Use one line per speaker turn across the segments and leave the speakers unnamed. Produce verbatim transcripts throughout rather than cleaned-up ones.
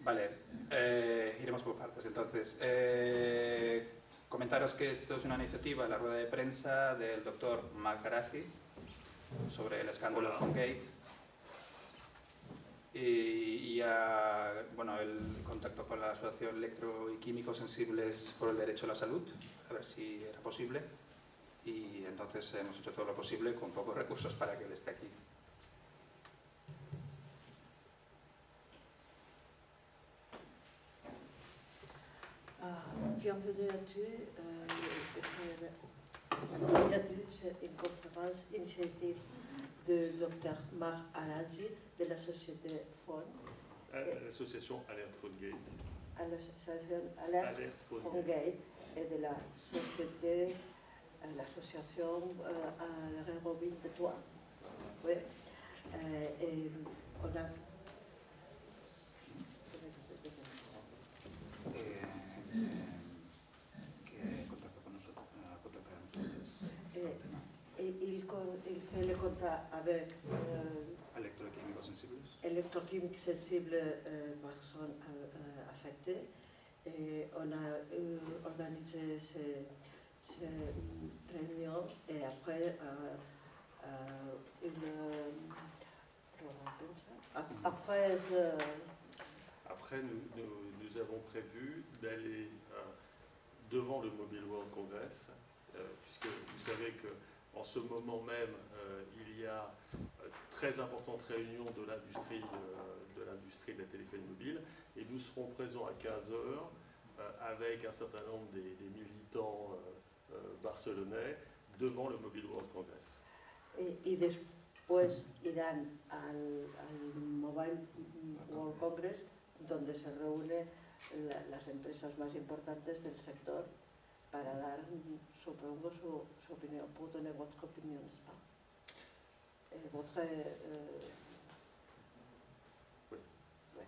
Vale, eh, iremos por partes. Entonces, eh, comentaros que esto es una iniciativa, la rueda de prensa del doctor Mark Arazi sobre el escándalo de PhoneGate. Y, y a, bueno, el contacto con la Asociación Electro y Químicos Sensibles por el Derecho a la Salud, a ver si era posible. Y entonces hemos hecho todo lo posible con pocos recursos para que él esté aquí.
Uh, bienvenue à tous. Euh, c'est une conférence initiative du docteur Mark Arazi de la société Phone.
L'association Alert PhoneGate.
À l'association Alert, Alert PhoneGate et de la société, l'association euh, à Robin de Toi. Oui. Euh, et on a il fait le contact avec euh,
électroquímicos sensibles,
électroquímiques sensibles euh, personnes euh, affectées. Et on a euh, organisé ces, ces réunions et après euh, euh, une euh, après euh,
après nous, nous, nous avons prévu d'aller euh, devant le Mobile World Congress euh, puisque vous savez que en ce moment même, euh, il y a euh, très importante réunion de l'industrie euh, de l'industrie de la téléphonie mobile et nous serons présents à quinze heures euh, avec un certain nombre des, des militants euh, euh, barcelonais devant le Mobile World Congress.
Et, et después irán al, al Mobile World Congress donde se reúnen la, las empresas más importantes del sector para dar, supongo, su, su opinión. Pour donner votre opinion, n'est-ce pas? Et votre... Euh...
Oui.
Ouais.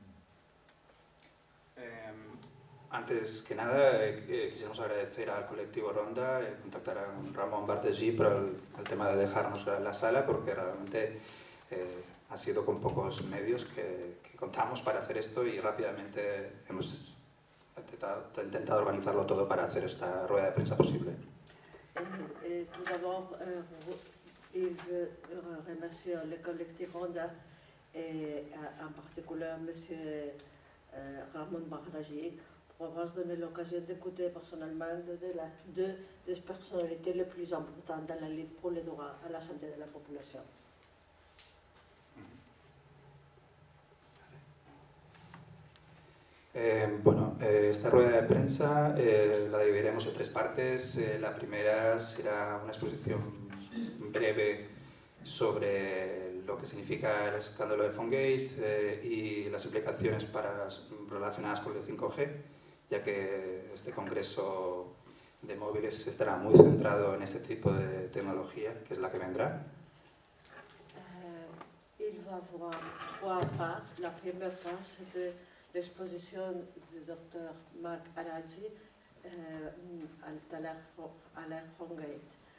Eh, antes que nada, eh, quisiéramos agradecer al colectivo Ronda, eh, contactar a Ramón Bartegí por el, el tema de dejarnos la sala, porque realmente eh, ha sido con pocos medios que, que contamos para hacer esto y rápidamente hemos He intentado organizarlo todo para hacer esta rueda de prensa posible.
Et, et tout d'abord, euh, il veut remercier le collectif Ronda et en particulier M. Euh, Ramón Bartegí pour avoir donné l'occasion d'écouter personnellement de la, deux des personnalités les plus importantes dans la lutte pour les droits à la santé de la population.
Eh, bueno, eh, esta rueda de prensa eh, la dividiremos en tres partes. Eh, la primera será una exposición breve sobre lo que significa el escándalo de PhoneGate eh, y las implicaciones para, relacionadas con el cinco G, ya que este congreso de móviles estará muy centrado en este tipo de tecnología, que es la que vendrá.
Uh, il va avoir trois parts. La première part, c'est de l'exposition du docteur Mark Arazi euh, à l'Alert PhoneGate.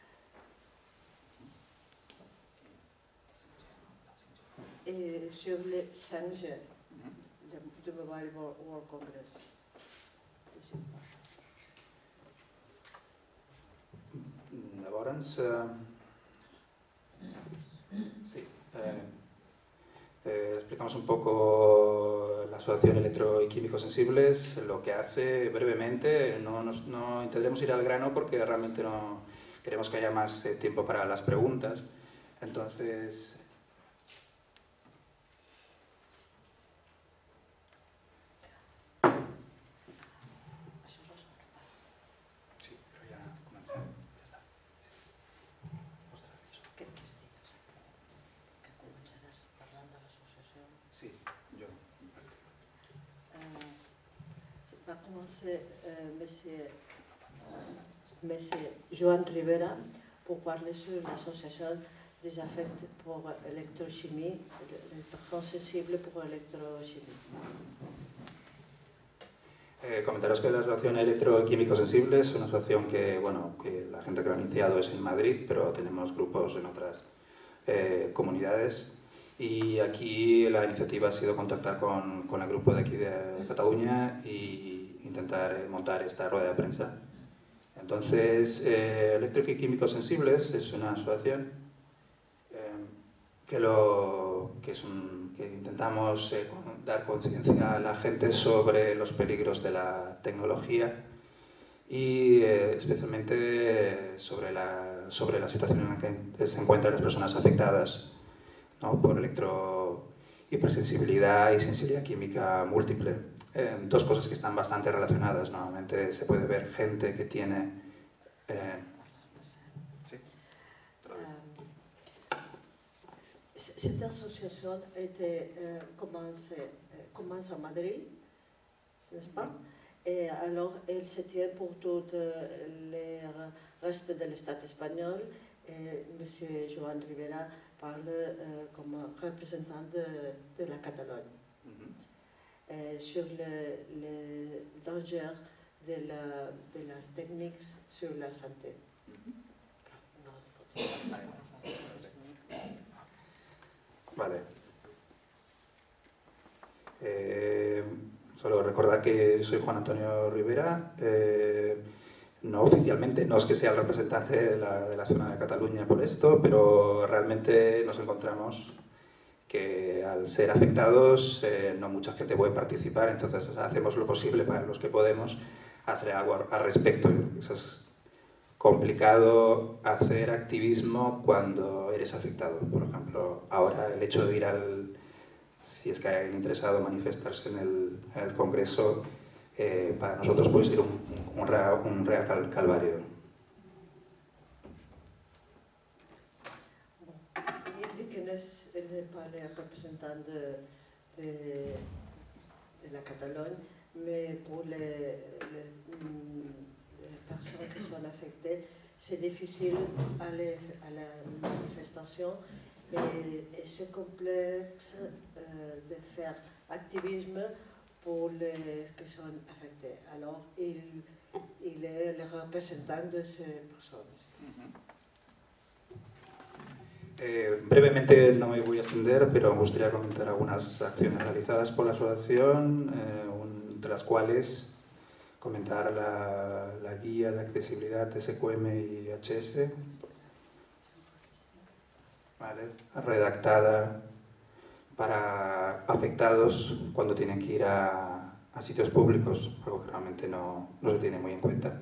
Et sur les cinq G du Mobile World Congress.
Llavors, eh, sí, eh, eh, explicamos un poco la Asociación Electro y Químicos Sensibles, lo que hace brevemente. No, nos, no intentaremos ir al grano porque realmente no queremos que haya más eh, tiempo para las preguntas. Entonces, sí, yo.
Va commencer euh, monsieur, euh, monsieur Joan Rivera pour parler sur l'association des affects pour électrochimie, les personnes sensibles pour électrochimie.
Eh, comentaros que la Asociación Electro y Químicos Sensibles es una asociación que, bueno, que la gente que lo ha iniciado es en Madrid, pero tenemos grupos en otras eh, comunidades Y aquí la iniciativa ha sido contactar con, con el grupo de aquí de Cataluña e intentar montar esta rueda de prensa. Entonces, eh, Eléctrico y Químicos Sensibles es una asociación eh, que, lo, que, es un, que intentamos eh, dar conciencia a la gente sobre los peligros de la tecnología y eh, especialmente sobre la, sobre la situación en la que se encuentran las personas afectadas, ¿no?, por electrohipersensibilidad y sensibilidad química múltiple. Eh, dos cosas que están bastante relacionadas. Normalmente se puede ver gente que tiene... Eh, ¿sí?
Cette association était, euh, commence, euh, commence à Madrid, n'est-ce pas? Et alors, elle se tient pour tout le reste de l'État espagnol. Et M. Joan Rivera parle euh, comme représentant de, de la Catalogne. Mm-hmm. euh, sur le, le danger de, la, de las techniques sur la santé. Mm-hmm.
Vale. Eh, solo recordar que soy Juan Antonio Rivera. Eh, no oficialmente, no es que sea el representante de la, de la zona de Cataluña por esto, pero realmente nos encontramos que al ser afectados eh, no mucha gente puede participar, entonces hacemos lo posible para los que podemos hacer algo al respecto. Eso es complicado, hacer activismo cuando eres afectado. Por ejemplo, ahora el hecho de ir al, si es que hay alguien interesado, manifestarse en el, en el Congreso, eh, para nosotros puede ser un, un, real, un real cal, calvario.
Il n'est pas le représentant de, de, de la Catalogne, mais pour les, les, les personnes qui sont affectées, c'est difficile aller à la manifestation et, et c'est complexe euh, de faire activisme pour les qui sont affectés. Alors, il, il est le représentant de ces personnes.
Eh, brevemente, no me voy a extender, pero me gustaría comentar algunas acciones realizadas por la asociación, eh, un, entre las cuales comentar la, la guía de accesibilidad S Q M y H S, ¿vale?, redactada para afectados cuando tienen que ir a, a sitios públicos, algo que realmente no, no se tiene muy en cuenta.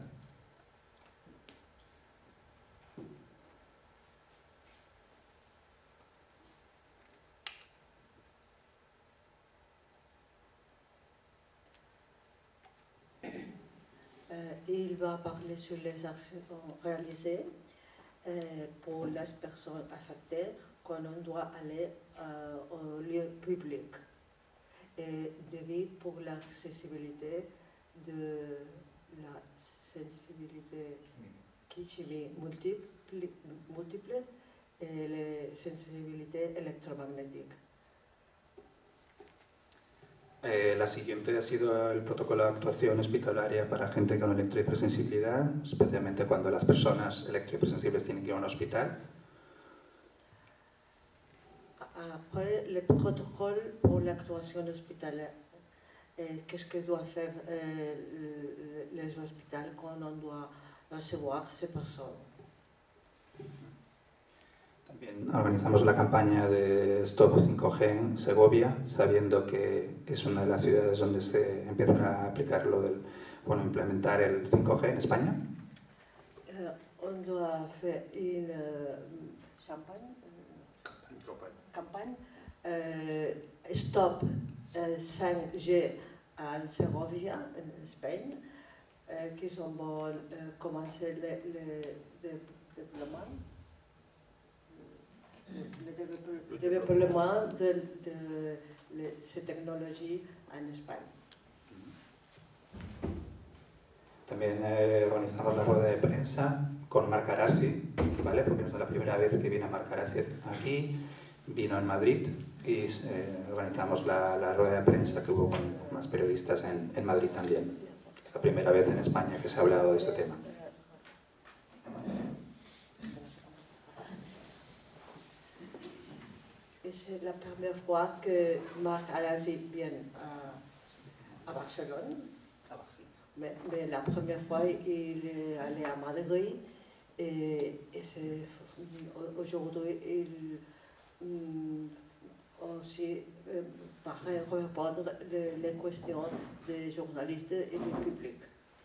Il va parler sur les actions réalisées euh, pour les personnes affectées quand on doit aller euh, au lieu public et de vie pour l'accessibilité de la sensibilité chimie multiple, multiple et la sensibilité électromagnétique.
Eh, la siguiente ha sido el protocolo de actuación hospitalaria para gente con electrohipersensibilidad, especialmente cuando las personas electrohipersensibles tienen que ir a un hospital.
Après, le protocole pour l'actuation hospitalière. Eh, Qu'est-ce que doivent faire eh, les hôpitaux quand on doit recevoir ces personnes?
También organizamos la campaña de Stop cinco G en Segovia, sabiendo que es una de las ciudades donde se empezará a aplicar lo del, bueno, implementar el cinco G en España.
Uh, on doit faire une uh, campagne, uh, campagne uh, Stop uh, cinq G en Segovia, en Espagne, uh, qui sont bon, uh, commencer le, le, le développement. Le développement de, de, de ces technologies en España.
También eh, organizamos la rueda de prensa con Marc Arazi, ¿vale?, porque no es la primera vez que viene Marc Arazi aquí, vino en Madrid y eh, organizamos la, la rueda de prensa que hubo con más periodistas en, en Madrid también. Es la primera vez en España que se ha hablado de este tema.
Et c'est la première fois que Marc Alasi vient à, à Barcelone. Mais, mais la première fois, il est allé à Madrid et, et aujourd'hui, il um, aussi euh, paraît répondre les, les questions des journalistes et du public.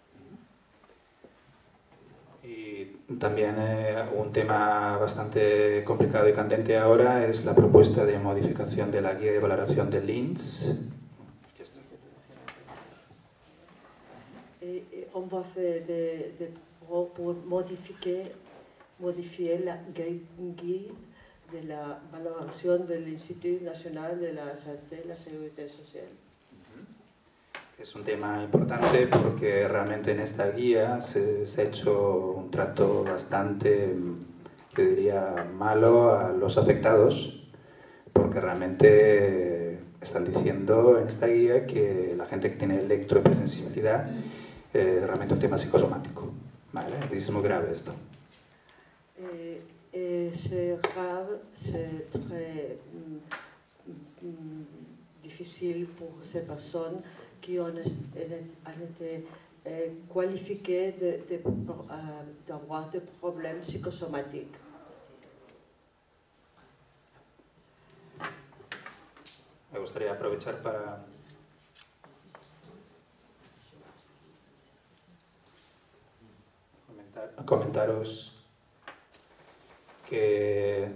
Y también eh, un tema bastante complicado y candente ahora es la propuesta de modificación de la guía de valoración de Linz.
Et, et on va faire des, des progrès pour modifier, modifier la guide de la valoración del Instituto Nacional de la Santé y la Seguridad Social.
Es un tema importante porque realmente en esta guía se, se ha hecho un trato bastante, yo diría, malo a los afectados, porque realmente están diciendo en esta guía que la gente que tiene electrohipersensibilidad es realmente un tema psicosomático, ¿vale? Entonces es muy grave esto.
Et, et c'est grave, c'est très mm, mm, difficile pour ces personnes qui ont, ont été euh, qualifiées d'avoir de, de, euh, des problèmes psychosomatiques.
Me gustaría aprovechar para comentar, comentaros que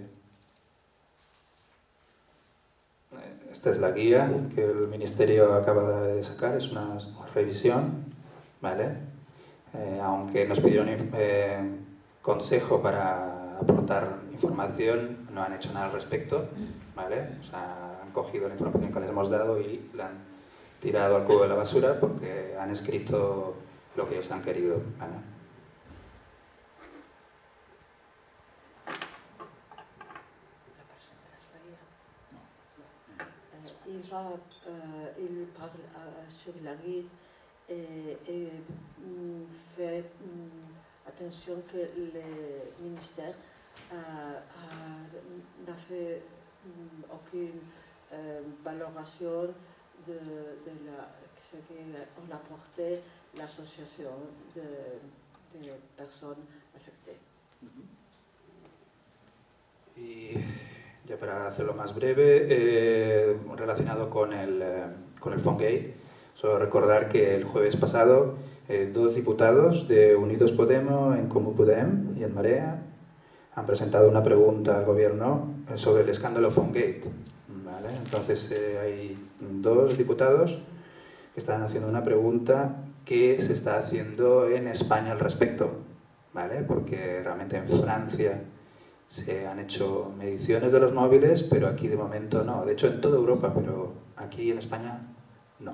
esta es la guía que el Ministerio acaba de sacar, es una revisión, ¿vale? Eh, aunque nos pidieron eh, consejo para aportar información, no han hecho nada al respecto, ¿vale? O sea, han cogido la información que les hemos dado y la han tirado al cubo de la basura porque han escrito lo que ellos han querido, ¿vale?
Il, va, euh, il parle euh, sur la guide et, et mm, fait mm, attention que le ministère euh, n'a fait mm, aucune euh, valoration de, de la, ce qu'on a apporté l'association de, de personnes affectées.
Y ya para hacerlo más breve, eh, relacionado con el, eh, con el PhoneGate, solo recordar que el jueves pasado eh, dos diputados de Unidos Podemos, en Comú Podem y en Marea han presentado una pregunta al gobierno sobre el escándalo PhoneGate, ¿vale? Entonces eh, hay dos diputados que están haciendo una pregunta que se está haciendo en España al respecto, ¿vale? Porque realmente en Francia se han hecho mediciones de los móviles, pero aquí de momento no. De hecho, en toda Europa, pero aquí en España no.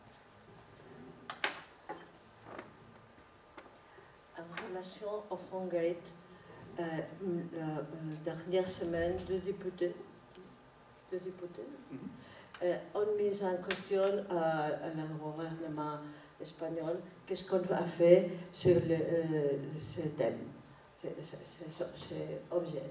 En relation au PhoneGate, euh, la dernière semaine, deux députés, deux députés mm-hmm. euh, ont mis en question à, à le gouvernement espagnol qu'est-ce qu'on a fait sur le, euh, ce thème. C'est objet.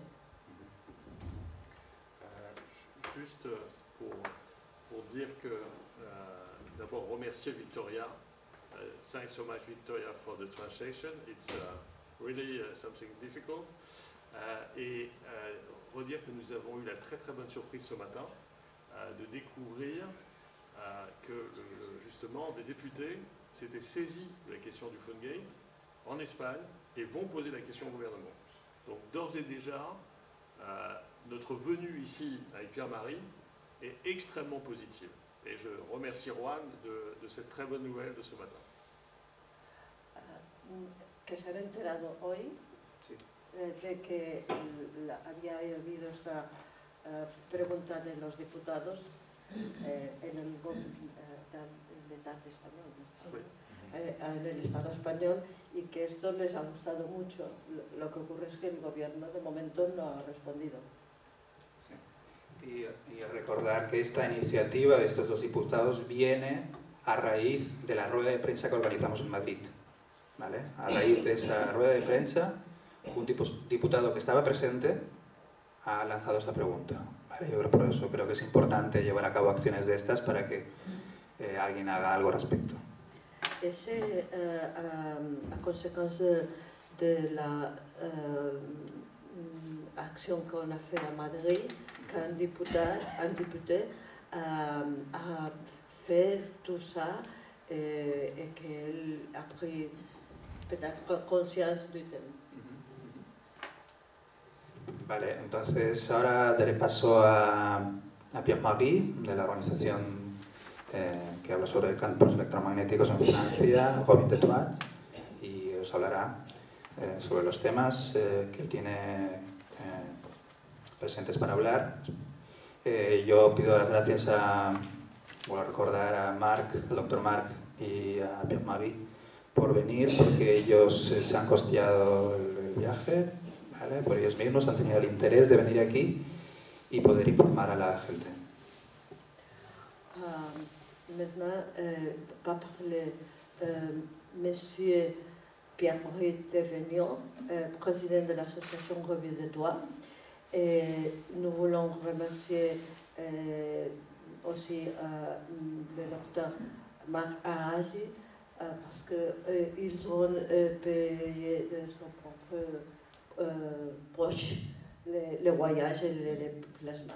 Euh, juste pour, pour dire que, euh, d'abord remercier Victoria. Uh, thanks so much, Victoria, for the translation. It's uh, really uh, something difficult. Uh, et uh, redire que nous avons eu la très très bonne surprise ce matin uh, de découvrir uh, que euh, justement des députés s'étaient saisis de la question du PhoneGate en Espagne et vont poser la question au gouvernement. Donc d'ores et déjà, euh, notre venue ici avec Pierre-Marie est extrêmement positive. Et je remercie Juan de, de cette très bonne nouvelle de ce matin.
Uh, que se había enterado hoy sí. eh, de que la, había habido esta uh, pregunta de los diputados eh, en el, eh, el español, ¿no? Sí. Eh, en el Estado español y que esto les ha gustado mucho. Lo, lo que ocurre es que el gobierno de momento no ha respondido.
Sí. Y, y recordar que esta iniciativa de estos dos diputados viene a raíz de la rueda de prensa que organizamos en Madrid, ¿vale? A raíz de esa rueda de prensa, un diputado que estaba presente ha lanzado esta pregunta. ¿Vale? Yo creo, por eso creo que es importante llevar a cabo acciones de estas para que eh, alguien haga algo al respecto.
Et c'est euh, à, à conséquence de, de la euh, action qu'on a fait à Madrid qu'un député, un député euh, a fait tout ça et, et qu'il a pris peut-être conscience du thème.
Vale, entonces ahora daré paso a, a Pierre-Marie, de la organización eh, que habla sobre campos electromagnéticos en Francia, Robin de Toit, y os hablará eh, sobre los temas eh, que él tiene eh, presentes para hablar. Eh, yo pido las gracias a, voy a recordar a Marc, al doctor Marc y a Pierre-Marie por venir, porque ellos eh, se han costeado el, el viaje. ¿Vale? Por ellos mismos han tenido el interés de venir aquí y poder informar a la gente.
Uh, maintenant, euh, va parler euh, Monsieur Pierre-Marie Thévenion, euh, président de l'association Robin de Toit. Et nous voulons remercier euh, aussi euh, le docteur Marc Arazi euh, parce qu'ils euh, ont euh, payé de son propre Euh, proche les, les voyages et les déplacements.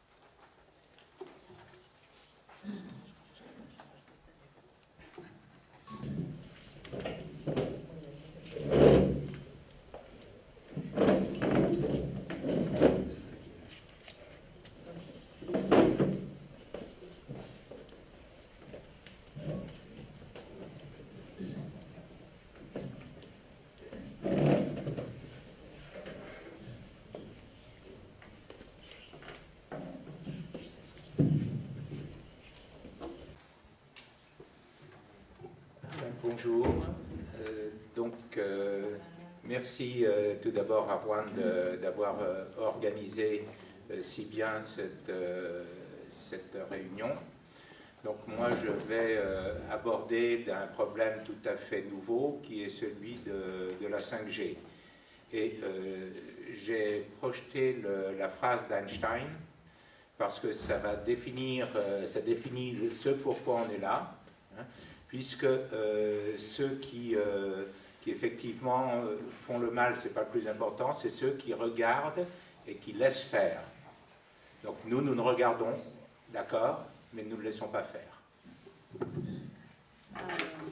Bonjour. Euh, donc, euh, merci euh, tout d'abord à Juan d'avoir euh, organisé euh, si bien cette, euh, cette réunion. Donc, moi, je vais euh, aborder un problème tout à fait nouveau qui est celui de, de la cinq G. Et euh, j'ai projeté le, la phrase d'Einstein parce que ça va définir, euh, ça définit ce pourquoi on est là. Hein, puisque euh, ceux qui, euh, qui effectivement euh, font le mal, ce n'est pas le plus important, c'est ceux qui regardent et qui laissent faire. Donc nous, nous ne regardons, d'accord, mais nous ne laissons pas faire.
Euh,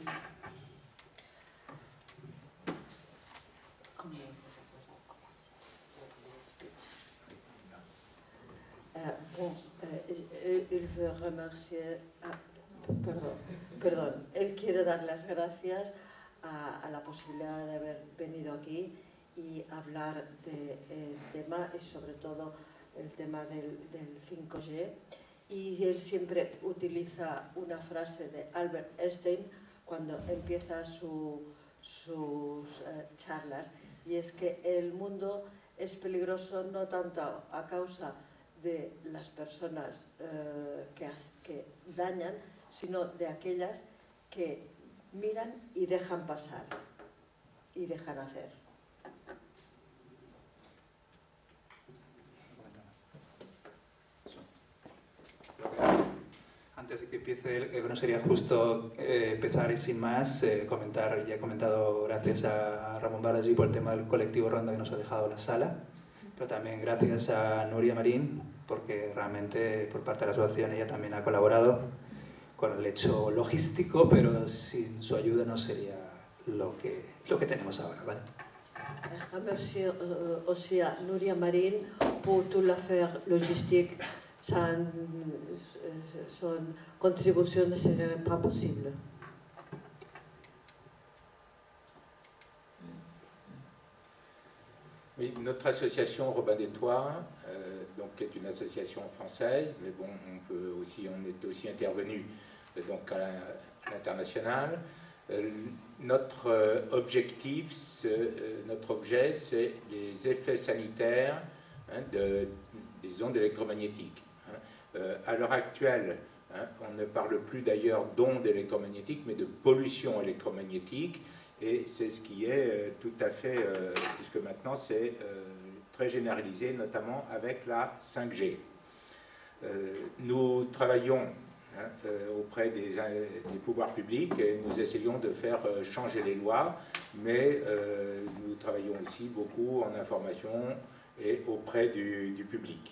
euh, bon, euh, il veut remercier... Ah, Perdón, perdón, él quiere dar las gracias a, a la posibilidad de haber venido aquí y hablar del de tema y sobre todo el tema del, del cinco G. Y él siempre utiliza una frase de Albert Einstein cuando empieza su, sus eh, charlas, y es que el mundo es peligroso no tanto a causa de las personas eh, que, que dañan, sino de aquellas que miran y dejan pasar, y dejan hacer.
Antes de que empiece, creo que no sería justo eh, empezar y sin más, eh, comentar, ya he comentado gracias a Ramón Balaji por el tema del colectivo Ronda que nos ha dejado la sala, pero también gracias a Nuria Marín, porque realmente por parte de la asociación ella también ha colaborado con el hecho logístico, pero sin su ayuda no sería lo que, lo que tenemos ahora, ¿vale?
Merci aussi à Nuria Marine pour toute l'affaire logistique. Sans son contribution ne serait pas possible.
Oui, notre association Robin des Toits, euh, donc, est une association française, mais bon, on, peut aussi, on est aussi intervenu euh, donc, à l'international. Euh, notre euh, objectif, euh, notre objet, c'est les effets sanitaires hein, de, des ondes électromagnétiques. Hein. Euh, à l'heure actuelle, hein, on ne parle plus d'ailleurs d'ondes électromagnétiques, mais de pollution électromagnétique. Et c'est ce qui est euh, tout à fait, euh, puisque maintenant c'est euh, très généralisée, notamment avec la cinq G. Euh, nous travaillons hein, euh, auprès des, des pouvoirs publics et nous essayons de faire euh, changer les lois, mais euh, nous travaillons aussi beaucoup en information et auprès du, du public.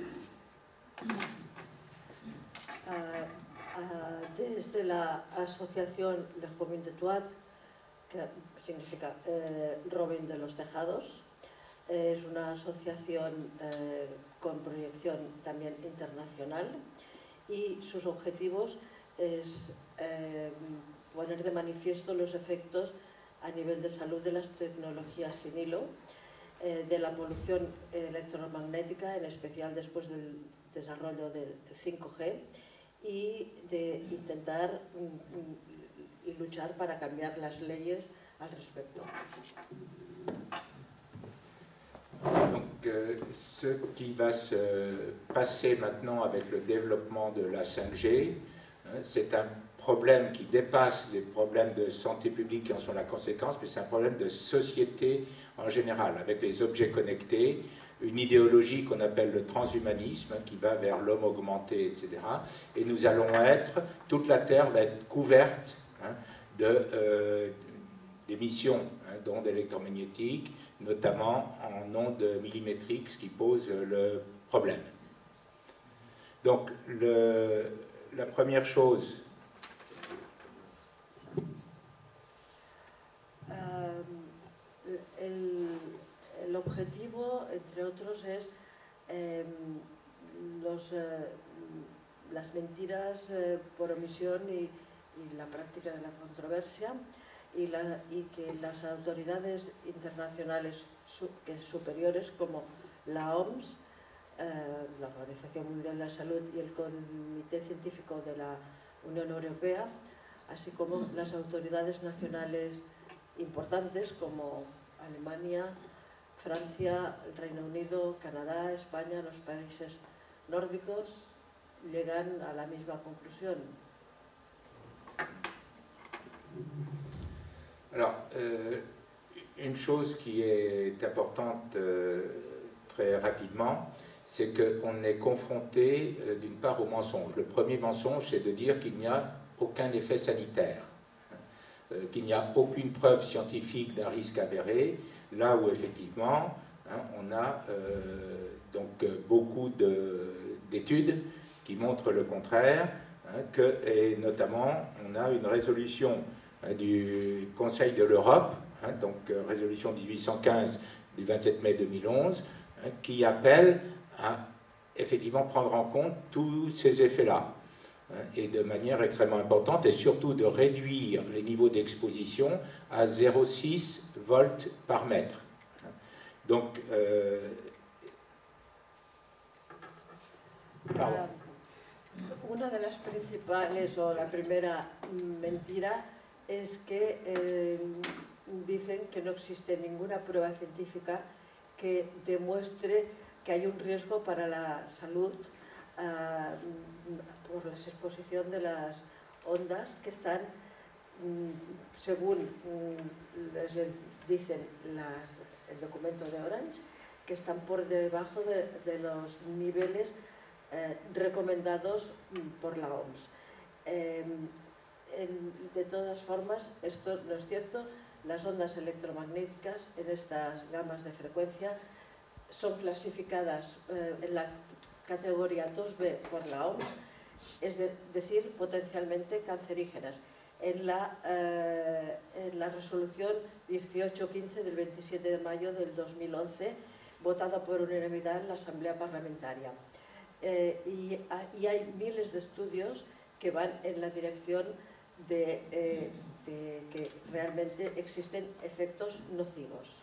Uh, uh, desde la asociación Le Robin de Toit, que significa eh, Robin de los Tejados, eh, es una asociación eh, con proyección también internacional y sus objetivos es eh, poner de manifiesto los efectos a nivel de salud de las tecnologías sin hilo, eh, de la polución electromagnética, en especial después del desarrollo del cinco G, y de intentar mm, y luchar para cambiar las leyes al respecto.
Donc, euh, ce qui va se passer maintenant avec le développement de la cinq G, hein, c'est un problème qui dépasse les problèmes de santé publique qui en sont la conséquence, mais c'est un problème de société en général, avec les objets connectés, une idéologie qu'on appelle le transhumanisme, hein, qui va vers l'homme augmenté, et cetera. Et nous allons être, toute la Terre va être couverte hein, de, euh, d'émissions hein, d'ondes électromagnétiques, notamment en ondes millimétriques, ce qui pose le problème. Donc, le, la première chose...
Um, el, el objetivo, entre otros, es eh, los, eh, las mentiras eh, por omisión y, y la práctica de la controversia, y, la, y que las autoridades internacionales su, que superiores como la O M S, eh, la Organización Mundial de la Salud y el Comité Científico de la Unión Europea, así como las autoridades nacionales importantes como Alemania, Francia, el Reino Unido, Canadá, España, los países nórdicos, llegan a la misma conclusión.
Alors, euh, une chose qui est importante euh, très rapidement, c'est qu'on est confronté euh, d'une part au mensonge. Le premier mensonge, c'est de dire qu'il n'y a aucun effet sanitaire, euh, qu'il n'y a aucune preuve scientifique d'un risque avéré, là où effectivement hein, on a euh, donc beaucoup d'études qui montrent le contraire, hein, que, et notamment on a une résolution du Conseil de l'Europe, hein, donc euh, résolution dix-huit cent quinze du vingt-sept mai deux mille onze, hein, qui appelle à effectivement prendre en compte tous ces effets-là, hein, et de manière extrêmement importante, et surtout de réduire les niveaux d'exposition à zéro virgule six volts par mètre. Donc, euh, pardon.
Uh, una de las principales, o la primera mentira, es que eh, dicen que no existe ninguna prueba científica que demuestre que hay un riesgo para la salud uh, por la exposición de las ondas que están, mm, según mm, les dicen las, el documento de Orange, que están por debajo de, de los niveles eh, recomendados por la O M S. Eh, En, de todas formas, esto no es cierto, las ondas electromagnéticas en estas gamas de frecuencia son clasificadas eh, en la categoría dos B por la O M S, es de, decir, potencialmente cancerígenas. En la, eh, en la resolución dieciocho quince del veintisiete de mayo del dos mil once, votada por unanimidad en la Asamblea Parlamentaria. Eh, y, y hay miles de estudios que van en la dirección De, eh, de que realmente existen efectos nocivos.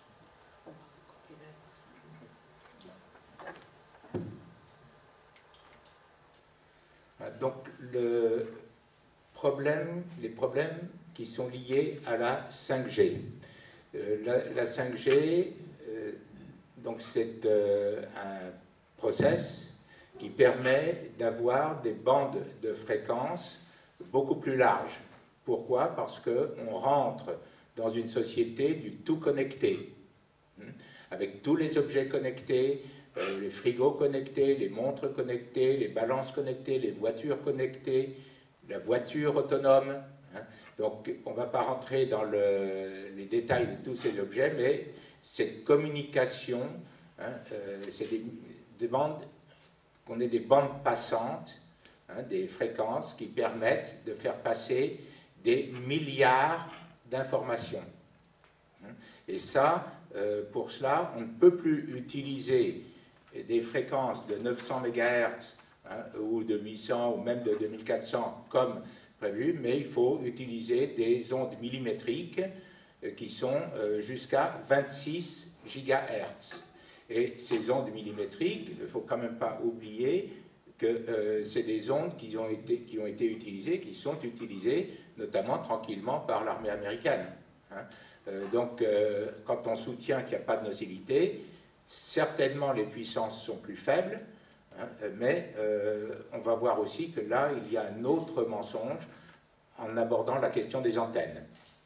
Donc, le problème, les problèmes qui sont liés à la cinq G. Euh, la, la cinq G, euh, donc c'est euh, un process qui permet d'avoir des bandes de fréquences beaucoup plus larges. Pourquoi? Parce qu'on rentre dans une société du tout connecté. avec tous les objets connectés, euh, les frigos connectés, les montres connectées, les balances connectées, les voitures connectées, la voiture autonome. Hein. Donc, on ne va pas rentrer dans le, les détails de tous ces objets, mais cette communication, hein, euh, c'est des, des bandes, qu'on ait des bandes passantes, hein, des fréquences qui permettent de faire passer des milliards d'informations. Et ça, euh, pour cela, on ne peut plus utiliser des fréquences de neuf cents mégahertz hein, ou de huit cents ou même de deux mille quatre cents comme prévu, mais il faut utiliser des ondes millimétriques euh, qui sont euh, jusqu'à vingt-six gigahertz. Et ces ondes millimétriques, il ne faut quand même pas oublier que euh, c'est des ondes qui ont, été, qui ont été utilisées, qui sont utilisées notamment tranquillement par l'armée américaine. Hein. Euh, donc, euh, quand on soutient qu'il n'y a pas de nocivité, certainement les puissances sont plus faibles, hein, mais euh, on va voir aussi que là, il y a un autre mensonge en abordant la question des antennes.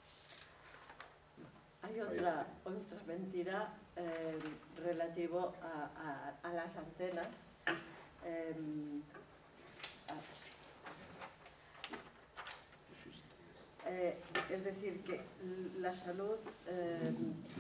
Hay otra, otra mentira eh, relativo a, a, a las antenas. Eh, a, eh, es decir, que la salud, eh,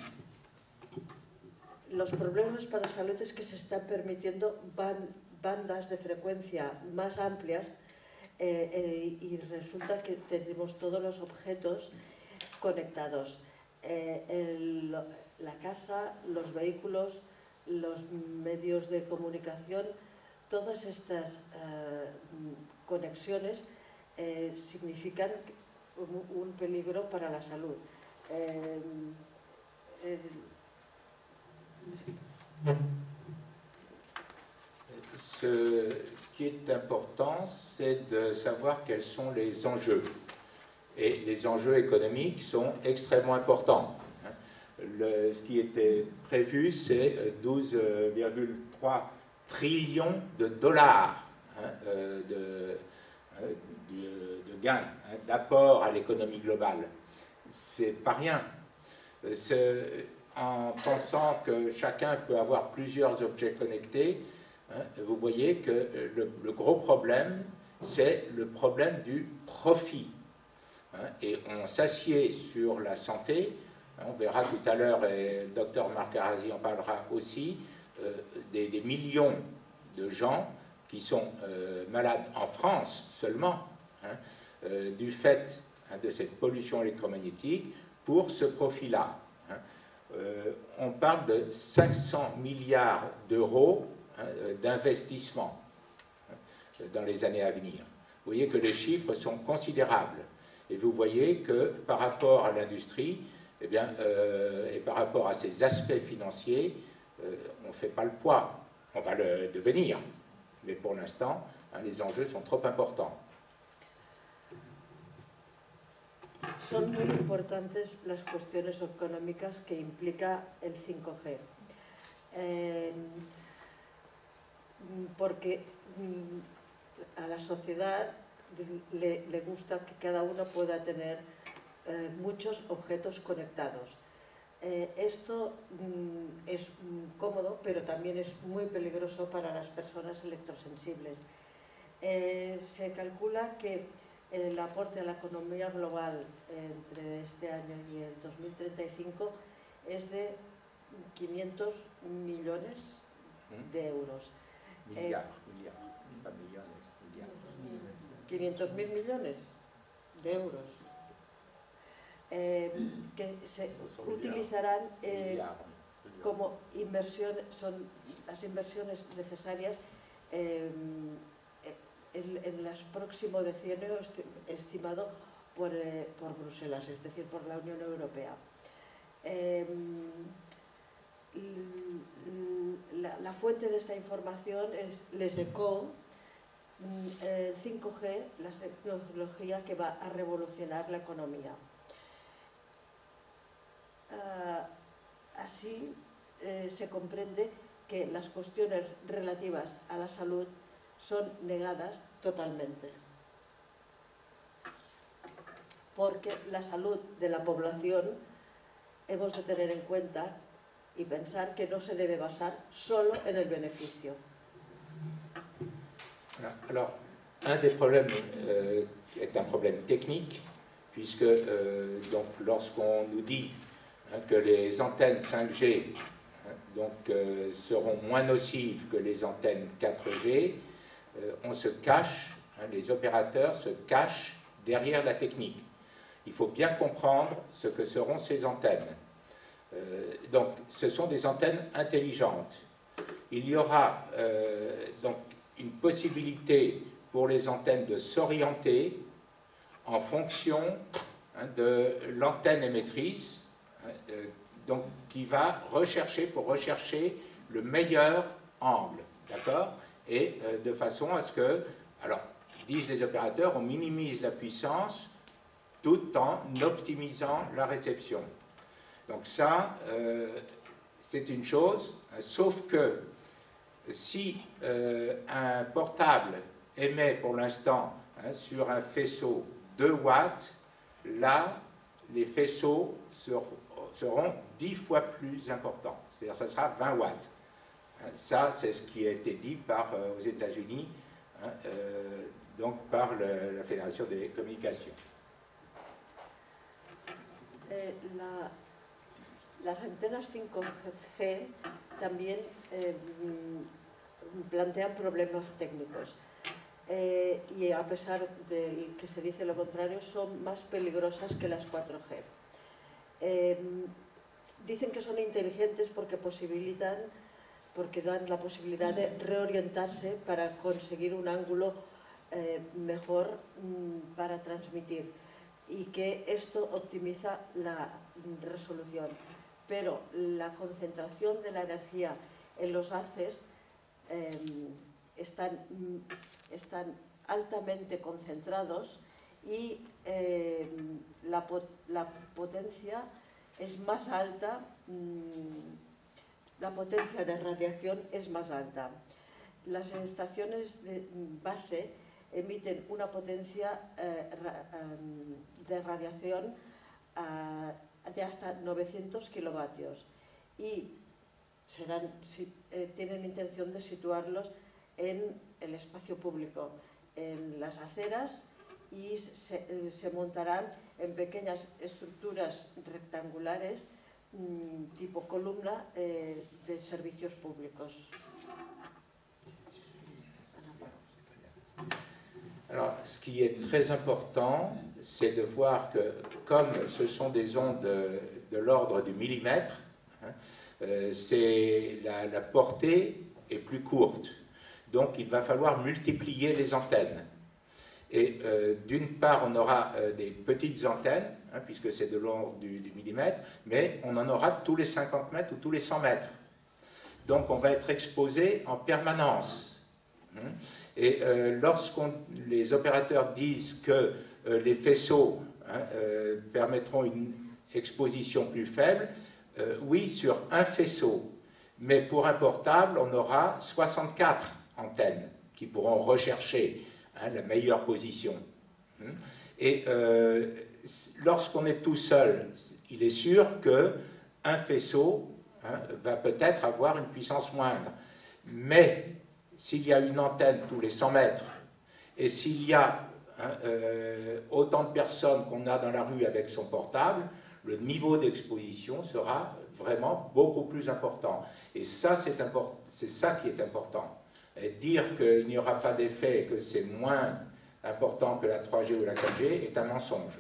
los problemas para la salud es que se están permitiendo band, bandas de frecuencia más amplias eh, eh, y resulta que tenemos todos los objetos conectados. Eh, el, la casa, los vehículos, los medios de comunicación, todas estas eh, conexiones eh, significan un, un peligro para la salud. Eh, eh,
Ce qui est important, c'est de savoir quels sont les enjeux. Et les enjeux économiques sont extrêmement importants. Le, ce qui était prévu, c'est douze virgule trois trillions de dollars hein, de, de, de gains, hein, d'apport à l'économie globale. C'est pas rien. En pensant que chacun peut avoir plusieurs objets connectés, hein, vous voyez que le, le gros problème, c'est le problème du profit. Et on s'assied sur la santé, on verra tout à l'heure, et le docteur Marc Arazi en parlera aussi, euh, des, des millions de gens qui sont euh, malades en France seulement, hein, euh, du fait hein, de cette pollution électromagnétique pour ce profit-là. Hein. Euh, on parle de cinq cents milliards d'euros hein, d'investissement hein, dans les années à venir. Vous voyez que les chiffres sont considérables. Et vous voyez que par rapport à l'industrie, eh bien, euh, et par rapport à ces aspects financiers, euh, on ne fait pas le poids. On va le devenir. Mais pour l'instant, hein, les enjeux sont trop importants.
Son muy importantes las cuestiones económicas que implica el cinco G. Eh, porque a la sociedad Le, le gusta que cada uno pueda tener eh, muchos objetos conectados. Eh, esto mm, es mm, cómodo, pero también es muy peligroso para las personas electrosensibles. Eh, se calcula que el aporte a la economía global eh, entre este año y el dos mil treinta y cinco es de quinientos millones de euros.
Milliards, eh, milliards, pas millones.
quinientos mil millones de euros eh, que se utilizarán eh, como inversión, son las inversiones necesarias eh, en, en el próximo decenio estimado por, eh, por Bruselas, es decir, por la Unión Europea. Eh, la, la fuente de esta información es Les Echos. El cinco G, la tecnología que va a revolucionar la economía. Uh, así eh, se comprende que las cuestiones relativas a la salud son negadas totalmente. Porque la salud de la población hemos de tener en cuenta y pensar que no se debe basar solo en el beneficio.
Alors, un des problèmes euh, est un problème technique, puisque euh, donc, lorsqu'on nous dit hein, que les antennes cinq G hein, donc, euh, seront moins nocives que les antennes quatre G, euh, on se cache, hein, les opérateurs se cachent derrière la technique. Il faut bien comprendre ce que seront ces antennes. Euh, donc, ce sont des antennes intelligentes. Il y aura euh, donc une possibilité pour les antennes de s'orienter en fonction hein, de l'antenne émettrice, hein, euh, donc, qui va rechercher, pour rechercher le meilleur angle, d'accord? Et euh, de façon à ce que, alors, disent les opérateurs, on minimise la puissance tout en optimisant la réception. Donc ça, euh, c'est une chose, hein, sauf que si euh, un portable émet pour l'instant hein, sur un faisceau deux watts, là, les faisceaux seront, seront dix fois plus importants. C'est-à-dire que ça sera vingt watts. Hein, ça, c'est ce qui a été dit par, euh, aux États-Unis, hein, euh, donc par le, la Fédération des communications.
Eh, la, las antenas cinco G también eh, plantean problemas técnicos eh, y a pesar de que se dice lo contrario son más peligrosas que las cuatro G. Eh, dicen que son inteligentes porque posibilitan, porque dan la posibilidad de reorientarse para conseguir un ángulo eh, mejor mm, para transmitir y que esto optimiza la resolución. Pero la concentración de la energía en los haces eh, están, están altamente concentrados y eh, la, la potencia es más alta, mmm, la potencia de radiación es más alta. Las estaciones de base emiten una potencia eh, ra, um, de radiación uh, de hasta novecientos kilovatios y serán, si, eh, tienen intención de situarlos en el espacio público, en las aceras y se, eh, se montarán en pequeñas estructuras rectangulares mmm, tipo columna eh, de servicios públicos.
Alors, ce qui est très important, c'est de voir que, comme ce sont des ondes de, de l'ordre du millimètre, hein, euh, c'est la, la portée est plus courte. Donc, il va falloir multiplier les antennes. Et euh, d'une part, on aura euh, des petites antennes, hein, puisque c'est de l'ordre du, du millimètre, mais on en aura tous les cinquante mètres ou tous les cent mètres. Donc, on va être exposé en permanence. Hein. Et euh, lorsqu'on les opérateurs disent que euh, les faisceaux hein, euh, permettront une exposition plus faible, euh, oui, sur un faisceau. Mais pour un portable, on aura soixante-quatre antennes qui pourront rechercher hein, la meilleure position. Et euh, lorsqu'on est tout seul, il est sûr qu'un faisceau hein, va peut-être avoir une puissance moindre. Mais s'il y a une antenne tous les cent mètres, et s'il y a hein, euh, autant de personnes qu'on a dans la rue avec son portable, le niveau d'exposition sera vraiment beaucoup plus important. Et ça, c'est import- c'est ça qui est important. Et dire qu'il n'y aura pas d'effet et que c'est moins important que la trois G ou la quatre G est un mensonge.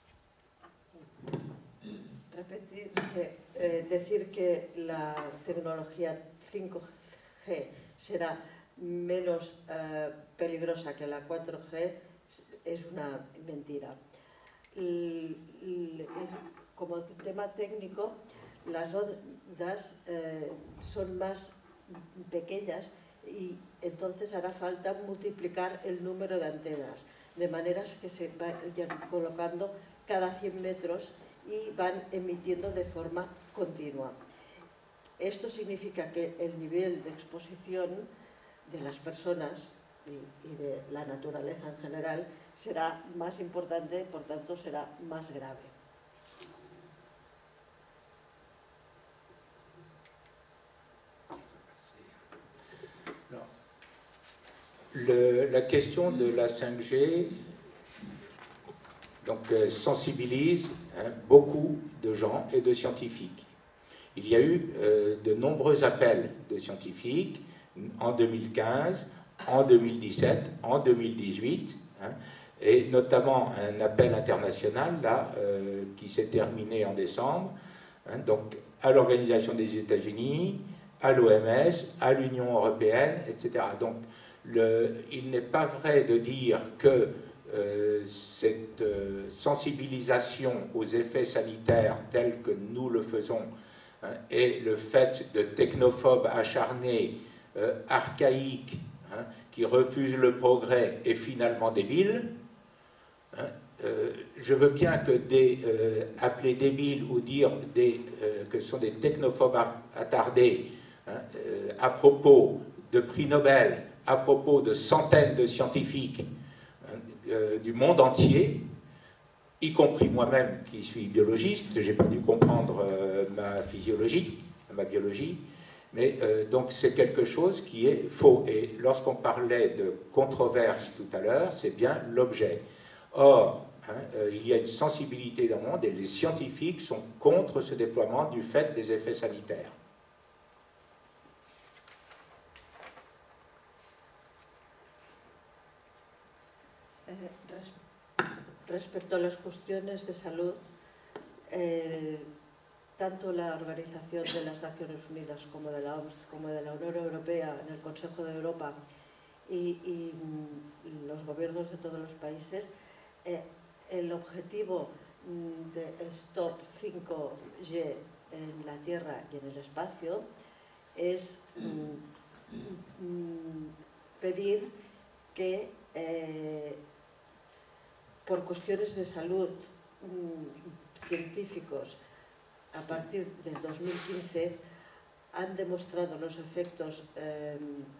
Repetir, eh, decir que la tecnología cinco G será menos eh, peligrosa que la cuatro G es una mentira. L, l, como tema técnico, las ondas eh, son más pequeñas y entonces hará falta multiplicar el número de antenas, de maneras que se vayan colocando cada cien metros y van emitiendo de forma continua. Esto significa que el nivel de exposición de las personas y, y de la naturaleza en general será más importante, por tanto será más grave.
le, la question de la cinq G donc, euh, sensibilise hein, beaucoup de gens et de scientifiques. Il y a eu euh, de nombreux appels de scientifiques en deux mille quinze, en deux mille dix-sept, en deux mille dix-huit, hein, et notamment un appel international là, euh, qui s'est terminé en décembre, hein, donc à l'Organisation des États-Unis, à l'O M S, à l'Union européenne, et cetera. Donc, le, il n'est pas vrai de dire que euh, cette euh, sensibilisation aux effets sanitaires tels que nous le faisons hein, et le fait de technophobes acharnés, euh, archaïques, hein, qui refusent le progrès est finalement débile. Hein, euh, je veux bien que des euh, appeler débiles ou dire des, euh, que ce sont des technophobes attardés hein, euh, à propos de prix Nobel, à propos de centaines de scientifiques hein, euh, du monde entier, y compris moi-même qui suis biologiste, j'ai pas dû comprendre euh, ma physiologie, ma biologie, mais euh, donc c'est quelque chose qui est faux. Et lorsqu'on parlait de controverse tout à l'heure, c'est bien l'objet. Or, hein, euh, il y a une sensibilité dans le monde et les scientifiques sont contre ce déploiement du fait des effets sanitaires.
Respecto a las cuestiones de salud, eh, tanto la Organización de las Naciones Unidas como de la O M S, como de la Unión Europea, en el Consejo de Europa y, y los gobiernos de todos los países, eh, el objetivo de Stop cinco G en la Tierra y en el espacio es mm, mm, pedir que eh, por cuestiones de salud mmm, científicos a partir del dos mil quince han demostrado los efectos eh,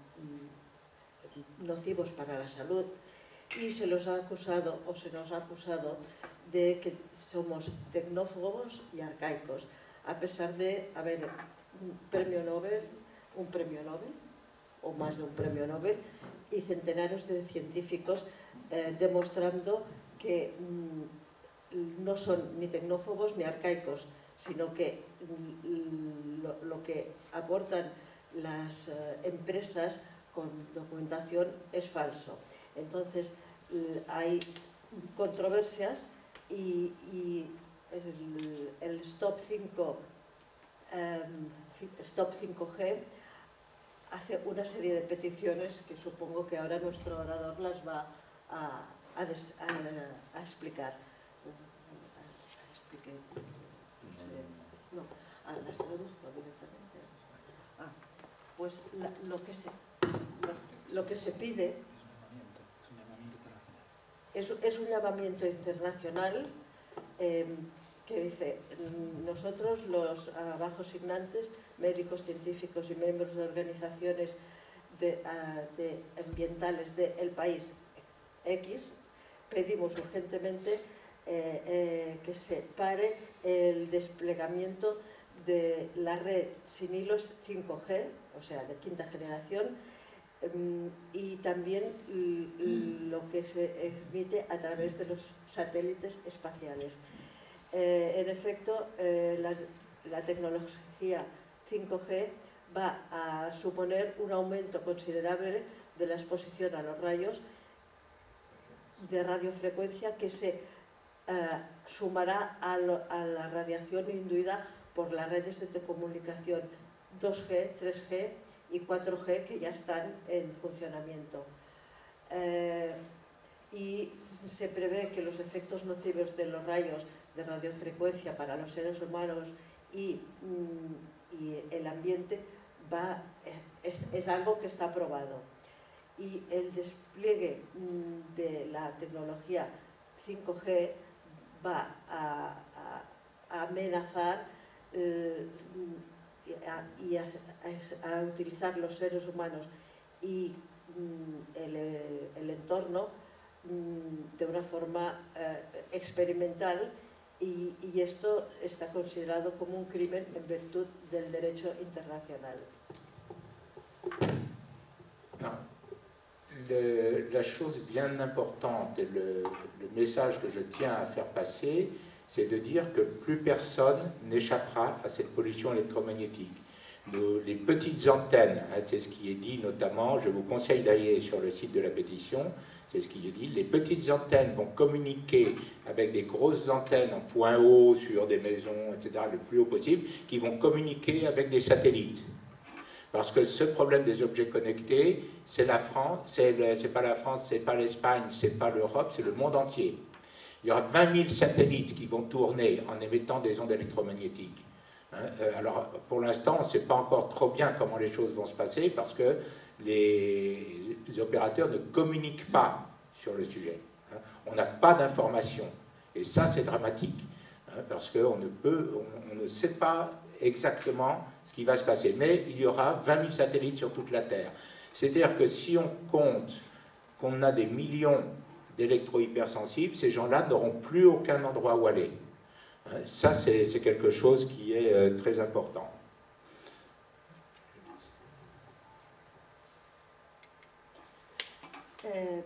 nocivos para la salud y se los ha acusado o se nos ha acusado de que somos tecnófobos y arcaicos, a pesar de haber un premio Nobel, un premio Nobel o más de un premio Nobel y centenares de científicos eh, demostrando que mmm, no son ni tecnófobos ni arcaicos, sino que lo, lo que aportan las eh, empresas con documentación es falso. Entonces hay controversias y, y el, el Stop cinco, um, Stop cinco G hace una serie de peticiones que supongo que ahora nuestro orador las va a, a, des, a, a explicar. A, a explique, no, sé, no, a las traduzco directamente. Ah, pues la, lo, que se, lo, lo que se pide es, es un llamamiento internacional eh, que dice, nosotros los abajo signantes, médicos, científicos y miembros de organizaciones de, uh, de ambientales del país X, pedimos urgentemente eh, eh, que se pare el desplegamiento de la red sin hilos cinco G, o sea, de quinta generación, eh, y también lo que se emite a través de los satélites espaciales. Eh, en efecto, eh, la, la tecnología cinco G va a suponer un aumento considerable de la exposición a los rayos de radiofrecuencia que se eh, sumará a, lo, a la radiación induida por las redes de telecomunicación dos G, tres G y cuatro G que ya están en funcionamiento. Eh, y se prevé que los efectos nocivos de los rayos de radiofrecuencia para los seres humanos y, mm, y el ambiente va, es, es algo que está probado. Y el despliegue mm, de la tecnología cinco G va a, a, a amenazar eh, a, y a, a, a utilizar los seres humanos y mm, el, el entorno mm, de una forma eh, experimental. Y, y esto está considerado como un crimen en virtud del derecho internacional.
No. le, la chose bien importante et le, le message que je tiens à faire passer, c'est de dire que plus personne n'échappera à cette pollution électromagnétique. Nos, les petites antennes, hein, c'est ce qui est dit notamment, je vous conseille d'aller sur le site de la pétition, c'est ce qui est dit, les petites antennes vont communiquer avec des grosses antennes en point haut sur des maisons, et cetera, le plus haut possible, qui vont communiquer avec des satellites. Parce que ce problème des objets connectés, c'est la France, c'est pas la France, c'est pas l'Espagne, c'est pas l'Europe, c'est le monde entier. Il y aura vingt mille satellites qui vont tourner en émettant des ondes électromagnétiques. Alors, pour l'instant, on ne sait pas encore trop bien comment les choses vont se passer parce que les, les opérateurs ne communiquent pas sur le sujet. On n'a pas d'informations. Et ça, c'est dramatique. Parce qu'on ne peut, on, on ne sait pas exactement ce qui va se passer. Mais il y aura vingt mille satellites sur toute la Terre. C'est-à-dire que si on compte qu'on a des millions d'électro-hypersensibles, ces gens-là n'auront plus aucun endroit où aller. Ça, c'est quelque chose qui est euh, très important.
Eh,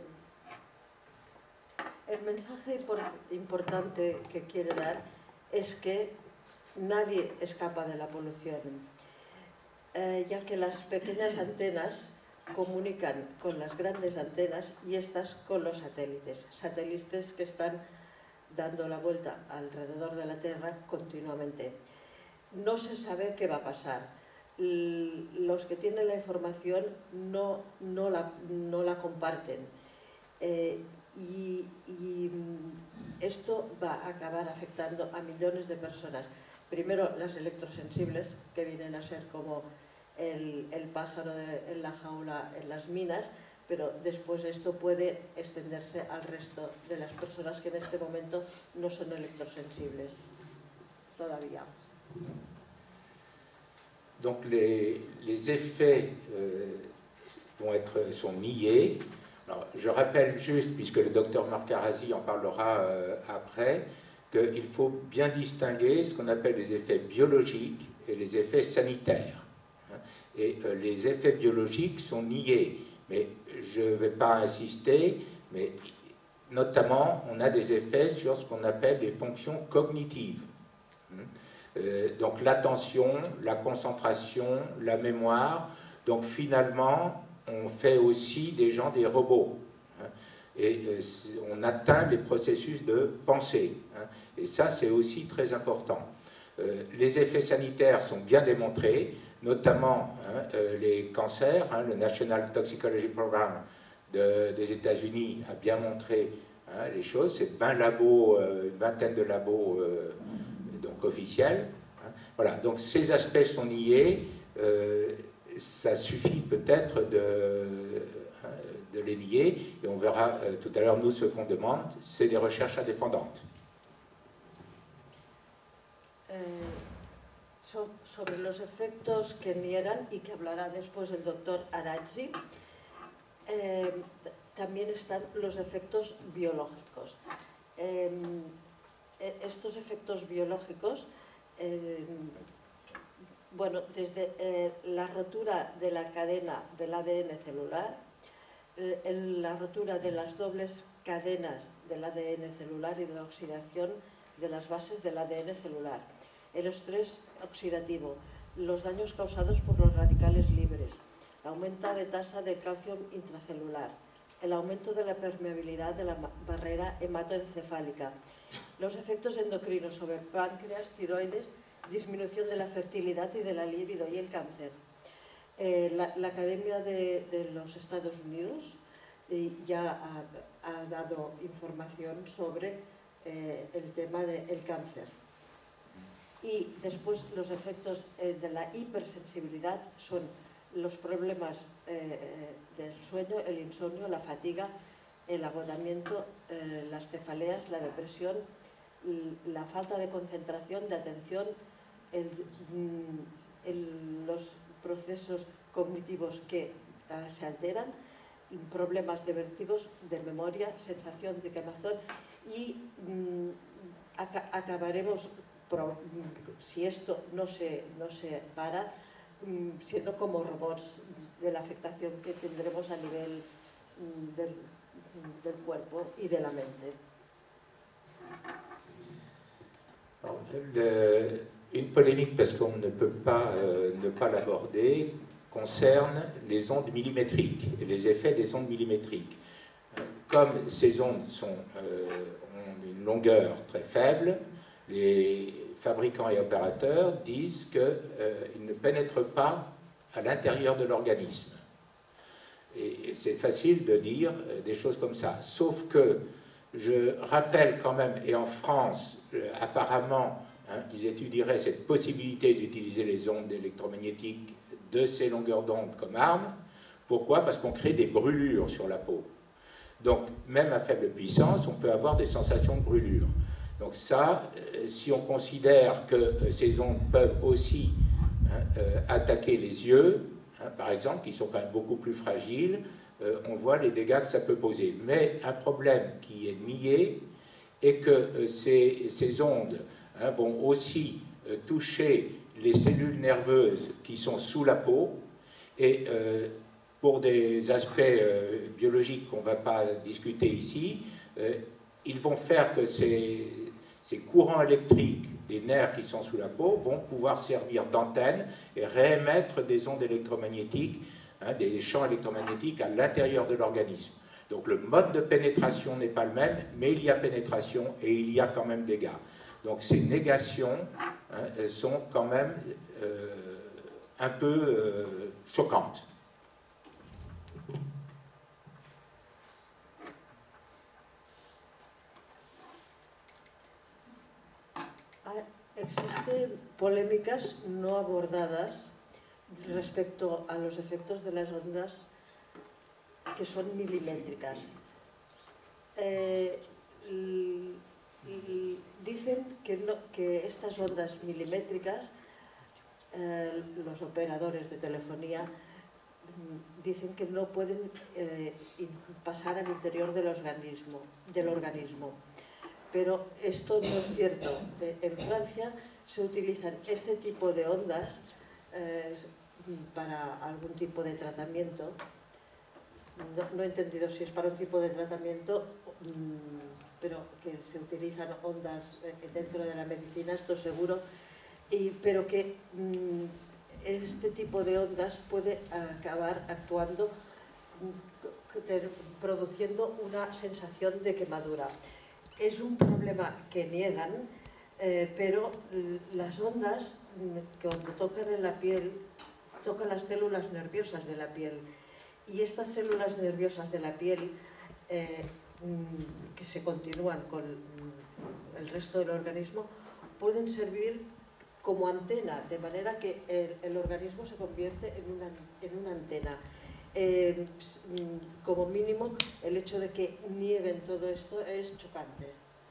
el mensaje importante que quiere dar es que nadie escapa de la polución, eh, ya que las pequeñas antenas comunican con las grandes antenas y estas con los satélites, satélites que están dando la vuelta alrededor de la Tierra continuamente. No se sabe qué va a pasar. Los que tienen la información no, no, la, no la comparten. Eh, y, y esto va a acabar afectando a millones de personas. Primero las electrosensibles, que vienen a ser como el, el pájaro de, en la jaula en las minas, pero después esto puede extenderse al resto de las personas que en este momento no son electrosensibles todavía.
Donc les, les effets euh, vont être, sont niés. Alors, je rappelle juste, puisque le docteur Marcarazzi en parlera euh, après, qu'il faut bien distinguer ce qu'on appelle les effets biologiques et les effets sanitaires. Et euh, les effets biologiques sont niés. Mais je ne vais pas insister, mais notamment, on a des effets sur ce qu'on appelle les fonctions cognitives. Euh, donc l'attention, la concentration, la mémoire. Donc finalement, on fait aussi des gens des robots. Hein, et euh, on atteint les processus de pensée. Hein, et ça, c'est aussi très important. Euh, les effets sanitaires sont bien démontrés, notamment hein, euh, les cancers. Hein, le National Toxicology Program de, des États-Unis a bien montré hein, les choses. C'est vingt labos, euh, une vingtaine de labos euh, donc officiels. Hein. Voilà, donc ces aspects sont niés. Euh, ça suffit peut-être de, de les nier. Et on verra euh, tout à l'heure, nous, ce qu'on demande, c'est des recherches indépendantes.
Sobre los efectos que niegan y que hablará después el doctor Arazzi, eh, también están los efectos biológicos. Eh, estos efectos biológicos, eh, bueno, desde eh, la rotura de la cadena del A D N celular, eh, la rotura de las dobles cadenas del A D N celular y de la oxidación de las bases del A D N celular, el estrés oxidativo, los daños causados por los radicales libres, la aumento de tasa de calcio intracelular, el aumento de la permeabilidad de la barrera hematoencefálica, los efectos endocrinos sobre el páncreas, tiroides, disminución de la fertilidad y de la libido y el cáncer. Eh, la, la Academia de, de los Estados Unidos eh, ya ha, ha dado información sobre eh, el tema del cáncer. Y después los efectos eh, de la hipersensibilidad son los problemas eh, del sueño, el insomnio, la fatiga, el agotamiento, eh, las cefaleas, la depresión, la falta de concentración, de atención, el, el, los procesos cognitivos que uh, se alteran, problemas de vértigos, de memoria, sensación de quemazón y um, ac acabaremos, pro, si esto no se, no se para, um, siendo como robots de la afectación que tendremos a nivel del, del cuerpo y de la mente.
Alors, le, une polémique, parce qu'on ne peut pas euh, ne pas l'aborder, concerne les ondes millimétriques et les effets des ondes millimétriques. Comme ces ondes sont, euh, ont une longueur très faible, les fabricants et opérateurs disent qu'ils euh, ne pénètrent pas à l'intérieur de l'organisme. Et c'est facile de dire des choses comme ça. Sauf que je rappelle quand même, et en France, euh, apparemment, hein, ils étudieraient cette possibilité d'utiliser les ondes électromagnétiques de ces longueurs d'onde comme arme. Pourquoi? Parce qu'on crée des brûlures sur la peau. Donc, même à faible puissance, on peut avoir des sensations de brûlure. Donc ça, euh, si on considère que euh, ces ondes peuvent aussi hein, euh, attaquer les yeux, hein, par exemple, qui sont quand même beaucoup plus fragiles, euh, on voit les dégâts que ça peut poser. Mais un problème qui est nié est que euh, ces, ces ondes hein, vont aussi euh, toucher les cellules nerveuses qui sont sous la peau, et euh, pour des aspects euh, biologiques qu'on ne va pas discuter ici, euh, ils vont faire que ces, ces courants électriques des nerfs qui sont sous la peau vont pouvoir servir d'antenne et réémettre des ondes électromagnétiques, hein, des champs électromagnétiques à l'intérieur de l'organisme. Donc le mode de pénétration n'est pas le même, mais il y a pénétration et il y a quand même dégâts. Donc ces négations hein, sont quand même euh, un peu euh, choquantes.
Existen polémicas no abordadas respecto a los efectos de las ondas que son milimétricas. Eh, dicen que, no, que estas ondas milimétricas, eh, los operadores de telefonía dicen que no pueden eh, pasar al interior del organismo, del organismo. Pero esto no es cierto. En Francia se utilizan este tipo de ondas eh, para algún tipo de tratamiento. No, no he entendido si es para un tipo de tratamiento, pero que se utilizan ondas dentro de la medicina, esto seguro, y, pero que este tipo de ondas puede acabar actuando, produciendo una sensación de quemadura. Es un problema que niegan, eh, pero las ondas que cuando tocan en la piel, tocan las células nerviosas de la piel. Y estas células nerviosas de la piel, eh, que se continúan con el resto del organismo, pueden servir como antena, de manera que el, el organismo se convierte en una, en una antena. Eh, como mínimo, el hecho de que nieguen todo esto es chocante.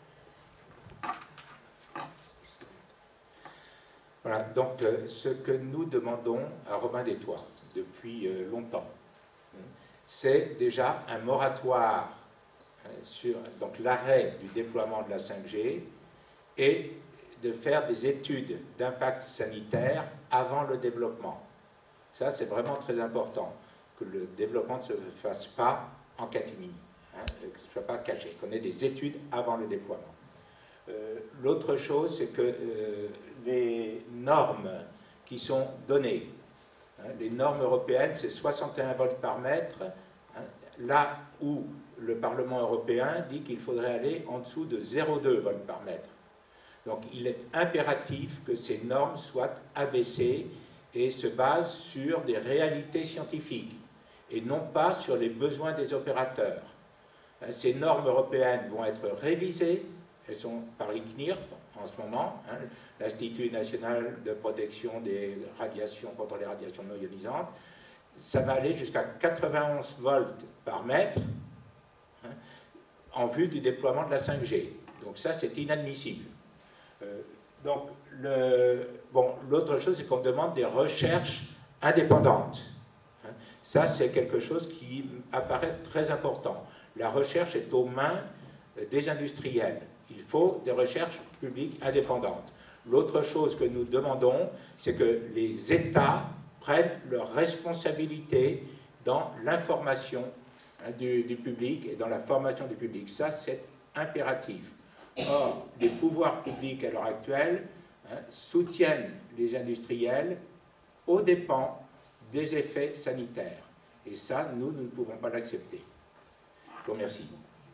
Voilà, donc euh, ce que nous demandons à Robin des Toits depuis euh, longtemps, c'est déjà un moratoire hein, sur donc l'arrêt du déploiement de la cinq G et de faire des études d'impact sanitaire avant le développement. Ça, c'est vraiment très important. Que le développement ne se fasse pas en catimini, hein, que ce ne soit pas caché, qu'on ait des études avant le déploiement. Euh, L'autre chose, c'est que euh, les normes qui sont données, hein, les normes européennes, c'est soixante et un volts par mètre, hein, là où le Parlement européen dit qu'il faudrait aller en dessous de zéro virgule deux volts par mètre. Donc il est impératif que ces normes soient abaissées et se basent sur des réalités scientifiques et non pas sur les besoins des opérateurs. Ces normes européennes vont être révisées, elles sont par l'I C N I R en ce moment, hein, l'Institut national de protection des radiations contre les radiations non ionisantes. Ça va aller jusqu'à quatre-vingt-onze volts par mètre hein, en vue du déploiement de la cinq G. Donc ça, c'est inadmissible. Euh, donc, le, bon, l'autre chose, c'est qu'on demande des recherches indépendantes. Hein. Ça, c'est quelque chose qui apparaît très important. La recherche est aux mains des industriels. Il faut des recherches publiques indépendantes. L'autre chose que nous demandons, c'est que les États prennent leurs responsabilités dans l'information hein, du, du public et dans la formation du public. Ça, c'est impératif. Or, les pouvoirs publics à l'heure actuelle hein, soutiennent les industriels aux dépens des effets sanitaires. Et ça, nous, nous ne pouvons pas l'accepter. Je vous remercie.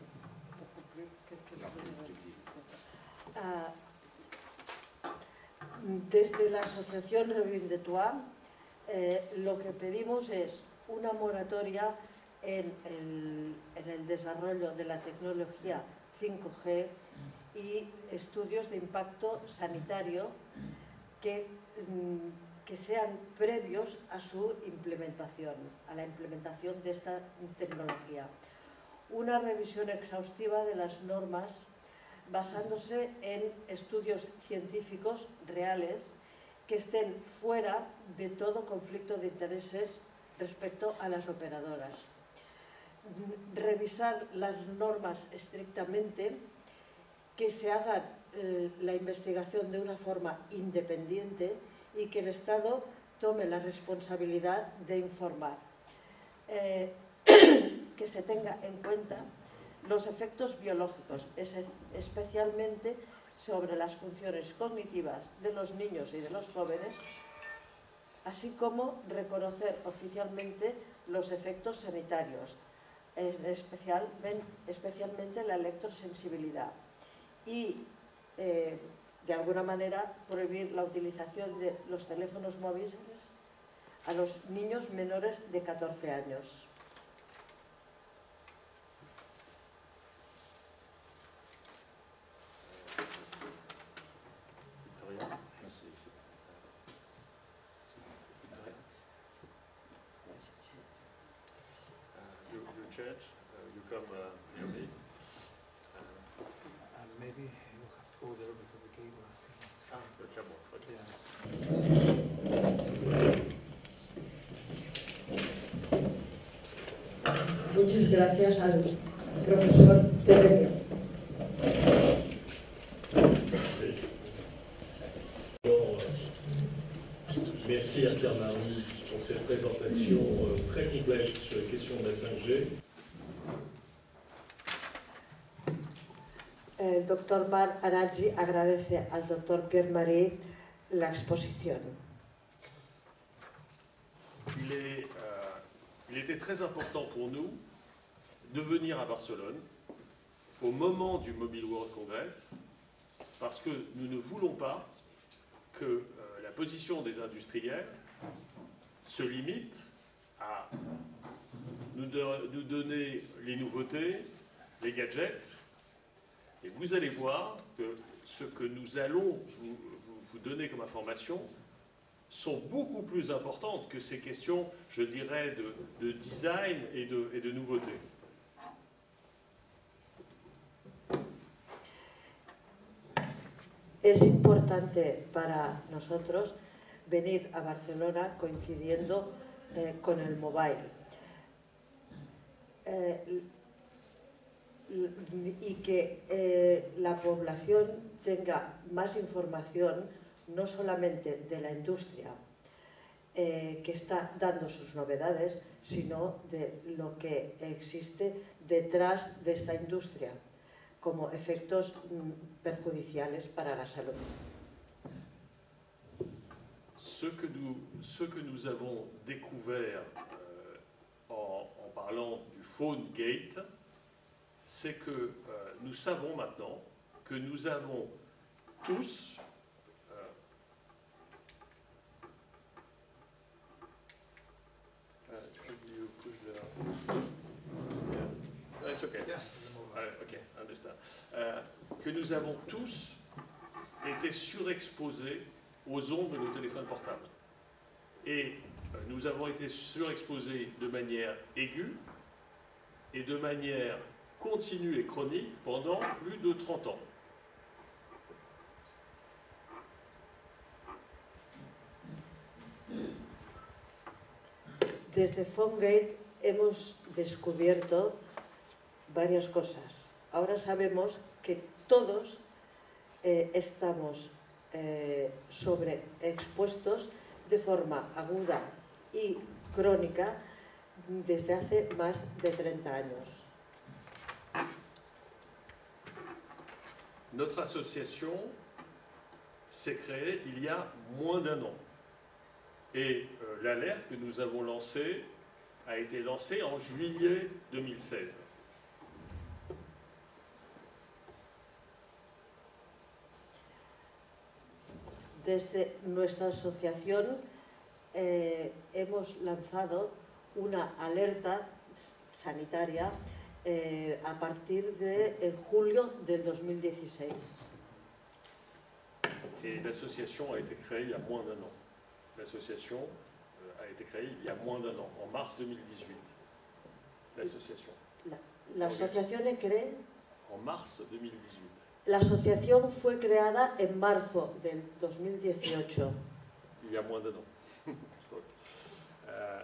Uh, desde la Asociación Revin de Tois, eh, lo que pedimos es una moratoria en el, en el desarrollo de la tecnología cinco G y estudios de impacto sanitario que, que sean previos a su implementación, a la implementación de esta tecnología. Una revisión exhaustiva de las normas basándose en estudios científicos reales que estén fuera de todo conflicto de intereses respecto a las operadoras. Revisar las normas estrictamente, que se haga eh, la investigación de una forma independiente y que el Estado tome la responsabilidad de informar. Eh, que se tenga en cuenta los efectos biológicos, especialmente sobre las funciones cognitivas de los niños y de los jóvenes, así como reconocer oficialmente los efectos sanitarios, en especial, especialmente la electrosensibilidad, y eh, de alguna manera prohibir la utilización de los teléfonos móviles a los niños menores de catorce años.
Church, uh, you come uh, near me. Uh,
Uh, maybe you have to go there because the cable, I think.
ah, the cable, okay.
Yeah. Muchas gracias al profesor Terreño.
Merci à Pierre-Marie pour cette présentation euh, très complexe sur les questions de la cinq G.
El doctor Marc Arazzi agradece al doctor Pierre-Marie la exposición.
Il, est, euh, il était très important pour nous de venir à Barcelone au moment du Mobile World Congress parce que nous ne voulons pas que euh, la position des industriels se limite à nous, de, nous donner les nouveautés, les gadgets. Et vous allez voir que ce que nous allons vous, vous, vous donner comme information sont beaucoup plus importantes que ces questions, je dirais, de, de design et de, et de nouveauté.
Es importante para nosotros venir a Barcelona coincidiendo eh, con el mobile. Eh, y que eh, la población tenga más información no solamente de la industria eh, que está dando sus novedades, sino de lo que existe detrás de esta industria como efectos mm, perjudiciales para la salud.
Ce que nous, ce que nous avons découvert euh, en, en parlant du Phone Gate, c'est que euh, nous savons maintenant que nous avons tous euh, uh, you push the, yeah. It's okay. Uh, okay, understand. Uh, que nous avons tous été surexposés aux ondes de nos téléphones portables. Et euh, nous avons été surexposés de manière aiguë et de manière continue et chronique pendant plus de trente ans.
Desde PhoneGate hemos descubierto varias cosas. Ahora sabemos que todos eh, estamos eh, sobreexpuestos de forma aguda y crónica desde hace más de treinta años.
Notre association s'est créée il y a moins d'un an. Et euh, l'alerte que nous avons lancée a été lancée en juillet deux mille seize.
Desde nuestra asociación eh, hemos lanzado una alerta sanitaria eh, a partir de en julio del dos mil dieciséis.
Et l'association a été créée il y a moins d'un an. L'association euh, a été créée il y a moins d'un an, en mars deux mille dix-huit. L'association.
La, la asociación est créée.
En mars deux mille dix-huit.
La asociación fue creada en marzo del dos mil dieciocho.
Il y a moins d'un an. euh,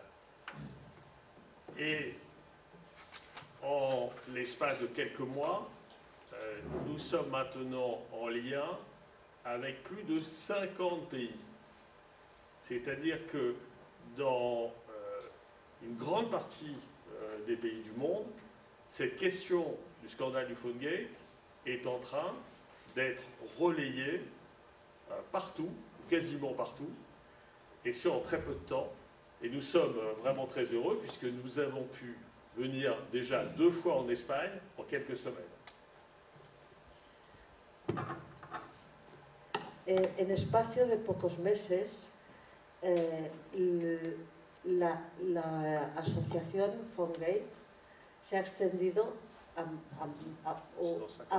et en l'espace de quelques mois, euh, nous sommes maintenant en lien avec plus de cinquante pays. C'est-à-dire que dans euh, une grande partie euh, des pays du monde, cette question du scandale du PhoneGate est en train d'être relayée euh, partout, quasiment partout, et ce en très peu de temps. Et nous sommes euh, vraiment très heureux puisque nous avons pu venir déjà deux fois en Espagne en quelques semaines.
En espacio de pocos meses, eh, la, la asociación PhoneGate se ha extendido a, a, a, a,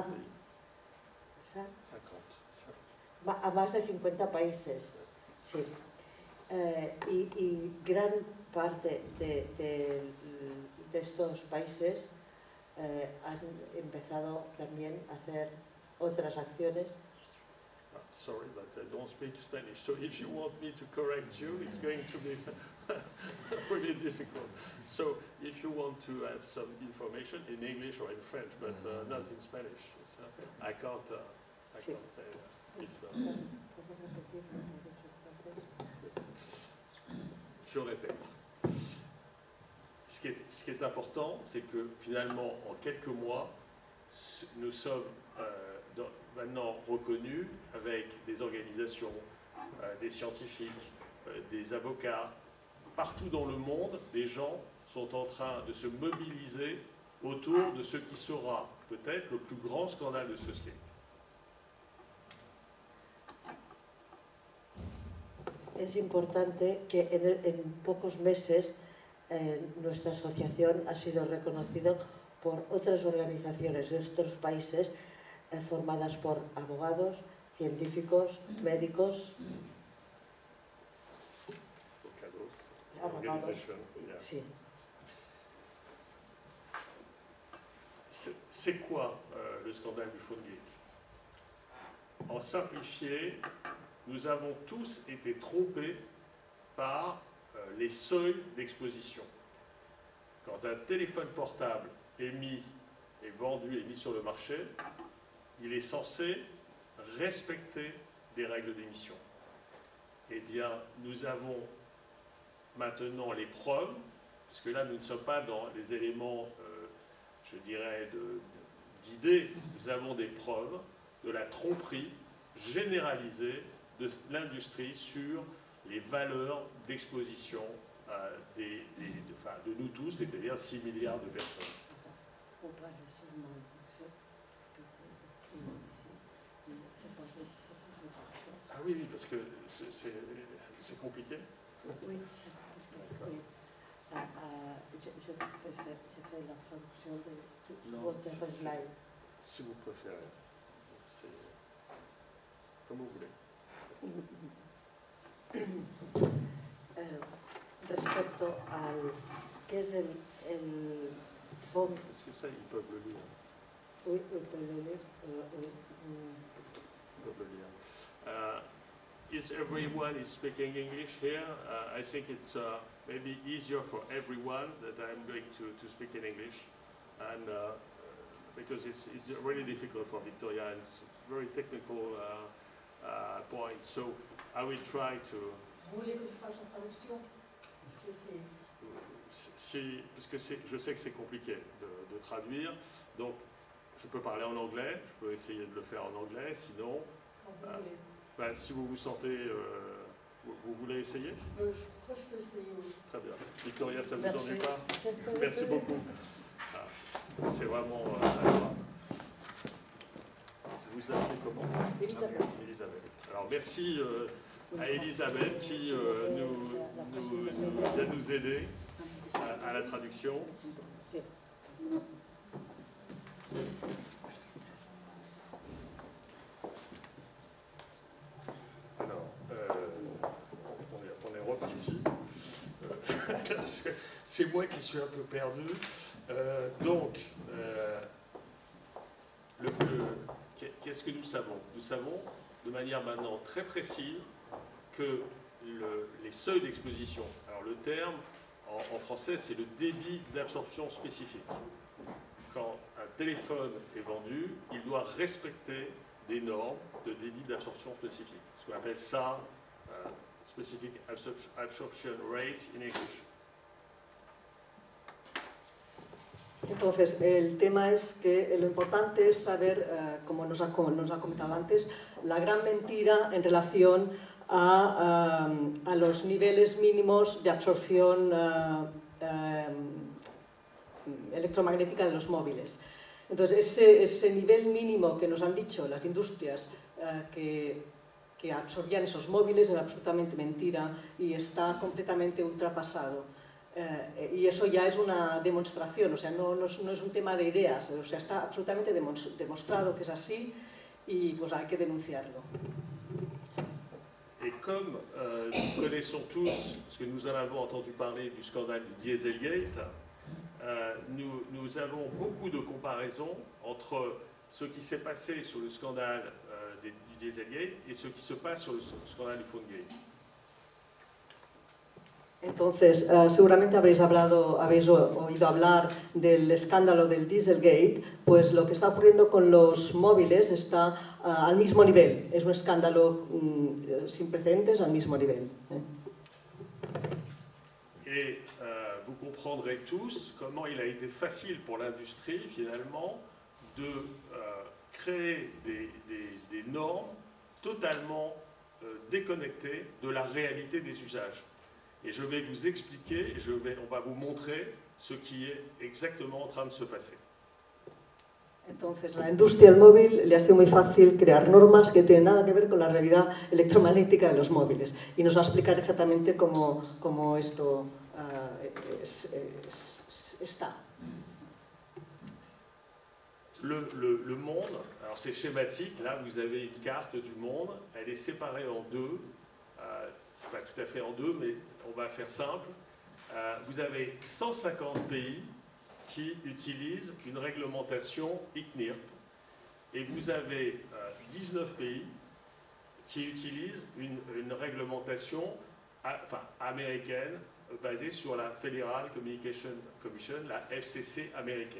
a, a más de cincuenta países. Sí. Eh, y, y gran parte de, de, de estos países eh, han empezado también a hacer otras acciones.
Sorry, but I don't speak Spanish, so if you want me to correct you, it's going to be really difficult. So if you want to have some information in English or in French, but uh, not in Spanish, so I can't, uh, I
Sí.
can't say that. If, uh, je répète. Ce qui est, ce qui est important, c'est que finalement, en quelques mois, nous sommes euh, dans, maintenant reconnus avec des organisations, euh, des scientifiques, euh, des avocats. Partout dans le monde, des gens sont en train de se mobiliser autour de ce qui sera peut-être le plus grand scandale de SoScape.
Es importante que en, en pocos meses eh, nuestra asociación ha sido reconocida por otras organizaciones de otros países eh, formadas por abogados, científicos, médicos, abogados. Sí.
C'est quoi euh, le scandale du PhoneGate? En simplifié, nous avons tous été trompés par euh, les seuils d'exposition. Quand un téléphone portable est mis, est vendu et mis sur le marché, il est censé respecter des règles d'émission. Eh bien, nous avons maintenant les preuves, puisque là nous ne sommes pas dans les éléments, euh, je dirais, d'idées, nous avons des preuves de la tromperie généralisée de l'industrie sur les valeurs d'exposition euh, des, des, de, enfin, de nous tous, c'est-à-dire six milliards de personnes. Ah oui, oui, parce que c'est compliqué.
Oui, oui. Ah, ah, je, je, préfère, je fais la traduction de, de votre slide.
Si vous préférez, c'est comme vous voulez.
Eh, respecto al que es el, el fondo.
Est-ce que ça, ils peuvent le lire?
Oui, on peut le lire. Euh, oui.
Ils peuvent le lire. Uh, is everyone is speaking English here? Uh, I think it's uh, maybe easier for everyone that I'm going to, to speak in English, and uh, because it's, it's really difficult for Victoria, and it's very technical uh, uh, point. So I will try to.
Vous voulez que je fasse la traduction?
Si si, parce que je sais que c'est compliqué de, de traduire, donc je peux parler en anglais, je peux essayer de le faire en anglais, sinon, euh, ben, si vous vous sentez, euh, vous, vous voulez essayer?
Je, peux, je crois que je peux essayer, oui.
Très bien. Victoria, ça ne vous
Merci.
ennuie pas? Merci beaucoup. Ah, c'est vraiment... Euh, alors, vous appelez comment?
Elisabeth.
Elisabeth. Alors merci euh, à Elisabeth qui euh, nous, nous, nous, vient nous aider à, à la traduction. Alors, euh, on, est, on est reparti. Euh, c'est moi qui suis un peu perdu. Euh, donc, euh, le, le qu'est-ce que nous savons? Nous savons de manière maintenant très précise que le, les seuils d'exposition, alors le terme en, en français c'est le débit d'absorption spécifique. Quand un téléphone est vendu, il doit respecter des normes de débit d'absorption spécifique. Ce qu'on appelle ça uh, Specific Absorption Rates in English.
Entonces, el tema es que lo importante es saber, eh, como nos ha, nos ha comentado antes, la gran mentira en relación a, a, a los niveles mínimos de absorción eh, eh, electromagnética de los móviles. Entonces, ese, ese nivel mínimo que nos han dicho las industrias eh, que, que absorbían esos móviles era absolutamente mentira y está completamente ultrapasado. Eh, y eso ya es una demostración, o sea, no, no, es, no es un tema de ideas, o sea, está absolutamente demostrado que es así y pues hay que denunciarlo.
Et comme euh, nous connaissons tous, parce que nous en avons entendu parler du scandale du Dieselgate, euh, nous, nous avons beaucoup de comparaisons entre ce qui s'est passé sur le scandale euh, des, du Dieselgate et ce qui se passe sur le scandale du PhoneGate.
Entonces, uh, seguramente habréis, hablado, habéis oído hablar del escándalo del Dieselgate, pues lo que está ocurriendo con los móviles está uh, al mismo nivel. Es un escándalo um, sin precedentes al mismo nivel. ¿eh?
Et euh, vous comprendrez tous comment il a été facile pour l'industrie, finalement, de euh, créer des, des, des normes totalement euh, déconnectées de la réalité des usages. Et je vais vous expliquer, je vais, on va vous montrer ce qui est exactement en train de se passer.
Entonces, a la industria del móvil le ha sido muy fácil crear normas que tienen nada que ver con la realidad electromagnética de los móviles. Y nos va a explicar exactamente cómo, cómo esto uh, es, es, está.
Le, le, le monde, alors c'est schématique, là vous avez une carte du monde, elle est séparée en deux. Euh, c'est pas tout à fait en deux, mais on va faire simple. Euh, vous avez cent cinquante pays qui utilisent une réglementation I C N I R P et vous avez euh, dix-neuf pays qui utilisent une, une réglementation à, enfin, américaine euh, basée sur la Federal Communication Commission, la F C C américaine.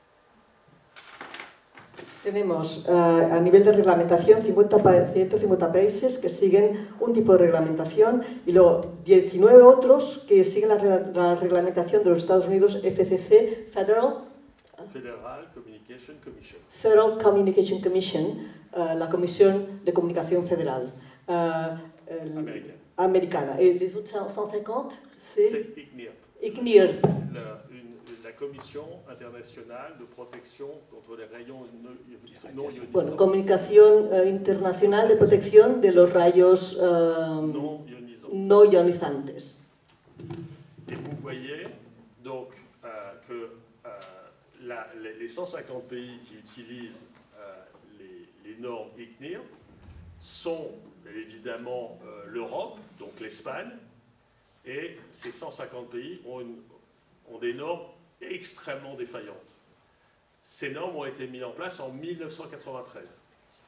Tenemos uh, a nivel de reglamentación ciento cincuenta países que siguen un tipo de reglamentación y luego diecinueve otros que siguen la, re la reglamentación de los Estados Unidos F C C, Federal,
Federal Communication Commission,
Federal Communication Commission, uh, la Comisión de Comunicación Federal uh, el,
américaine.
Americana. Et les autres cent cinquante, c'est
I C N I R P.
I C N I R P.
La, une, la Commission internationale de protection contre les rayons non ionisants.
Bueno, Comunicación uh, Internacional de Protección de los Rayos uh,
non ionisants.
no ionizantes.
Et vous voyez donc euh, que euh, la, les, les cent cinquante pays qui utilisent euh, les, les normes I C N I R P sont évidemment euh, l'Europe, donc l'Espagne, et ces cent cinquante pays ont, une, ont des normes extrêmement défaillantes. Ces normes ont été mises en place en mille neuf cent quatre-vingt-treize.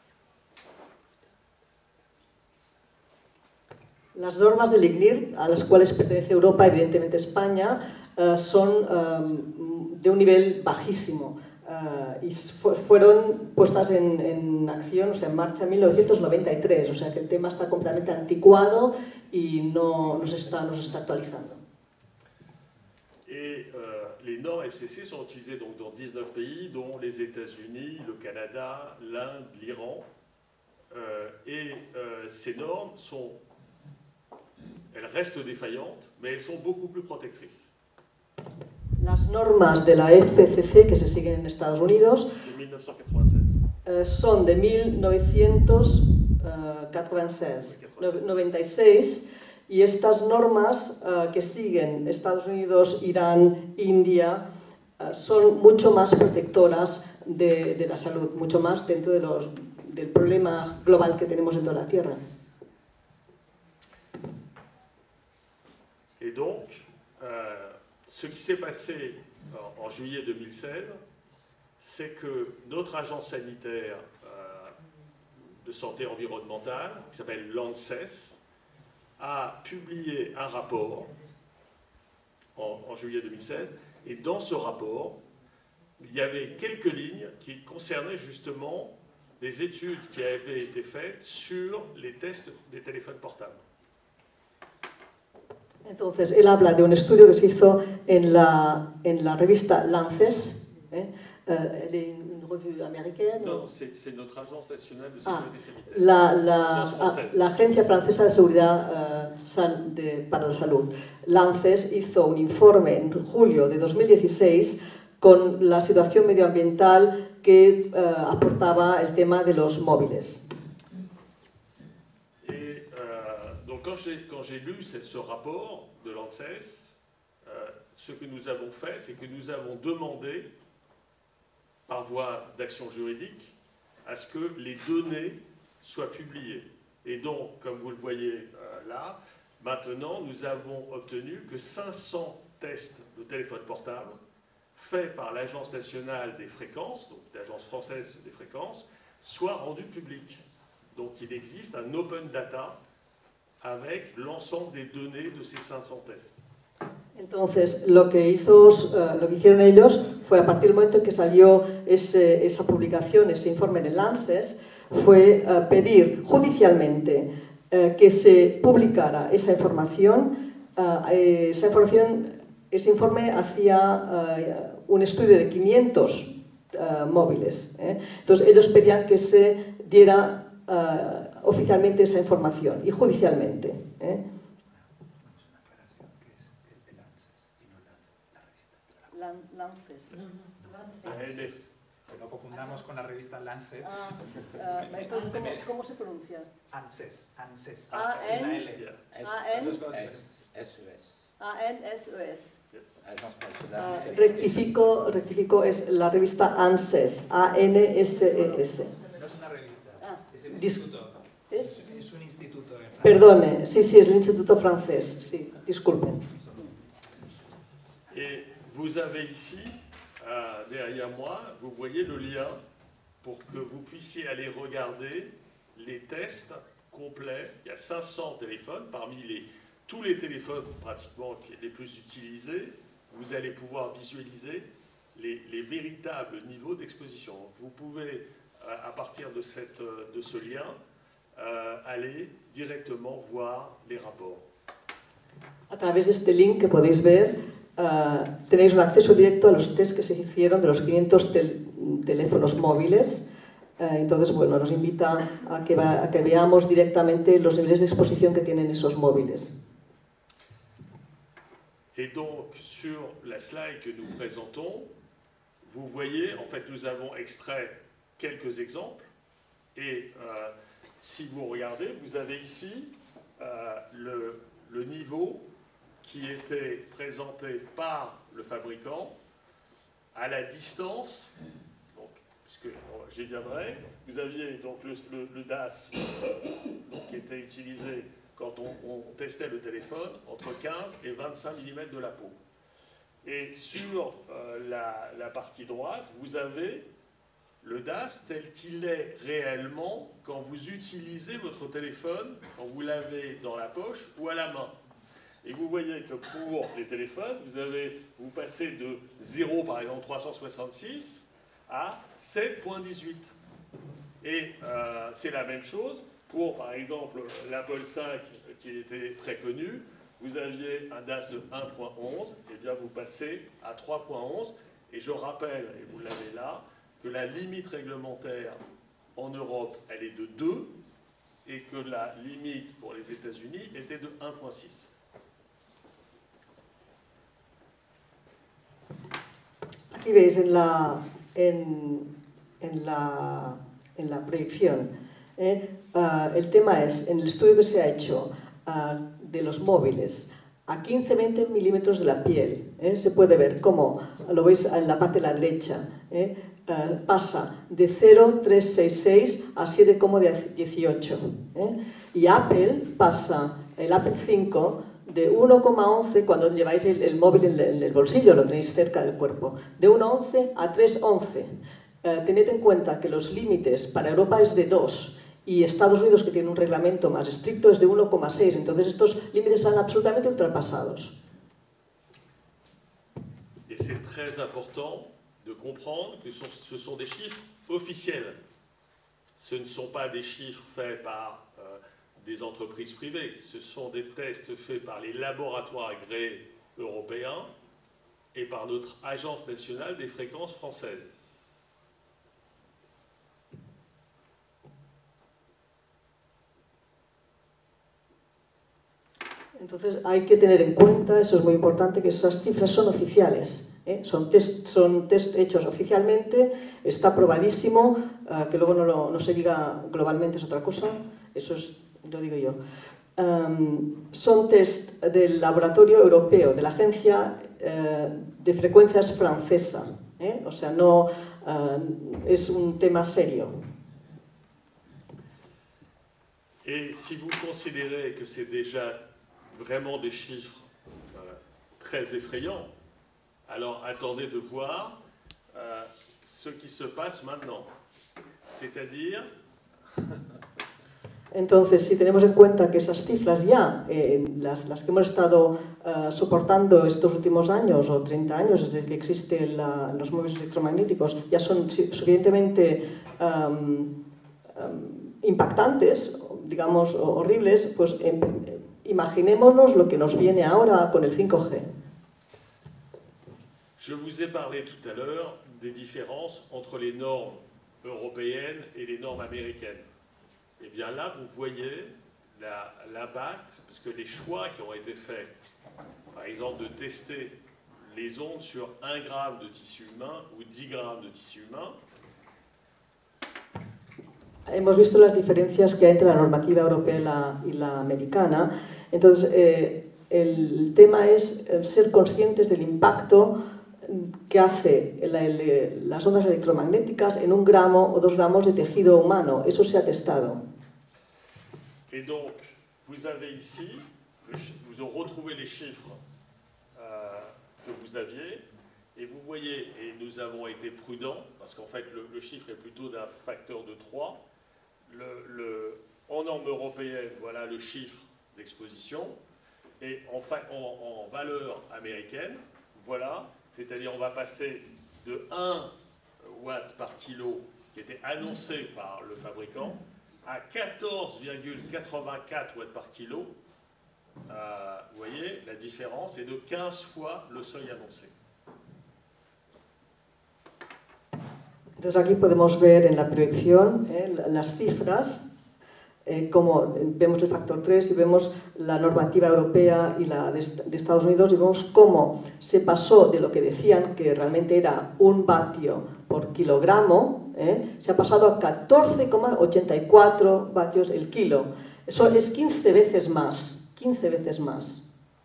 Las normas del I C N I R P, a las cuales pertenece Europa, evidentemente España, uh, son um, de un nivel bajísimo uh, y fu fueron puestas en, en acción, o sea, en marcha en mil novecientos noventa y tres, o sea que el tema está completamente anticuado y no, no, se, está, no se está actualizando.
Et euh, les normes F C C sont utilisées donc dans dix-neuf pays, dont les États-Unis, le Canada, l'Inde, l'Iran. Euh, et euh, ces normes sont, elles restent défaillantes, mais elles sont beaucoup plus protectrices.
Las normas de la F C C que se siguen en Estados Unidos
De mille neuf cent quatre-vingt-seize.
eh, son de mil novecientos noventa y seis y estas normas eh, que siguen Estados Unidos, Irán, India, eh, son mucho más protectoras de, de la salud, mucho más dentro de los, del problema global que tenemos en toda la Tierra.
Et donc, euh, ce qui s'est passé en, en juillet deux mille seize, c'est que notre agence sanitaire euh, de santé environnementale, qui s'appelle l'ANSES, a publié un rapport en, en juillet deux mille seize, et dans ce rapport, il y avait quelques lignes qui concernaient justement des études qui avaient été faites sur les tests des téléphones portables.
Entonces, él habla de un estudio que se hizo en la, en la revista Lancet, ¿eh? Eh, une revue américaine.
Non, c'est notre agence nationale de
ah,
sécurité sanitaire.
La, la, ah, la Agencia Francesa de Seguridad uh, sal, de, para la Salud. Lancet hizo un informe en julio de dos mil dieciséis con la situación medioambiental que uh, aportaba el tema de los móviles.
Et euh, donc quand j'ai quand j'ai lu ce, ce rapport de l'ANSES, euh, ce que nous avons fait, c'est que nous avons demandé par voie d'action juridique, à ce que les données soient publiées. Et donc, comme vous le voyez euh, là, maintenant, nous avons obtenu que cinq cents tests de téléphone portable faits par l'Agence nationale des fréquences, donc l'Agence française des fréquences, soient rendus publics. Donc, il existe un open data avec l'ensemble des données de ces cinq cents tests.
Entonces, lo que, hizo, uh, lo que hicieron ellos fue, a partir del momento en que salió ese, esa publicación, ese informe en el Lancet, fue uh, pedir judicialmente uh, que se publicara esa información. Uh, esa información, ese informe hacía uh, un estudio de quinientos uh, móviles. ¿eh? Entonces, ellos pedían que se diera uh, oficialmente esa información y judicialmente. ¿eh? Lancet.
Lancet. Que no confundamos con la revista Lancet.
Ah, uh, entonces, ¿cómo, ¿cómo se pronuncia?
ANSES. ANSES.
A
Sin la
N
L.
A N S O S. Uh, rectifico, rectifico, es la revista ANSES. A N S E S.
No es una revista,
ah,
es un instituto.
¿Es?
Es un instituto en Francia.
Perdone, sí, sí, es el Instituto Francés. Sí, disculpen.
Et vous avez ici, euh, derrière moi, vous voyez le lien pour que vous puissiez aller regarder les tests complets. Il y a cinq cents téléphones, parmi les, tous les téléphones pratiquement les plus utilisés, vous allez pouvoir visualiser les, les véritables niveaux d'exposition. Vous pouvez, à partir de, cette, de ce lien, euh, aller directement voir les rapports.
A través de este link que podéis ver, Uh, tenéis un acceso directo a los test que se hicieron de los quinientos tel teléfonos móviles. Uh, entonces, bueno, nos invita a que, va, a que veamos directamente los niveles de exposición que tienen esos móviles.
Et donc, sur la slide que nous présentons, vous voyez, en fait, nous avons extrait quelques exemples. Et euh, si vous regardez, vous avez ici euh, le, le niveau qui était présenté par le fabricant à la distance, donc, puisque j'y viendrai, vous aviez donc le, le, le D A S donc, qui était utilisé quand on, on testait le téléphone entre quinze et vingt-cinq millimètres de la peau. Et sur euh, la, la partie droite, vous avez le D A S tel qu'il est réellement quand vous utilisez votre téléphone, quand vous l'avez dans la poche ou à la main. Et vous voyez que pour les téléphones, vous, avez, vous passez de zéro, par exemple, trois cent soixante-six à sept virgule dix-huit. Et euh, c'est la même chose pour, par exemple, l'Apple cinq, qui était très connu. vous aviez un D A S de un point onze, et bien vous passez à trois point onze. Et je rappelle, et vous l'avez là, que la limite réglementaire en Europe, elle est de deux, et que la limite pour les États-Unis était de un point six.
Aquí veis en la, en, en la, en la proyección, eh, uh, el tema es, en el estudio que se ha hecho uh, de los móviles, a quince a veinte milímetros de la piel, eh, se puede ver cómo, lo veis en la parte de la derecha, eh, uh, pasa de cero coma trescientos sesenta y seis a siete coma dieciocho. Eh, y Apple pasa, el Apple cinco, de uno coma once, cuando lleváis el, el móvil en el, en el bolsillo, lo tenéis cerca del cuerpo, de uno coma once a tres coma once. Eh, tened en cuenta que los límites para Europa es de dos y Estados Unidos, que tiene un reglamento más estricto, es de uno coma seis. Entonces estos límites están absolutamente ultrapasados.
Et c'est très important de comprendre que ce sont des chiffres officiels. Ce ne sont pas des chiffres faits par euh, des entreprises privées, ce sont des tests faits par les laboratoires agréés européens et par notre Agence nationale des fréquences françaises.
Entonces hay que tener en cuenta, eso es muy importante, que esas cifras son oficiales, ¿eh? son, test, son test hechos oficialmente, está probadísimo, uh, que luego no, lo, no se diga globalmente es otra cosa, eso es, lo digo yo. Um, son test del laboratorio europeo, de la agencia uh, de frecuencias francesa, ¿eh? o sea, no uh, es un tema serio.
Et si vous considérez que c'est déjà vraiment des chiffres euh, très effrayants, alors attendez de voir euh, ce qui se passe maintenant. C'est-à-dire...
Entonces, si tenemos en cuenta que esas cifras ya, eh, las, las que hemos estado uh, soportando estos últimos años, o treinta años desde que existen la, los móviles electromagnéticos, ya son suficientemente um, um, impactantes, digamos, horribles, pues eh, imaginémonos lo que nos viene ahora con el cinco G.
Je vous ai parlé tout à l'heure des différences entre les normes européennes et les normes américaines. Et bien là, vous voyez l'impact, parce que les choix qui ont été faits, par exemple de tester les ondes sur un gramme de tissu humain ou dix grammes de tissu humain.
Hemos visto las diferencias que hay entre la normativa europea y la, y la americana. Entonces, eh, el tema es ser conscientes del impacto que hace la, el, las ondas electromagnéticas en un gramo o dos gramos de tejido humano. Eso se ha testado.
Et donc, vous avez ici, vous avez retrouvé les chiffres euh, que vous aviez, et vous voyez, et nous avons été prudents, parce qu'en fait le, le chiffre est plutôt d'un facteur de trois. Le, le, en norme européenne, voilà le chiffre d'exposition, et en, fa, en, en valeur américaine, voilà, c'est-à-dire on va passer de un watt par kilo qui était annoncé par le fabricant à quatorze virgule quatre-vingt-quatre watts par kilo. Euh, vous voyez, la différence est de quinze fois le seuil annoncé.
Entonces aquí podemos ver en la proyección eh, las cifras, eh, como vemos el factor tres y vemos la normativa europea y la de, de Estados Unidos, y vemos cómo se pasó de lo que decían que realmente era un vatio por kilogramo, eh, se ha pasado a catorce coma ochenta y cuatro vatios el kilo. Eso es quince veces más, quince veces más.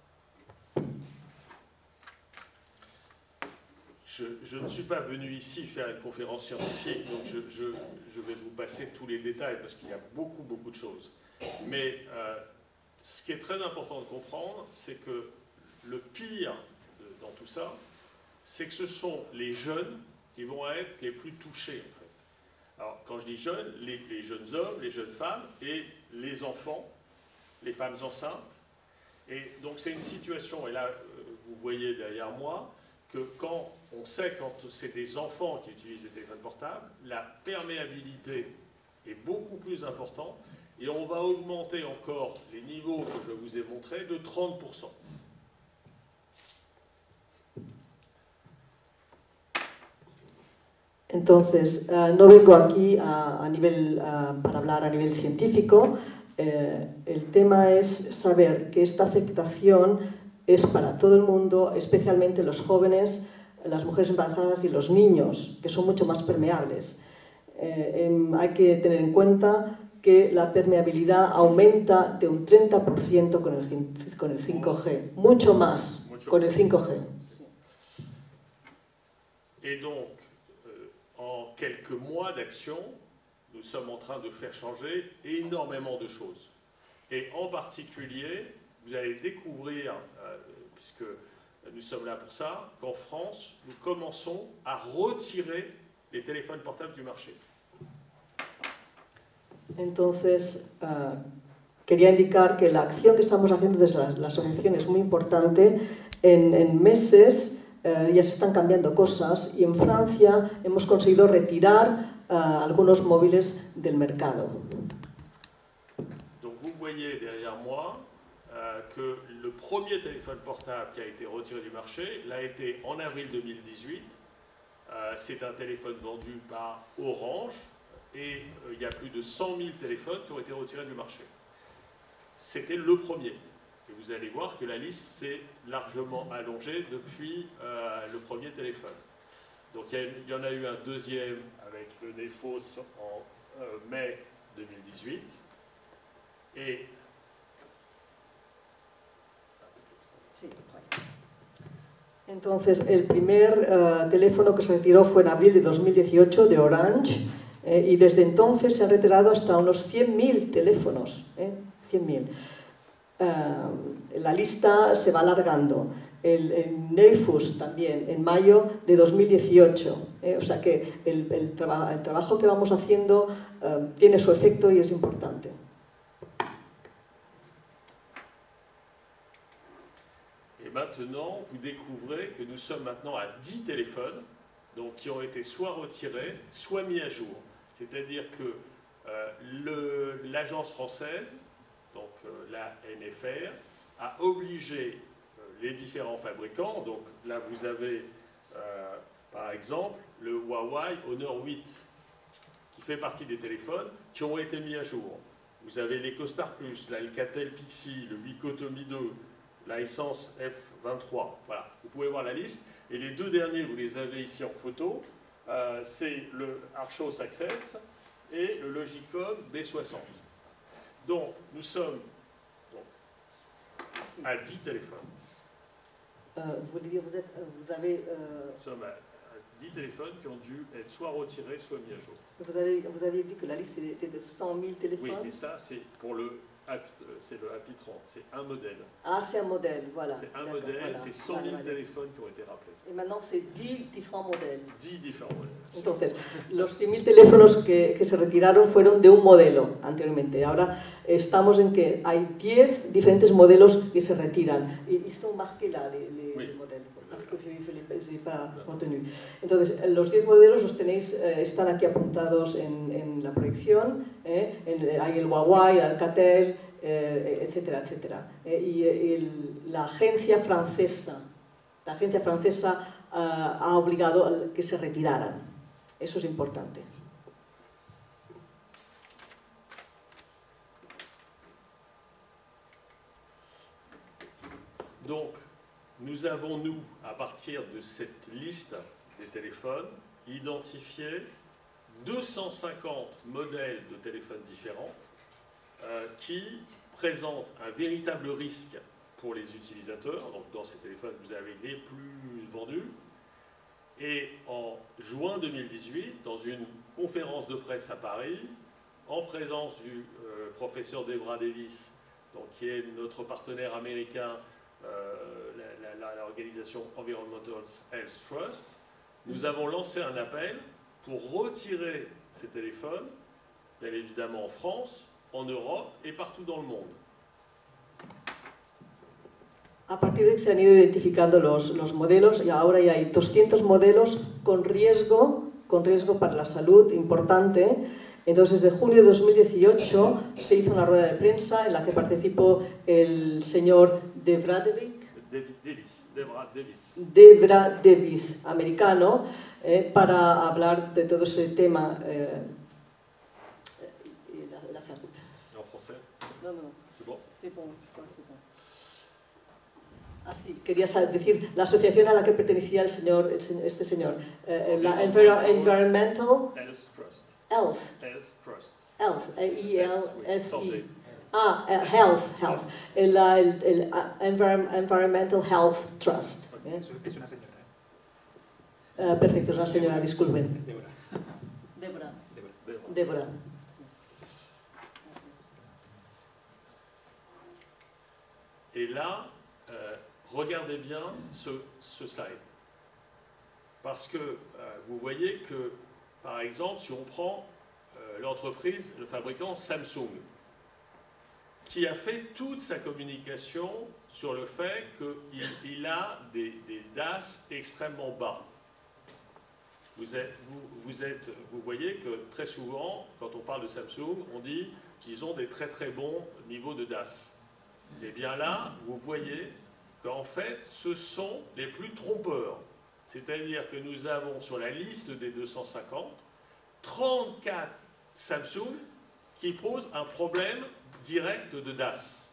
Je, je ne suis pas venu ici faire une conférence scientifique, donc je, je, je vais vous passer tous les détails parce qu'il y a beaucoup, beaucoup de choses. Mais euh, ce qui est très important de comprendre, c'est que le pire de, dans tout ça, c'est que ce sont les jeunes qui vont être les plus touchés, en fait. Alors, quand je dis jeunes, les, les jeunes hommes, les jeunes femmes et les enfants, les femmes enceintes. Et donc, c'est une situation, et là, vous voyez derrière moi, que quand on sait quand c'est des enfants qui utilisent des téléphones portables, la perméabilité est beaucoup plus importante Et on va augmenter encore les niveaux que je vous ai montrés de trente pour cent.
Entonces, uh, no vengo aquí a, a nivel, uh, para hablar a nivel científico. Eh, el tema es saber que esta afectación es para todo el mundo, especialmente los jóvenes, las mujeres embarazadas y los niños, que son mucho más permeables. Eh, eh, hay que tener en cuenta que la permeabilidad aumenta de un treinta por ciento con el, con el cinco G, mucho más mucho con el cinco G.
Et donc, euh, en quelques mois d'action, nous sommes en train de faire changer énormément de choses. Et en particulier, vous allez découvrir, euh, puisque nous sommes là pour ça, qu'en France, nous commençons à retirer les téléphones portables du marché.
Entonces, uh, quería indicar que la acción que estamos haciendo desde la, la asociación es muy importante. En, en meses uh, ya se están cambiando cosas y en Francia hemos conseguido retirar uh, algunos móviles del mercado.
Donc vous voyez derrière moi euh, que le premier téléphone portable qui a été retiré du marché l'a été en avril deux mille dix-huit. Euh, C'est un téléphone vendu par Orange. Et euh, il y a plus de cent mille téléphones qui ont été retirés du marché. C'était le premier. Et vous allez voir que la liste s'est largement allongée depuis euh, le premier téléphone. Donc il y, a, il y en a eu un deuxième avec le Nefos en euh, mai deux mille dix-huit. Et...
Entonces, el primer uh, teléfono que se retiró fue en abril de dos mil dieciocho de Orange. Eh, y desde entonces se han retirado hasta unos cien mil teléfonos, eh, cien mil. Uh, la lista se va alargando. El, el Nefus también, en mayo de dos mil dieciocho. Eh, o sea que el, el, traba, el trabajo que vamos haciendo uh, tiene su efecto y es importante.
Et maintenant, vous découvrez que nous sommes maintenant à dix téléphones donc, qui ont été soit retirés, soit mis à jour. C'est-à-dire que euh, l'agence française, donc euh, la N F R, a obligé euh, les différents fabricants, donc là vous avez euh, par exemple le Huawei Honor huit, qui fait partie des téléphones qui ont été mis à jour. Vous avez l'EcoStar Plus, l'Alcatel Pixie, le Wikotomi deux, la Essence F vingt-trois, voilà, vous pouvez voir la liste, et les deux derniers vous les avez ici en photo. Euh, c'est le Archos Access et le Logicom B soixante. Donc, nous sommes donc, à dix téléphones.
Euh, vous, vous, êtes, vous, avez, euh...
nous sommes à, à dix téléphones qui ont dû être soit retirés, soit mis à jour.
Vous avez, vous avez dit que la liste était de cent mille téléphones.
Oui, mais ça, c'est pour le c'est le Happy trente, c'est un modèle.
Ah, c'est un modèle, voilà.
C'est un modèle, voilà. C'est cent mille vale, vale. téléphones qui ont été rappelés.
Et maintenant, c'est dix différents modèles.
dix différents modèles.
Entonces, los cien mil teléfonos que, que se retiraron fueron de un modelo anteriormente. Ahora estamos en que hay diez diferentes modelos que se retiran. Y, y son más que la, les, les oui. modèles. Parce que je ne les ai pas retenus. Entonces, los diez modelos los tenéis, eh, están aquí apuntados en, en la proyección. Eh, en, hay el Huawei, el Alcatel, eh, etcétera, etcétera. Eh, y el, la agencia francesa, la agencia francesa uh, ha obligado a que se retiraran. Eso es importante.
Donc, nous avons, nous, à partir de cette liste des téléphones, identifié deux cent cinquante modèles de téléphones différents euh, qui présentent un véritable risque pour les utilisateurs. Donc, dans ces téléphones, vous avez les plus vendus. Et en juin deux mille dix-huit, dans une conférence de presse à Paris, en présence du euh, professeur Debra Davis, donc, qui est notre partenaire américain, Euh, l'organisation Environmental Health Trust, nous avons lancé un appel pour retirer ces téléphones, bien évidemment en France, en Europe et partout dans le monde.
A partir de que se han ido identificando los, los modelos, y ahora ya hay doscientos modelos con riesgo, con riesgo para la salud importante, Entonces, desde junio de dos mil dieciocho se hizo una rueda de prensa en la que participó el señor Devradevic,
Davis, Devra Davis.
Devra Davis, americano, eh, para hablar de todo ese tema. Eh, y la, la
En français,
no, no,
c'est bon?
c'est bon, ça, c'est bon. Así, quería sa- decir la asociación a la que pertenecía el señor, el señor este señor, eh, la Enviro- Environmental
Else Trust.
Health,
Else Trust.
Health, E L S
Santé.
E. Ah, eh, Health, Health, el, la- el, el, ah, Envir- Environmental Health Trust. ¿eh?
Es, es una señora,
Eh, perfecto, es una señora, disculpen.
es Débora.
Débora.
Débora.
Débora.
Et là, euh, regardez bien ce, ce slide. Parce que euh, vous voyez que, par exemple, si on prend euh, l'entreprise, le fabricant Samsung, qui a fait toute sa communication sur le fait qu'il il a des, des D A S extrêmement bas. Vous, êtes, vous, vous, êtes, vous voyez que très souvent, quand on parle de Samsung, on dit qu'ils ont des très très bons niveaux de D A S. Et bien là, vous voyez qu'en fait, ce sont les plus trompeurs. C'est-à-dire que nous avons sur la liste des deux cent cinquante, trente-quatre Samsung qui posent un problème direct de D A S.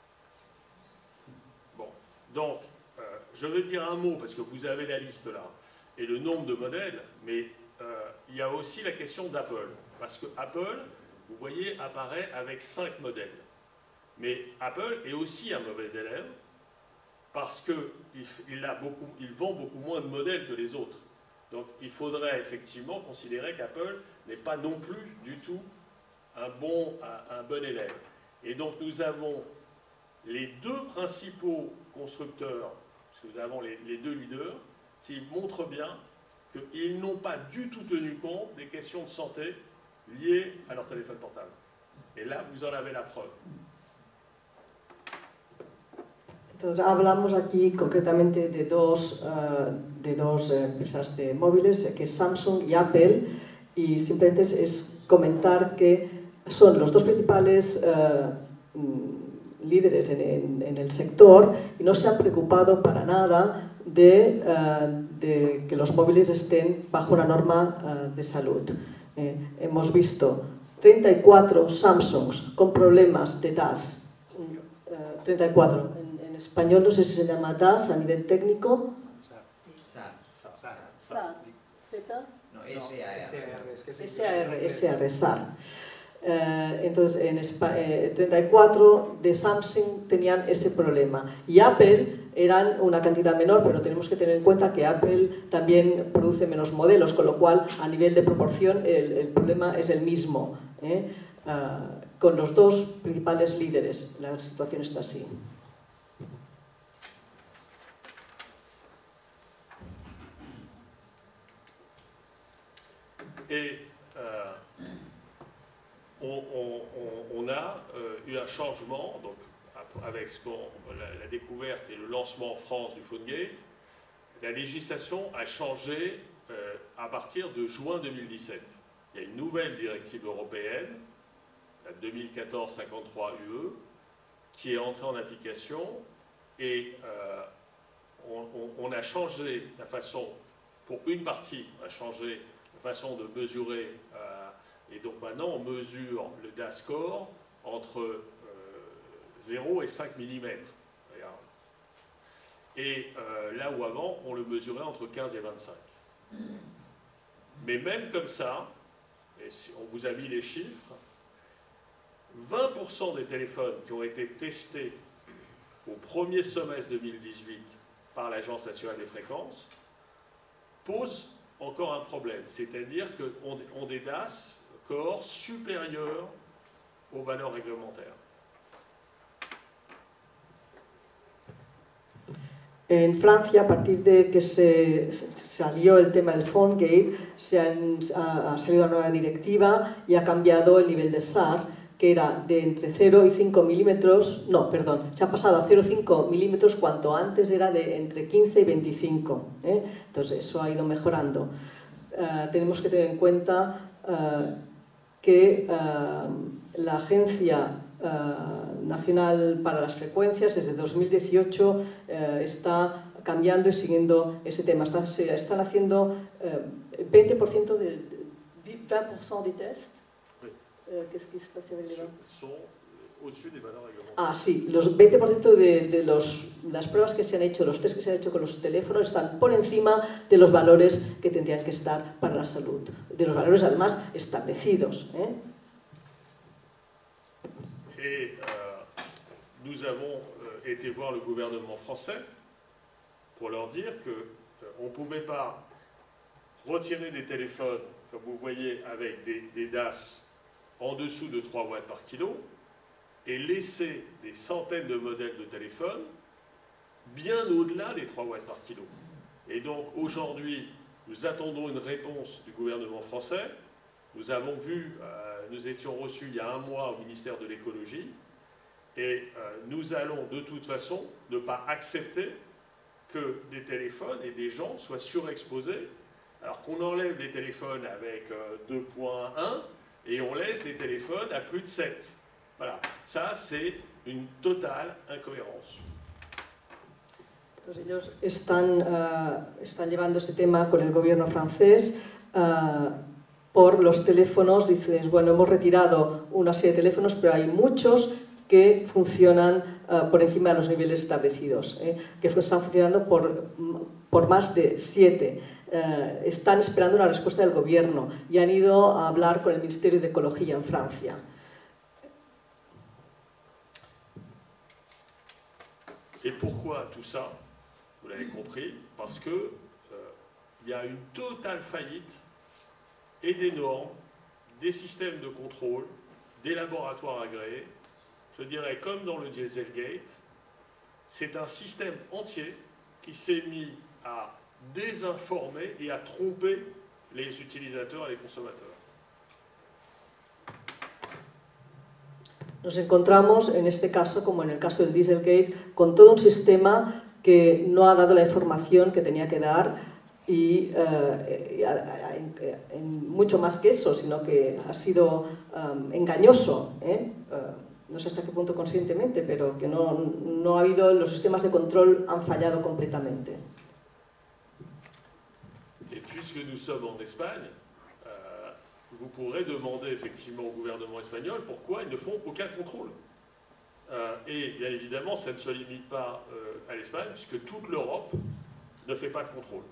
Bon, donc, euh, je vais dire un mot parce que vous avez la liste là et le nombre de modèles, mais euh, il y a aussi la question d'Apple. Parce que Apple, vous voyez, apparaît avec cinq modèles. Mais Apple est aussi un mauvais élève parce qu'il il a beaucoup, il vend beaucoup moins de modèles que les autres. Donc il faudrait effectivement considérer qu'Apple n'est pas non plus du tout un bon, un, un bon élève. Et donc nous avons les deux principaux constructeurs, parce que nous avons les, les deux leaders, qui montrent bien qu'ils n'ont pas du tout tenu compte des questions de santé liées à leur téléphone portable. Et là, vous en avez la preuve.
Entonces, hablamos aquí concretamente de dos, uh, de dos eh, empresas de móviles, que es Samsung y Apple, y simplemente es, es comentar que son los dos principales uh, líderes en, en, en el sector y no se han preocupado para nada de, uh, de que los móviles estén bajo una norma uh, de salud. Eh, hemos visto treinta y cuatro Samsungs con problemas de D A S, uh, treinta y cuatro. En español no sé si se llama D A S a nivel técnico.
SAR.
SAR.
SAR.
SAR. Z.
No, S A R.
S A R, es que es
S A R,
inglés.
S A R, SAR. Eh, entonces, en Espa eh, treinta y cuatro de Samsung tenían ese problema. Y Apple eran una cantidad menor, pero tenemos que tener en cuenta que Apple también produce menos modelos, con lo cual, a nivel de proporción, el, el problema es el mismo. ¿eh? Uh, con los dos principales líderes, la situación está así.
Et euh, on, on, on a euh, eu un changement, donc, avec ce qu'on, la, la découverte et le lancement en France du PhoneGate. La législation a changé euh, à partir de juin deux mille dix-sept. Il y a une nouvelle directive européenne, la deux mille quatorze cinquante-trois U E, qui est entrée en application et euh, on, on, on a changé la façon, pour une partie, on a changé façon de mesurer, euh, et donc maintenant on mesure le D A S score entre euh, zéro et cinq millimètres. Et euh, là où avant on le mesurait entre quinze et vingt-cinq. Mais même comme ça, et si on vous a mis les chiffres, vingt pour cent des téléphones qui ont été testés au premier semestre deux mille dix-huit par l'Agence nationale des fréquences posent encore un problème, c'est-à-dire qu'on on des D A S corps supérieurs aux valeurs réglementaires.
En Francia, a partir de que se salió el tema del PhoneGate, se han, ha, ha salido una nueva directiva y ha cambiado el nivel de SAR, que era de entre cero y cinco milímetros, no, perdón, se ha pasado a cero coma cinco milímetros cuanto antes era de entre quince y veinticinco. ¿eh? Entonces eso ha ido mejorando. Uh, tenemos que tener en cuenta uh, que uh, la Agencia uh, Nacional para las Frecuencias desde dos mil dieciocho uh, está cambiando y siguiendo ese tema. Están, se están haciendo uh, veinte por ciento de, veinte por ciento de test. Uh, ¿Qué es que se pasa en el Ah, sí, los veinte por ciento de, de los, las pruebas que se han hecho, los test que se han hecho con los teléfonos están por encima de los valores que tendrían que estar para la salud, de los valores además establecidos. ¿eh?
Et euh, nous avons euh, été voir le gouvernement français pour leur dire qu'on euh, ne pouvait pas retirer des téléphones, comme vous voyez, avec des, des D A S en dessous de trois watts par kilo, et laisser des centaines de modèles de téléphones bien au-delà des trois watts par kilo. Et donc aujourd'hui, nous attendons une réponse du gouvernement français. Nous avons vu, euh, nous étions reçus il y a un mois au ministère de l'écologie, et euh, nous allons de toute façon ne pas accepter que des téléphones et des gens soient surexposés, alors qu'on enlève les téléphones avec euh, deux point un et on laisse les téléphones à plus de sept. Voilà, ça c'est une totale incohérence.
Pues ellos están, uh, están llevando ese tema con el gobierno francés uh, por los teléfonos. Dices, bueno, hemos retirado una serie de teléfonos, pero hay muchos que funcionan uh, por encima de los niveles establecidos, ¿eh? que están funcionando por, por más de siete. Uh, están esperando una respuesta del gobierno y han ido a hablar con el Ministerio de Ecología en Francia.
Et pourquoi tout ça? Vous l'avez compris, parce que euh, y a une totale faillite et des normes, des systèmes de contrôle, des laboratoires agréés. Je dirais comme dans le Dieselgate, c'est un système entier qui s'est mis à désinformer et à tromper les utilisateurs et les consommateurs.
Nos encontramos, en este caso, como en el caso del Dieselgate, con todo un sistema que no ha dado la información que tenía que dar y eh, en, en mucho más que eso, sino que ha sido um, engañoso, ¿eh? Uh, no sé hasta qué punto conscientemente, pero que no, no ha habido, los sistemas de control han fallado completamente.
Et puisque nous sommes en Espagne, vous pourrez demander effectivement au gouvernement espagnol pourquoi ils ne font aucun contrôle. Euh, et bien évidemment, ça ne se limite pas euh, à l'Espagne, puisque toute l'Europe ne fait pas de contrôle.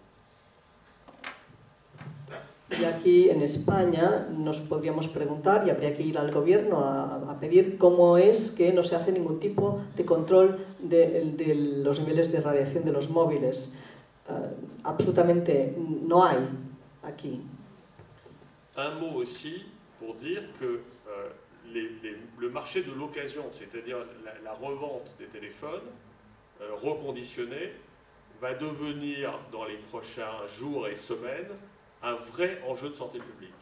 Y aquí en España nos podríamos preguntar, y habría que ir al gobierno a, a pedir cómo es que no se hace ningún tipo de control de, de los niveles de radiación de los móviles. Uh, absolutamente no hay aquí.
Un mot aussi pour dire que euh, les, les, le marché de l'occasion, c'est-à-dire la, la revente des téléphones euh, reconditionnés, va devenir dans les prochains jours et semaines un vrai enjeu de santé publique.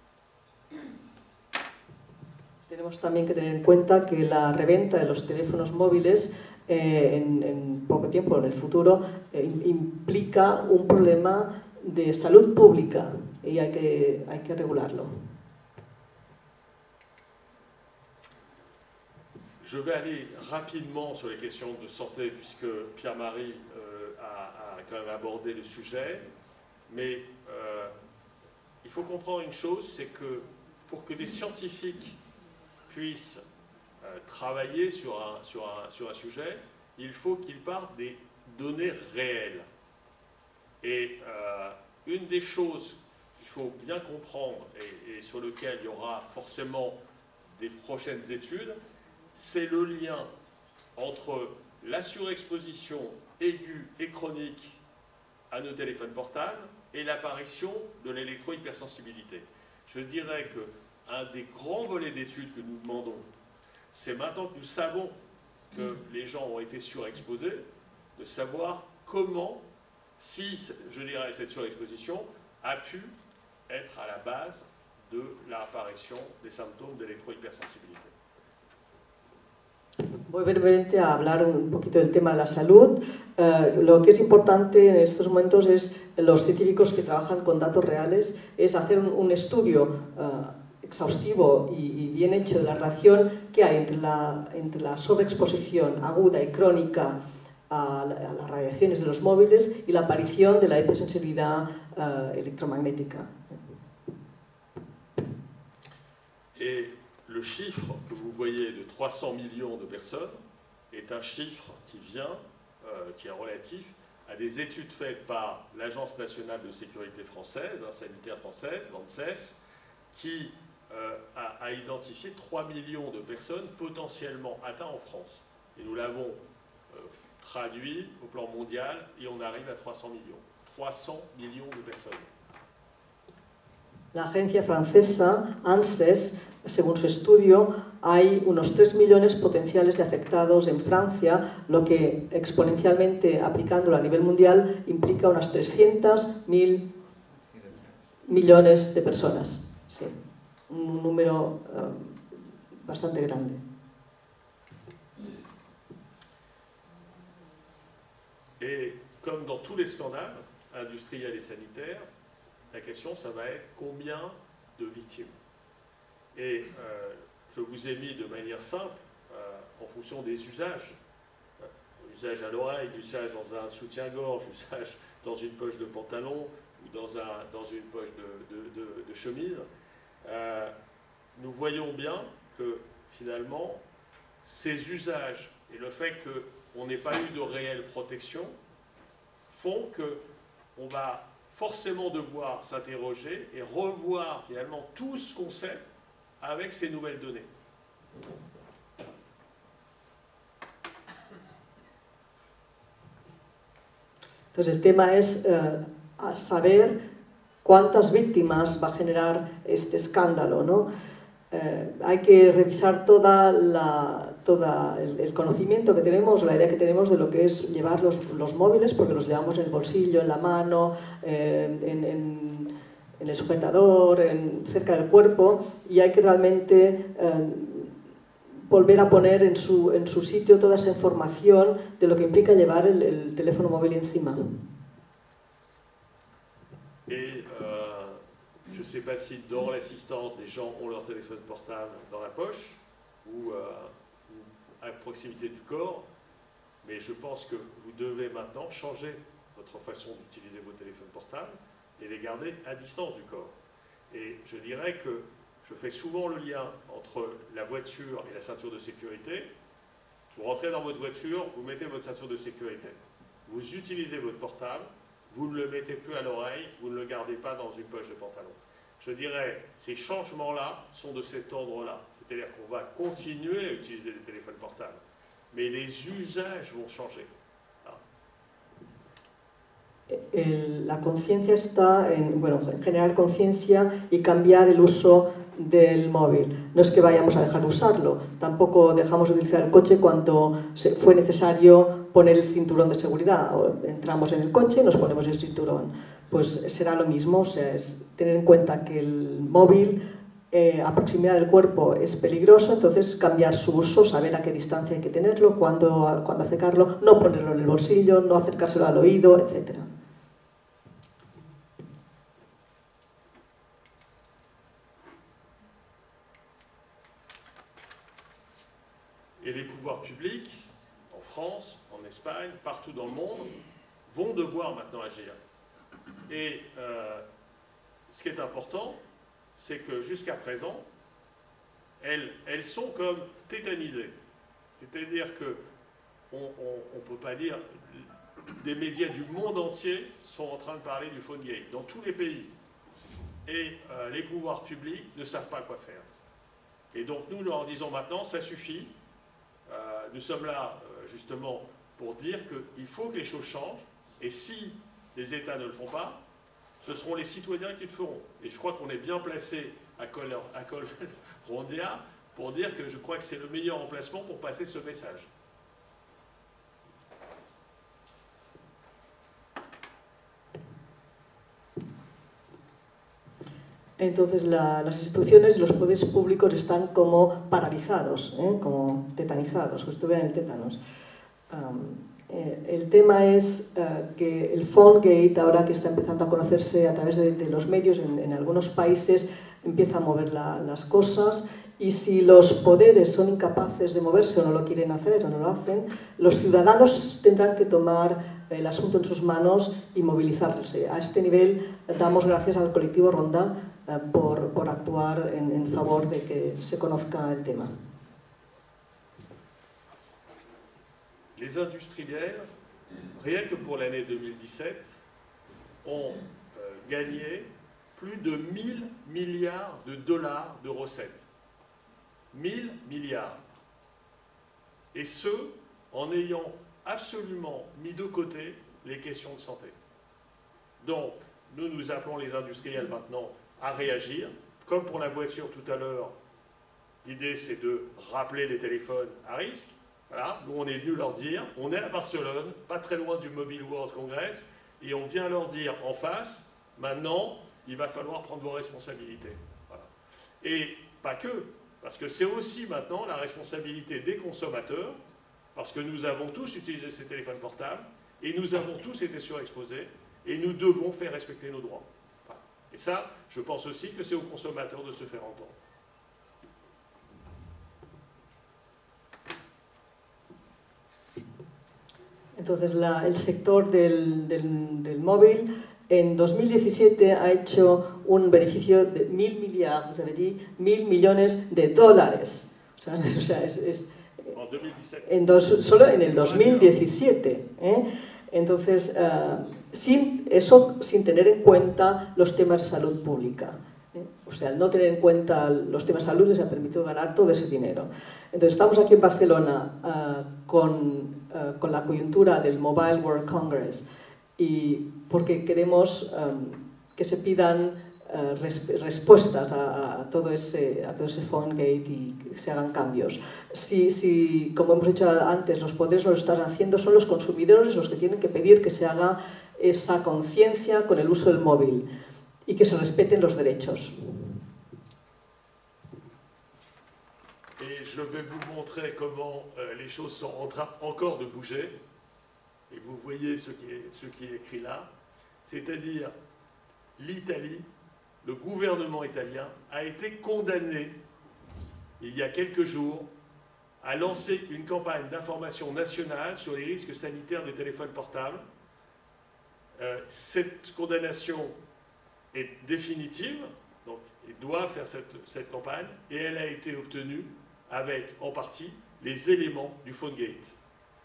Tenemos también que tener en cuenta que la reventa de los teléfonos móviles eh, en, en poco tiempo, en el futuro, eh, implica un problema de salud pública. Y hay que, hay que regularlo.
Je vais aller rapidement sur les questions de santé, puisque Pierre-Marie euh, a, a quand même abordé le sujet. Mais euh, il faut comprendre une chose, c'est que pour que des scientifiques puissent euh, travailler sur un, sur, un, sur un sujet, il faut qu'ils partent des données réelles. Et euh, une des choses qu'il faut bien comprendre et, et sur lequel il y aura forcément des prochaines études, c'est le lien entre la surexposition aiguë et chronique à nos téléphones portables et l'apparition de l'électro-hypersensibilité. Je dirais qu'un des grands volets d'études que nous demandons, c'est maintenant que nous savons que les gens ont été surexposés, de savoir comment, si, je dirais, cette surexposition a pu être à la base de l'apparition des symptômes d'électro-hypersensibilité.
Voy brevemente a hablar un poquito del tema de la salud. Uh, lo que es importante en estos momentos es los científicos que trabajan con datos reales, es hacer un, un estudio uh, exhaustivo y, y bien hecho de la relación que hay entre la, entre la sobreexposición aguda y crónica a, la, a las radiaciones de los móviles y la aparición de la hipersensibilidad uh, electromagnética.
Et le chiffre que vous voyez de trois cents millions de personnes est un chiffre qui vient, euh, qui est relatif à des études faites par l'Agence nationale de sécurité française, hein, sanitaire française, l'ANSES, qui euh, a, a identifié trois millions de personnes potentiellement atteintes en France. Et nous l'avons euh, traduit au plan mondial et on arrive à trois cents millions. trois cents millions de personnes.
La agencia francesa ANSES, según su estudio, hay unos tres millones potenciales de afectados en Francia, lo que exponencialmente aplicándolo a nivel mundial implica unas trescientos mil millones de personas. Sí, un número um, bastante grande.
Et comme dans tous les scandales industriels et sanitaires, la question, ça va être combien de victimes. Et euh, je vous ai mis de manière simple, euh, en fonction des usages, euh, usage à l'oreille, usage dans un soutien-gorge, usage dans une poche de pantalon ou dans, un, dans une poche de, de, de, de chemise, euh, nous voyons bien que finalement, ces usages et le fait qu'on n'ait pas eu de réelle protection font qu'on va forcément devoir s'interroger et revoir finalement tout ce qu'on sait avec ces nouvelles données.
Entonces el tema es eh, saber cuántas víctimas va a generar este escándalo, ¿no? Eh, hay que revisar toda la, toda el, el conocimiento que tenemos, la idea que tenemos de lo que es llevar los, los móviles, porque los llevamos en el bolsillo, en la mano, eh, en, en, en el sujetador, en, cerca del cuerpo, y hay que realmente eh, volver a poner en su, en su sitio toda esa información de lo que implica llevar el, el teléfono móvil encima.
Et euh, je ne sais pas si dans l'assistance, des gens ont leur téléphone portable dans la poche ou, euh, ou à proximité du corps, mais je pense que vous devez maintenant changer votre façon d'utiliser vos téléphones portables et les garder à distance du corps. Et je dirais que je fais souvent le lien entre la voiture et la ceinture de sécurité. Vous rentrez dans votre voiture, vous mettez votre ceinture de sécurité. Vous utilisez votre portable, vous ne le mettez plus à l'oreille, vous ne le gardez pas dans une poche de pantalon. Je dirais, ces changements-là sont de cet ordre-là. C'est-à-dire qu'on va continuer à utiliser des téléphones portables, mais les usages vont changer.
El, la conciencia está en, bueno, generar conciencia y cambiar el uso del móvil. No es que vayamos a dejar de usarlo, tampoco dejamos de utilizar el coche cuando se, fue necesario poner el cinturón de seguridad. O entramos en el coche y nos ponemos el cinturón. Pues será lo mismo, o sea, es tener en cuenta que el móvil eh, a proximidad del cuerpo es peligroso, entonces cambiar su uso, saber a qué distancia hay que tenerlo, cuándo, cuándo acercarlo, no ponerlo en el bolsillo, no acercárselo al oído, etcétera.
Et les pouvoirs publics, en France, en Espagne, partout dans le monde, vont devoir maintenant agir. Et euh, ce qui est important, c'est que jusqu'à présent, elles, elles sont comme tétanisées. C'est-à-dire qu'on ne peut pas dire, des médias du monde entier sont en train de parler du phone gate, dans tous les pays. Et euh, les pouvoirs publics ne savent pas quoi faire. Et donc nous, nous leur disons maintenant, ça suffit. Euh, nous sommes là euh, justement pour dire qu'il faut que les choses changent, et si les États ne le font pas, ce seront les citoyens qui le feront. Et je crois qu'on est bien placé à Col-Rondia pour dire que je crois que c'est le meilleur emplacement pour passer ce message.
Entonces la, las instituciones y los poderes públicos están como paralizados, ¿eh? Como tetanizados, como si estuvieran en tétanos. Um, eh, el tema es uh, que el PhoneGate, ahora que está empezando a conocerse a través de, de los medios en, en algunos países, empieza a mover la, las cosas, y si los poderes son incapaces de moverse o no lo quieren hacer o no lo hacen, los ciudadanos tendrán que tomar el asunto en sus manos y movilizarse. A este nivel damos gracias al colectivo Ronda eh, por, por actuar en, en favor de que se conozca el tema.
Les industriels, rien que pour l'année deux mille dix-sept, ont euh, gagné plus de mille milliards de dollars de recettes. mille milliards. Et ce, en ayant absolument mis de côté les questions de santé. Donc, nous nous appelons les industriels maintenant à réagir. Comme pour la voiture tout à l'heure, l'idée c'est de rappeler les téléphones à risque. Voilà, nous on est venu leur dire, on est à Barcelone, pas très loin du Mobile World Congress, et on vient leur dire en face, maintenant, il va falloir prendre vos responsabilités. Voilà. Et pas que, parce que c'est aussi maintenant la responsabilité des consommateurs, parce que nous avons tous utilisé ces téléphones portables, et nous avons tous été surexposés, et nous devons faire respecter nos droits. Voilà. Et ça, je pense aussi que c'est aux consommateurs de se faire entendre.
Entonces, la, el sector del, del, del móvil en dos mil diecisiete ha hecho un beneficio de mil millards, ça veut dire mil millones de dólares. O sea, o sea es, es en dos, solo en el dos mil diecisiete. ¿eh? Entonces, uh, sin, eso sin tener en cuenta los temas de salud pública. ¿eh? O sea, al no tener en cuenta los temas de salud les ha permitido ganar todo ese dinero. Entonces, estamos aquí en Barcelona uh, con, uh, con la coyuntura del Mobile World Congress y porque queremos um, que se pidan uh, res, respuestas a, a, todo ese, a todo ese PhoneGate y que se hagan cambios. Si, si, como hemos dicho antes, los poderes lo están haciendo, son los consumidores los que tienen que pedir que se haga esa conciencia con el uso del móvil y que se respeten los derechos.
Et je vais vous montrer comment euh, les choses sont en train encore de bouger. Et vous voyez ce qui est, ce qui est écrit là. C'est-à-dire, l'Italie, le gouvernement italien, a été condamné, il y a quelques jours, à lancer une campagne d'information nationale sur les risques sanitaires des téléphones portables. Euh, cette condamnation est définitive, donc il doit faire cette, cette campagne, et elle a été obtenue avec, en partie, les éléments du PhoneGate.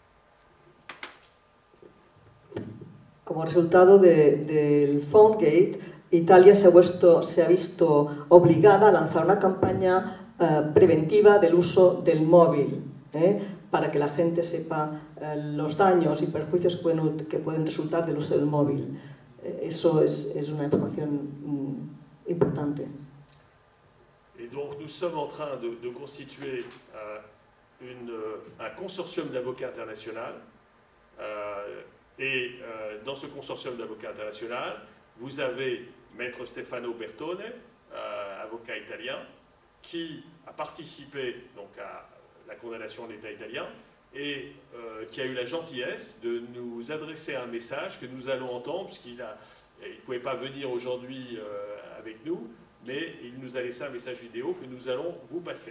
Como resultado de, del PhoneGate, Italia se ha, puesto, se ha visto obligada a lanzar una campaña uh, preventiva del uso del móvil, ¿eh? para que la gente sepa uh, los daños y perjuicios que pueden, que pueden resultar del uso del móvil. Eh, eso es, es una información mm, importante.
Et donc nous sommes en train de, de constituer euh, une, un consortium d'avocats international. Euh, et euh, dans ce consortium d'avocats international, vous avez Maître Stefano Bertone, euh, avocat italien, qui a participé donc, à la condamnation de l'État italien et euh, qui a eu la gentillesse de nous adresser un message que nous allons entendre, puisqu'il ne pouvait pas venir aujourd'hui euh, avec nous, mais il nous a laissé un message vidéo que nous allons vous passer.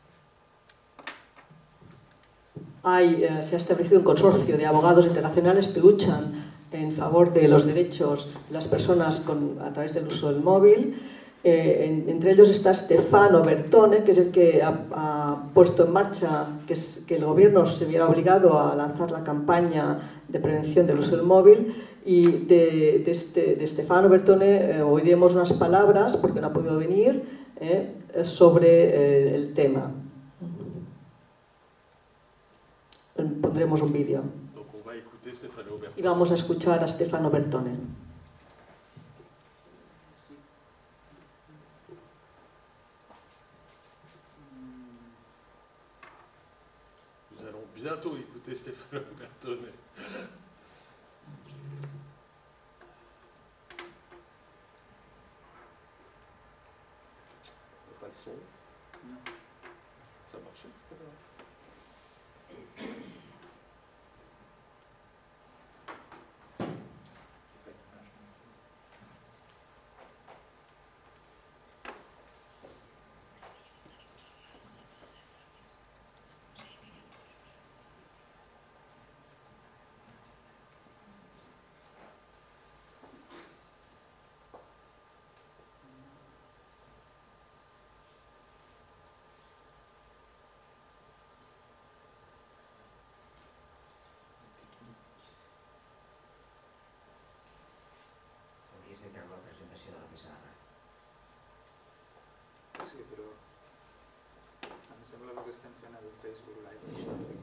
Hay, eh, se ha establecido un consorcio de abogados internacionales que luchan en favor de los derechos de las personas con, a través del uso del móvil. Eh, en, entre ellos está Stefano Bertone, que es el que ha, ha puesto en marcha que, es, que el gobierno se viera obligado a lanzar la campaña de prevención del uso del móvil. Y de, de, este, de Stefano Bertone eh, oiremos unas palabras, porque no ha podido venir, eh, sobre eh, el tema. Pondremos un vídeo. Y vamos a escuchar a Stefano Bertone.
Nous allons bientôt écouter Stefano Bertone. Pas le son. Ça marchait tout à l'heure.
estem fent el Facebook Live.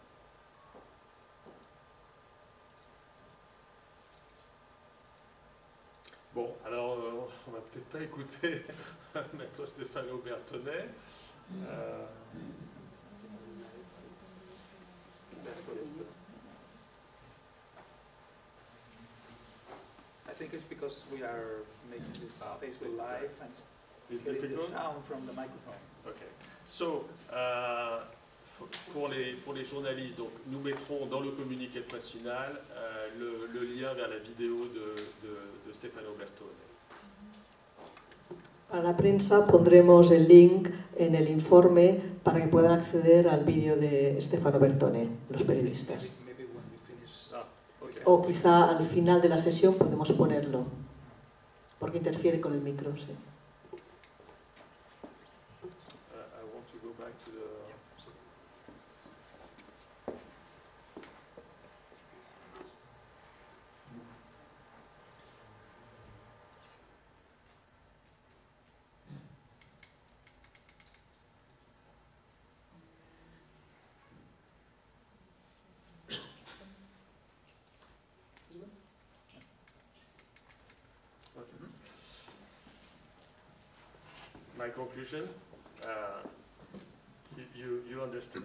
Bon, alors euh, on va peut-être pas écouter Maître Stefano Bertone. Euh...
I think it's because we are making this
Ah,
Facebook Live and
It's
getting the
difficult?
sound from the microphone.
Okay. So, euh, pour, les, pour les journalistes, donc, nous mettrons dans le communiqué de presse final euh, le, le lien vers la vidéo de, de, de Stefano Bertone.
Para la prensa pondremos el link en el informe para que puedan acceder al vídeo de Stefano Bertone, los periodistas.
Maybe when we finish.
Ah, okay.
O quizá al final de la sesión podemos ponerlo, porque interfiere con el micro, sí.
Uh, I want to go back to the... My conclusion, uh, you, you understand.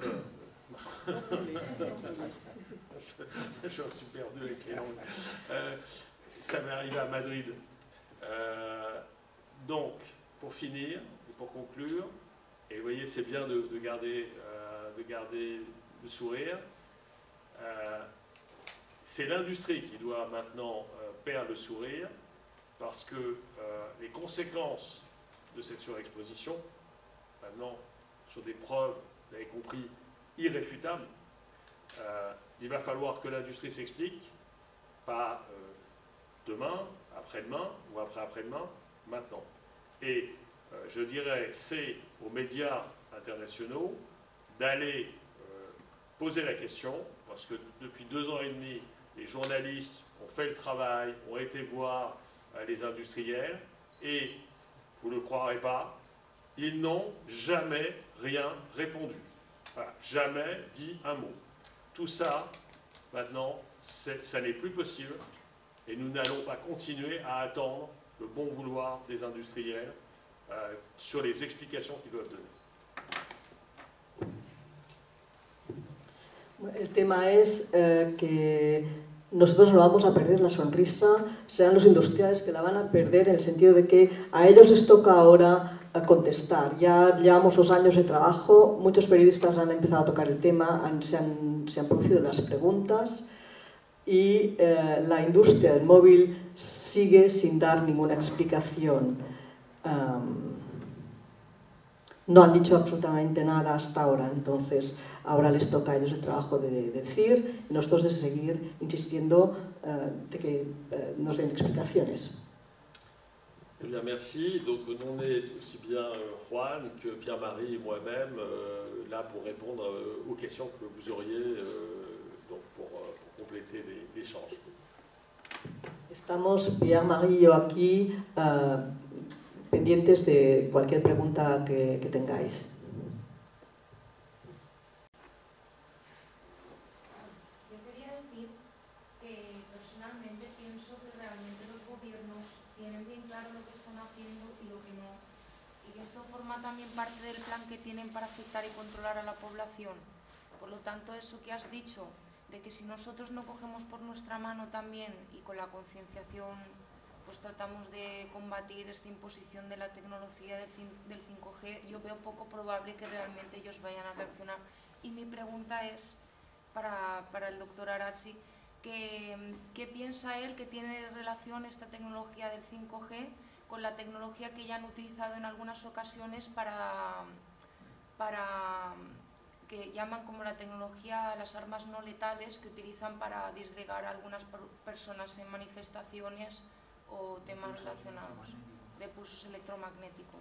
J'en suis perdu avec les langues. Euh, ça m'est arrivé à Madrid. Euh, donc, pour finir, et pour conclure, et vous voyez, c'est bien de, de, garder, euh, de garder le sourire. Euh, c'est l'industrie qui doit maintenant euh, perdre le sourire, parce que euh, les conséquences de cette surexposition, maintenant, sur des preuves, vous l'avez compris, irréfutables, euh, il va falloir que l'industrie s'explique, pas euh, demain, après-demain ou après-après-demain, maintenant. Et euh, je dirais, c'est aux médias internationaux d'aller euh, poser la question, parce que depuis deux ans et demi, les journalistes ont fait le travail, ont été voir euh, les industriels, et vous ne le croirez pas, ils n'ont jamais rien répondu. Voilà, jamais dit un mot. Tout ça, maintenant, ça n'est plus possible et nous n'allons pas continuer à attendre le bon vouloir des industriels euh, sur les explications qu'ils doivent donner.
El tema es eh, que nosotros no vamos a perder la sonrisa, serán los industriales que la van a perder en el sentido de que a ellos les toca ahora contestar. Ya llevamos dos años de trabajo, muchos periodistas han empezado a tocar el tema, han, se, han, se han producido las preguntas y eh, la industria del móvil sigue sin dar ninguna explicación. Um, no han dicho absolutamente nada hasta ahora, entonces ahora les toca a ellos el trabajo de, de decir y nosotros de seguir insistiendo uh, de que uh, nos den explicaciones.
Eh bien, merci. Donc, on est aussi bien euh, Juan que Pierre-Marie et moi-même euh, là pour répondre euh, aux questions que vous auriez euh, donc pour, euh, pour compléter l'échange.
Estamos Pierre-Marie y yo aquí uh, pendientes de cualquier pregunta que, que tengáis.
Yo quería decir que personalmente pienso que realmente los gobiernos tienen bien claro lo que están haciendo y lo que no, y que esto forma también parte del plan que tienen para afectar y controlar a la población. Por lo tanto, eso que has dicho, de que si nosotros no cogemos por nuestra mano también y con la concienciación pues tratamos de combatir esta imposición de la tecnología del cinco G, yo veo poco probable que realmente ellos vayan a reaccionar. Y mi pregunta es para, para el doctor Arazi, ¿qué, ¿qué piensa él que tiene relación esta tecnología del cinco G con la tecnología que ya han utilizado en algunas ocasiones para, para que llaman como la tecnología, las armas no letales que utilizan para disgregar a algunas personas en manifestaciones o temas relacionados de pulsos electromagnéticos?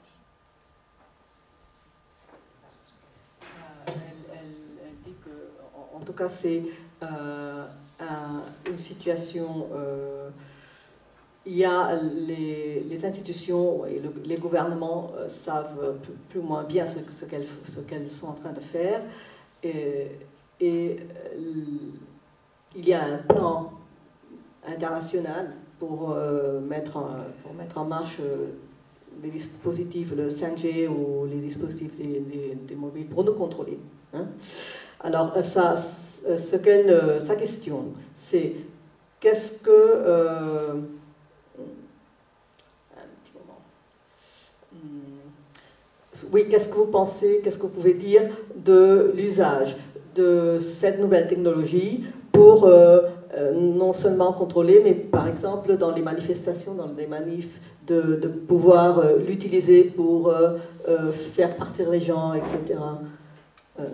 Elle, elle, elle dit que, en, en tout cas, c'est euh, un, une situation euh, il y a les, les institutions et le, les gouvernements euh, savent plus, plus ou moins bien ce, ce qu'elles ce qu'elles sont en train de faire. Et, et euh, il y a un plan international pour, euh, mettre, en, pour mettre en marche euh, les dispositifs, le cinq G ou les dispositifs des, des, des mobiles pour nous contrôler. Hein. Alors, ça, ce qu'elle, sa question, c'est qu'est-ce que... Euh, un petit moment. Oui, qu'est-ce que vous pensez, qu'est-ce que vous pouvez dire de l'usage de cette nouvelle technologie pour euh, euh, non seulement contrôler, mais par exemple dans les manifestations, dans les manifs, de, de pouvoir euh, l'utiliser pour euh, euh, faire partir les gens, et cetera. Euh,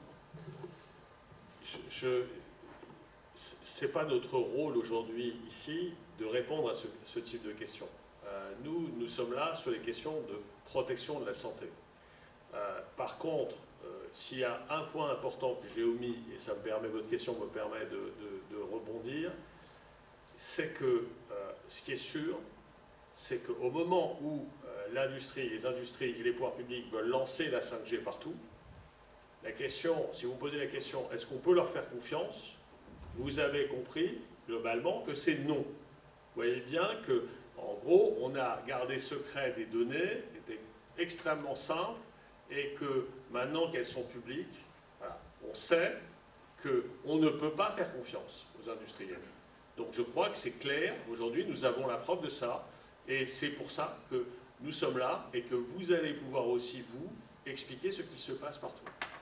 Je, ce n'est pas notre rôle aujourd'hui ici de répondre à ce, ce type de questions. Euh, nous, nous sommes là sur les questions de protection de la santé. Euh, par contre, euh, s'il y a un point important que j'ai omis, et ça me permet, votre question me permet de, de, de rebondir, c'est que euh, ce qui est sûr, c'est qu'au moment où euh, l'industrie, les industries et les pouvoirs publics veulent lancer la cinq G partout, la question, si vous posez la question, est-ce qu'on peut leur faire confiance? Vous avez compris, globalement, que c'est non. Vous voyez bien que, en gros, on a gardé secret des données, qui étaient extrêmement simples, et que maintenant qu'elles sont publiques, voilà, on sait qu'on ne peut pas faire confiance aux industriels. Donc je crois que c'est clair, aujourd'hui nous avons la preuve de ça, et c'est pour ça que nous sommes là, et que vous allez pouvoir aussi, vous, expliquer ce qui se passe partout.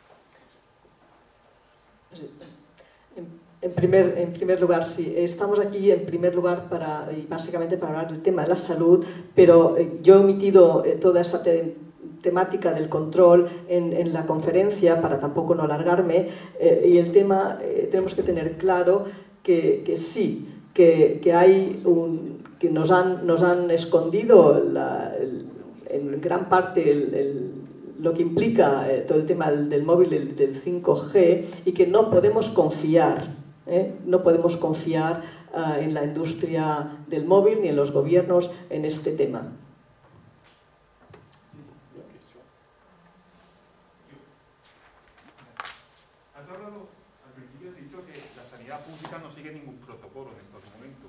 En primer, en primer lugar, sí, estamos aquí en primer lugar para, y básicamente para hablar del tema de la salud, pero yo he omitido toda esa te, temática del control en, en la conferencia para tampoco no alargarme, eh, y el tema, eh, tenemos que tener claro que, que sí, que, que hay un, que nos han, nos han escondido la, el, en gran parte el, el lo que implica eh, todo el tema del, del móvil, del, del cinco G, y que no podemos confiar, ¿eh? no podemos confiar uh, en la industria del móvil ni en los gobiernos en este tema.
Has hablado, al principio has dicho que la sanidad pública no sigue ningún protocolo en estos momentos,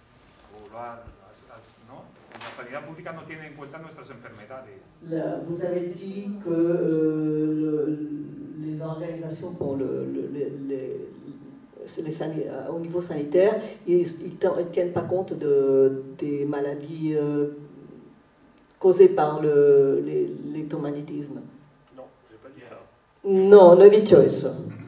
o lo has, has, ¿no? La sanidad pública no tiene en cuenta nuestras enfermedades.
La, vous avez dit que euh, le, les organisations pour le, le, le, les, les, au niveau sanitaire, ils ne tiennent pas compte de, des maladies euh, causées par l'électromagnétisme.
Non, je n'ai pas dit ça.
No, no he dicho eso.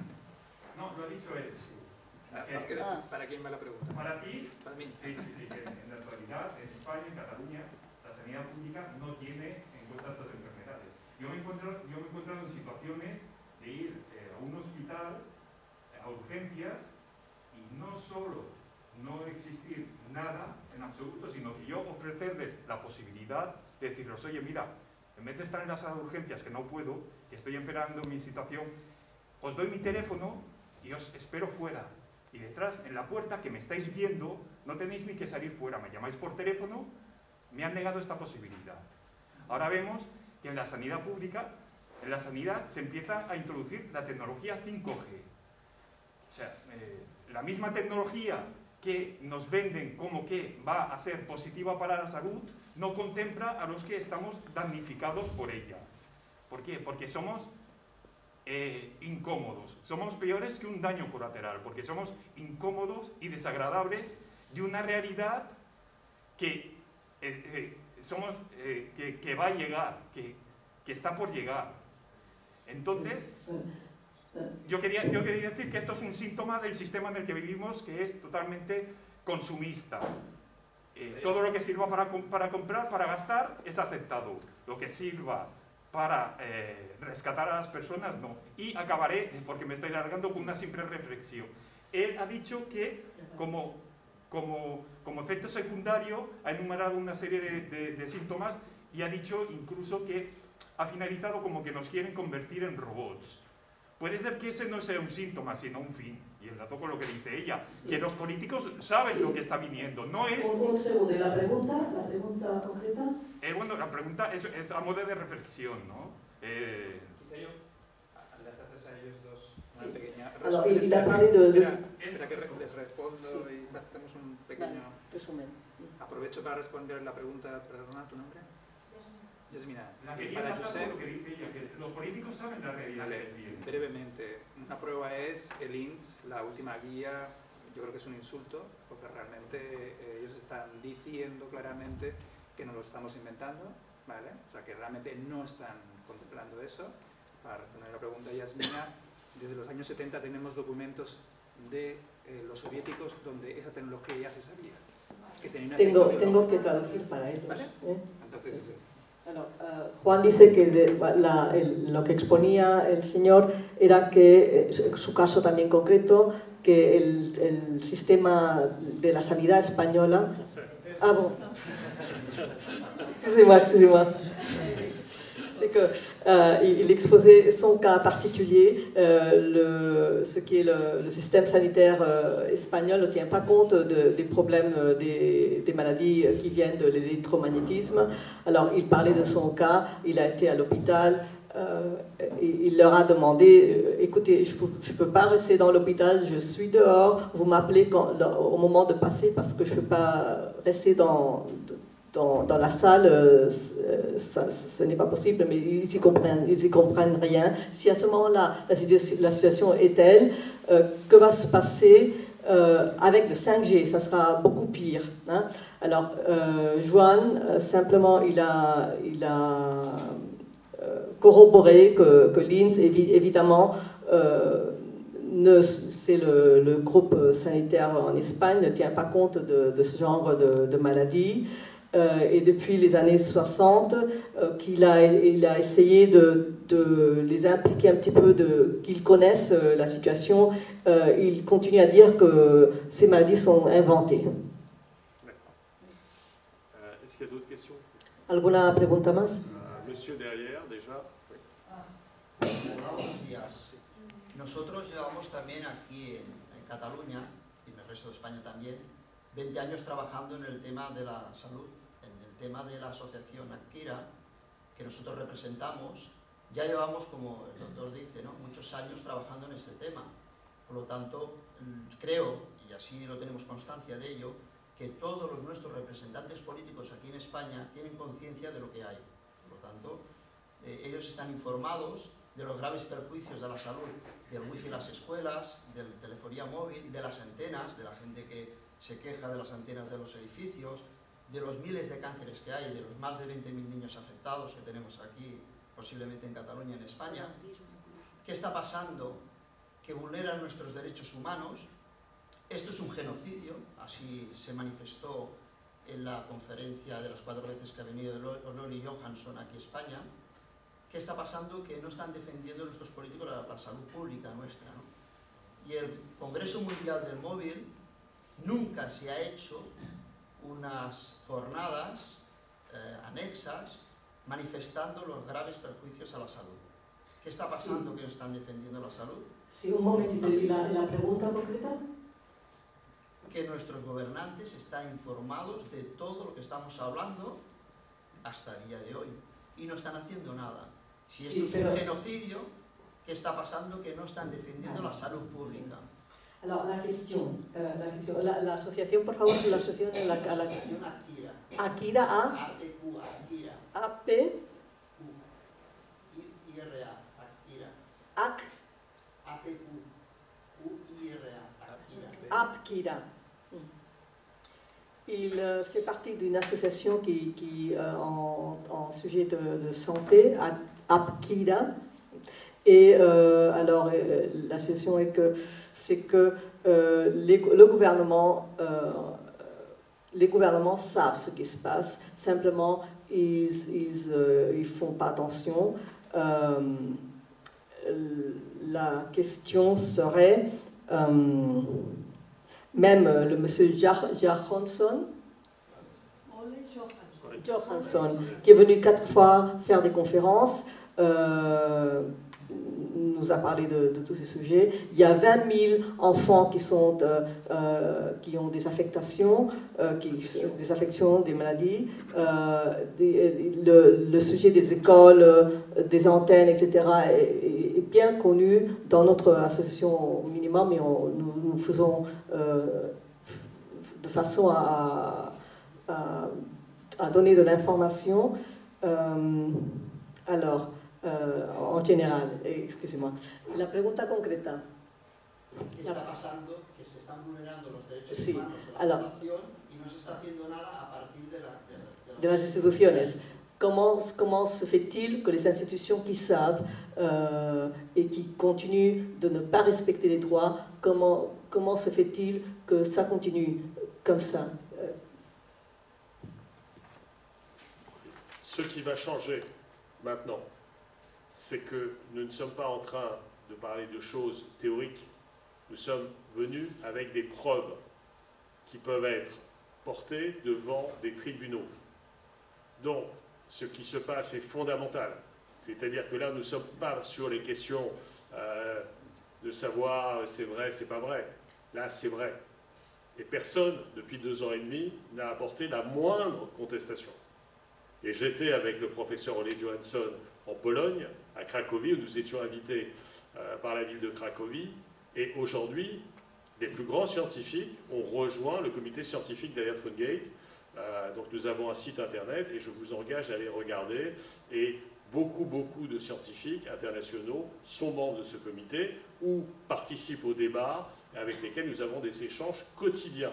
No, lo ha dicho él.
Ah, es que,
Ah.
¿para quién va la pregunta?
Para ti,
Para mí.
sí, sí, sí, que en la actualidad, en España, en Cataluña, la sanidad pública no tiene en cuenta estas enfermedades. Yo me encuentro, yo me he encontrado en situaciones de ir eh, a un hospital, a urgencias, y no solo no existir nada en absoluto, sino que yo ofrecerles la posibilidad de decirles, oye, mira, en vez de estar en la sala de urgencias, que no puedo, y estoy empeorando mi situación, os doy mi teléfono y os espero fuera. Y detrás, en la puerta que me estáis viendo, no tenéis ni que salir fuera, me llamáis por teléfono, me han negado esta posibilidad. Ahora vemos que en la sanidad pública, en la sanidad se empieza a introducir la tecnología cinco G. O sea, eh, la misma tecnología que nos venden como que va a ser positiva para la salud, no contempla a los que estamos damnificados por ella. ¿Por qué? Porque somos eh, incómodos, somos peores que un daño colateral, porque somos incómodos y desagradables de una realidad que, eh, eh, somos, eh, que, que va a llegar, que, que está por llegar. Entonces, yo quería, yo quería decir que esto es un síntoma del sistema en el que vivimos, que es totalmente consumista. Eh, todo lo que sirva para, para comprar, para gastar, es aceptado. Lo que sirva para eh, rescatar a las personas, no. Y acabaré, porque me estoy alargando, con una simple reflexión. Él ha dicho que, como, como, como efecto secundario, ha enumerado una serie de, de, de síntomas y ha dicho incluso que ha finalizado como que nos quieren convertir en robots. puede ser que ese no sea un síntoma, sino un fin. Y enlazo con lo que dice ella, sí. que los políticos saben sí. lo que está viniendo. No es...
Un, un segundo, ¿y la pregunta? ¿La pregunta concreta?
Eh, bueno, la pregunta es, es a modo de reflexión, ¿no? Eh,
Quizá yo, al dejarles a ellos dos una
sí.
pequeña...
Alors, il, il a parlé de...
Espera, espera que les respondo sí. y hacemos un pequeño...
Resumen.
Aprovecho para responder la pregunta, perdona, ¿tu nombre? Yasmina.
La quería
para
pasar
Josep,
por lo que dice ella, que los políticos saben la realidad
vale,
del bien.
brevemente, una prueba es el I N S S, la última guía. Yo creo que es un insulto, porque realmente eh, ellos están diciendo claramente que no lo estamos inventando, ¿vale? O sea, que realmente no están contemplando eso. Para responder la pregunta de Yasmina, desde los años setenta tenemos documentos de eh, los soviéticos donde esa tecnología ya se sabía. Que tenía una
tengo, tengo que traducir para ellos.
¿Vale?
¿eh?
Entonces es esto.
Alors, uh, Juan dice que de, la, el, lo que exponía el señor era que, en su caso también concreto, que el, el sistema de la sanidad española... Ah bon. Excusez-moi, excusez-moi. C'est que euh, il exposait son cas particulier, euh, le, ce qui est le, le système sanitaire euh, espagnol ne tient pas compte de, des problèmes, euh, des, des maladies qui viennent de l'électromagnétisme. Alors il parlait de son cas, il a été à l'hôpital, euh, il leur a demandé, euh, écoutez, je ne peux pas rester dans l'hôpital, je suis dehors, vous m'appelez au moment de passer parce que je ne peux pas rester dans... Dans, dans la salle, euh, ça, ce n'est pas possible, mais ils n'y comprennent, ils y comprennent rien. Si à ce moment-là, la, la situation est telle, euh, que va se passer euh, avec le cinq G? Ça sera beaucoup pire. Hein. Alors, euh, Joan, euh, simplement, il a, il a euh, corroboré que, que l'I N S S, évidemment, euh, c'est le, le groupe sanitaire en Espagne ne tient pas compte de, de ce genre de, de maladie. Euh, et depuis les années soixante, euh, qu'il a, il a essayé de, de les impliquer un petit peu, qu'ils connaissent euh, la situation. Euh, il continue à dire que ces maladies sont inventées.
Euh, Est-ce qu'il y a d'autres questions?
¿Alguna pregunta más?
euh, Monsieur derrière, déjà.
Ah. Hola, buenos días. Nosotros llevamos también aquí en, en Cataluña, y en el resto de España también, veinte años trabajando en el tema de la salud. El tema de la asociación Akira, que nosotros representamos, ya llevamos, como el doctor dice, ¿no? muchos años trabajando en este tema. Por lo tanto, creo, y así lo tenemos constancia de ello, que todos los nuestros representantes políticos aquí en España tienen conciencia de lo que hay. Por lo tanto, eh, ellos están informados de los graves perjuicios de la salud, del wifi en las escuelas, de la telefonía móvil, de las antenas, de la gente que se queja de las antenas de los edificios, de los miles de cánceres que hay, de los más de veinte mil niños afectados que tenemos aquí, posiblemente en Cataluña, en España. ¿Qué está pasando? Que vulneran nuestros derechos humanos. Esto es un genocidio, así se manifestó en la conferencia de las cuatro veces que ha venido Olori Johansson aquí a España. ¿Qué está pasando? Que no están defendiendo nuestros políticos la, la salud pública nuestra, ¿no? Y el Congreso Mundial del Móvil nunca se ha hecho unas jornadas eh, anexas manifestando los graves perjuicios a la salud. ¿Qué está pasando sí. que no están defendiendo la salud?
Sí, un momentito. ¿Y la, la pregunta concreta?
Que nuestros gobernantes están informados de todo lo que estamos hablando hasta el día de hoy y no están haciendo nada. Si esto sí, es pero... un genocidio, ¿qué está pasando? Que no están defendiendo ah, la salud pública.
Alors, la question, euh, la, question la, la asociación, por favor, la asociación a la... A la
Akira.
Akira, A.
A P Q, Akira.
A P.
I R A, Akira.
Ak.
A P Q, U I R A, Akira.
Akira. Il euh, fait partie d'une association qui, qui euh, en, en sujet de, de santé, Akira. Et euh, alors, euh, l'association est que c'est que euh, les, le gouvernement, euh, les gouvernements savent ce qui se passe. Simplement, ils ils, euh, ils font pas attention. Euh, la question serait euh, même le monsieur Johansson, Johansson, qui est venu quatre fois faire des conférences. Euh, nous a parlé de, de tous ces sujets. Il y a vingt mille enfants qui, sont, euh, euh, qui ont des affectations, euh, qui, des affections, des maladies. Euh, des, le, le sujet des écoles, euh, des antennes, et cetera est, est bien connu dans notre association minimum et on, nous, nous faisons euh, de façon à, à, à donner de l'information. Euh, alors, Uh, en general, eh, excusez-moi. La pregunta concreta.
¿Qué está pasando? Que se están vulnerando los derechos
sí.
humanos de la
Alors,
población y no se está haciendo nada a partir de, la, de, la, de, la...
de las instituciones. Comment, comment se fait-il que les institutions qui savent euh, et qui continuent de ne pas respecter les droits, comment, comment se fait-il que ça continue comme ça?
Ce qui va changer maintenant, c'est que nous ne sommes pas en train de parler de choses théoriques, nous sommes venus avec des preuves qui peuvent être portées devant des tribunaux. Donc, ce qui se passe est fondamental. C'est-à-dire que là, nous ne sommes pas sur les questions euh, de savoir c'est vrai, c'est pas vrai. Là, c'est vrai. Et personne, depuis deux ans et demi, n'a apporté la moindre contestation. Et j'étais avec le professeur Ole Johansson en Pologne, à Cracovie, où nous étions invités euh, par la ville de Cracovie. Et aujourd'hui, les plus grands scientifiques ont rejoint le comité scientifique d'Alert Fungate. Euh, donc nous avons un site internet et je vous engage à aller regarder. Et beaucoup, beaucoup de scientifiques internationaux sont membres de ce comité ou participent aux débats avec lesquels nous avons des échanges quotidiens.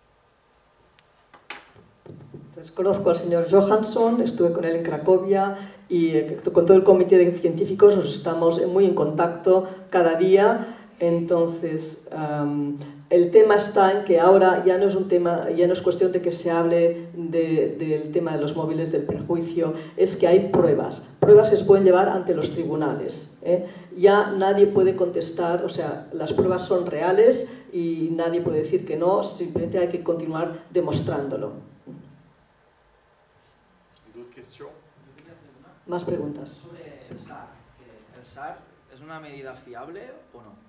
Entonces, conozco al señor Johansson, estuve con él en Cracovia y con todo el comité de científicos nos estamos muy en contacto cada día. Entonces, um, el tema está en que ahora ya no es un tema, ya no es cuestión de que se hable de, del tema de los móviles, del perjuicio, es que hay pruebas. Pruebas que se pueden llevar ante los tribunales. ¿eh? Ya nadie puede contestar, o sea, las pruebas son reales y nadie puede decir que no, simplemente hay que continuar demostrándolo. Más preguntas.
Sobre el S A R. ¿El S A R es una medida fiable o no?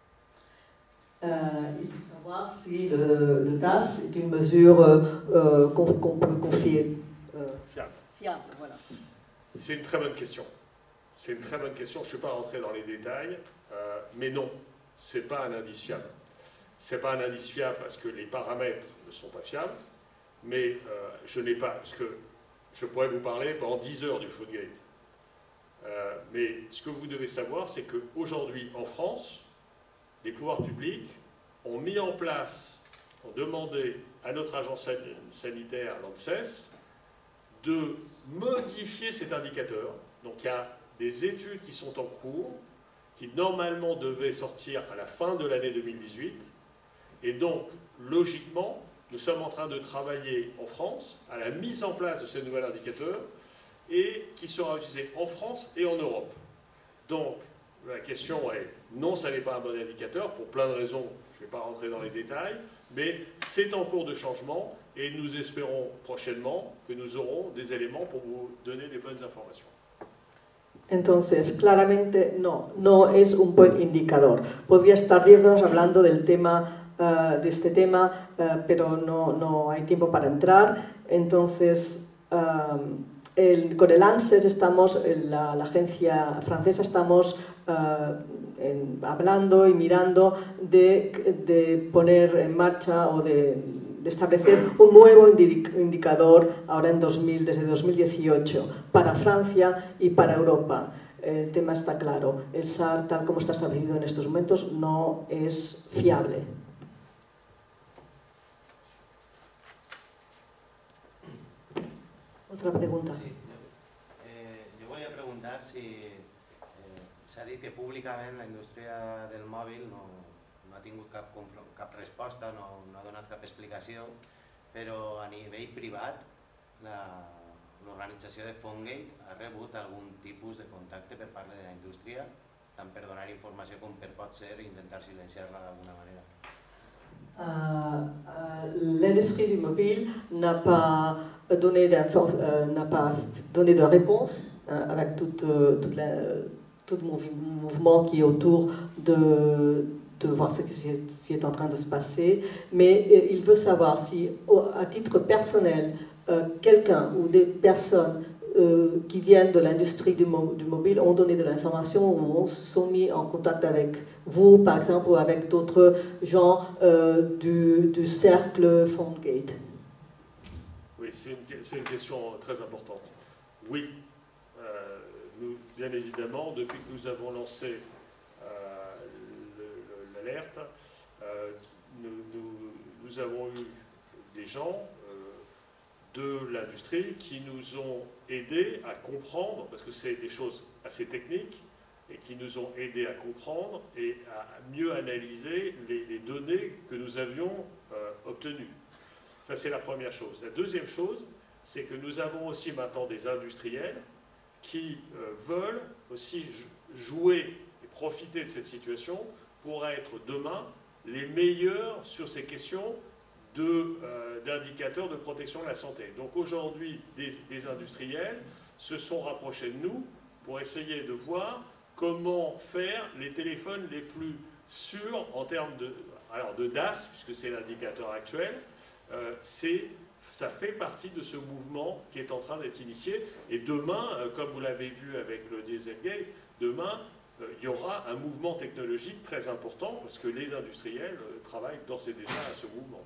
Euh, il faut savoir si le, le T A S est une mesure euh, qu'on qu'on peut confier. Euh,
fiable.
Fiable, voilà.
C'est une très bonne question. C'est une très bonne question. Je ne suis pas rentré dans les détails, euh, mais non, ce n'est pas un indice fiable. Ce n'est pas un indice fiable parce que les paramètres ne sont pas fiables, mais euh, je n'ai pas, parce que je pourrais vous parler pendant dix heures du Foodgate. Euh, mais ce que vous devez savoir, c'est qu'aujourd'hui, en France, les pouvoirs publics ont mis en place, ont demandé à notre agence sanitaire, l'ANSES, de modifier cet indicateur. Donc il y a des études qui sont en cours, qui normalement devaient sortir à la fin de l'année deux mille dix-huit. Et donc, logiquement, nous sommes en train de travailler en France à la mise en place de ce nouvel indicateur et qui sera utilisé en France et en Europe. Donc, la question est, non, ça n'est pas un bon indicateur, pour plein de raisons, je ne vais pas rentrer dans les détails, mais c'est en cours de changement et nous espérons prochainement que nous aurons des éléments pour vous donner des bonnes informations.
Entonces, claramente no, no es un buen indicador. Podría estar diez horas hablando del tema, uh, de este tema, uh, pero no, no hay tiempo para entrar. Entonces, um, el, con el ANSES estamos, la, la agencia francesa, estamos uh, en, hablando y mirando de, de poner en marcha o de, de establecer un nuevo indicador ahora en dos mil, desde dos mil dieciocho para Francia y para Europa. El tema está claro, el S A R tal como está establecido en estos momentos no es fiable. Otra pregunta.
Sí, eh, yo voy a preguntar si eh, s'ha dit que públicament la indústria del mòbil no, no ha tingut cap, cap resposta, no, no ha donat cap explicació, però a nivell privat l'organització de Fongate ha rebut algun tipus de contacte per part de la indústria, tant per donar informació com per pot ser intentar silenciar-la d'alguna manera.
Uh, uh, L'industrie du mobile n'a pas donné, euh, n'a pas donné de réponse euh, avec toute, euh, toute la, tout mouv mouvement qui est autour de, de voir ce qui est, qui est en train de se passer, mais euh, il veut savoir si, au, à titre personnel, euh, quelqu'un ou des personnes euh, qui viennent de l'industrie du, mo du mobile ont donné de l'information ou ont, se sont mis en contact avec vous, par exemple, ou avec d'autres gens euh, du, du cercle PhoneGate.
Oui, c'est une, une question très importante. Oui, euh, nous, bien évidemment, depuis que nous avons lancé euh, l'alerte, euh, nous, nous, nous avons eu des gens euh, de l'industrie qui nous ont aidés à comprendre, parce que c'est des choses assez techniques, et qui nous ont aidés à comprendre et à mieux analyser les, les données que nous avions euh, obtenues. Ça, c'est la première chose. La deuxième chose, c'est que nous avons aussi maintenant des industriels qui euh, veulent aussi jouer et profiter de cette situation pour être demain les meilleurs sur ces questions d'indicateurs de, euh, de protection de la santé. Donc aujourd'hui, des, des industriels se sont rapprochés de nous pour essayer de voir comment faire les téléphones les plus sûrs en termes de, alors de D A S, puisque c'est l'indicateur actuel. Euh, ça fait partie de ce mouvement qui est en train d'être initié. Et demain, euh, comme vous l'avez vu avec le Dieselgate, demain, euh, il y aura un mouvement technologique très important parce que les industriels euh, travaillent d'ores et déjà à ce mouvement.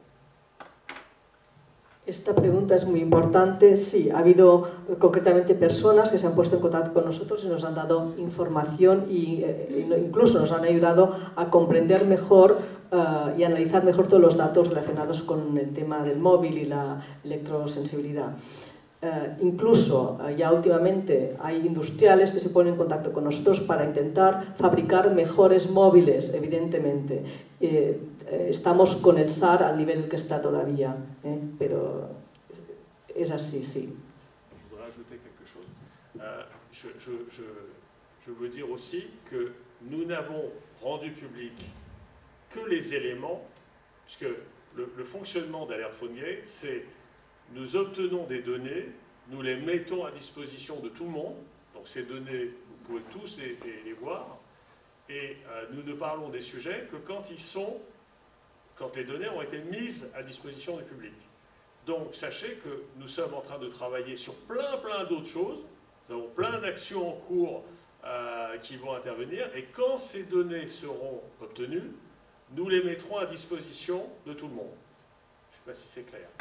Esta pregunta es muy importante. Sí, ha habido eh, concretamente personas que se han puesto en contacto con nosotros y nos han dado información y eh, incluso nos han ayudado a comprender mejor uh, y analizar mejor todos los datos relacionados con el tema del móvil y la electrosensibilidad. Uh, incluso uh, ya últimamente hay industriales que se ponen en contacto con nosotros para intentar fabricar mejores móviles, evidentemente. Eh, eh, estamos con el S A R al nivel que está todavía, eh, pero es así, sí.
Je voudrais ajouter quelque chose. Euh, je, je, je, je veux dire aussi que nous n'avons rendu public que les éléments, puisque le, le fonctionnement d'Alert PhoneGate, c'est nous obtenons des données, nous les mettons à disposition de tout le monde, donc ces données, vous pouvez tous les, les, les voir, et euh, nous ne parlons des sujets que quand ils sont, quand les données ont été mises à disposition du public. Donc sachez que nous sommes en train de travailler sur plein plein d'autres choses, nous avons plein d'actions en cours euh, qui vont intervenir, et quand ces données seront obtenues, nous les mettrons à disposition de tout le monde. Je ne sais pas si c'est clair.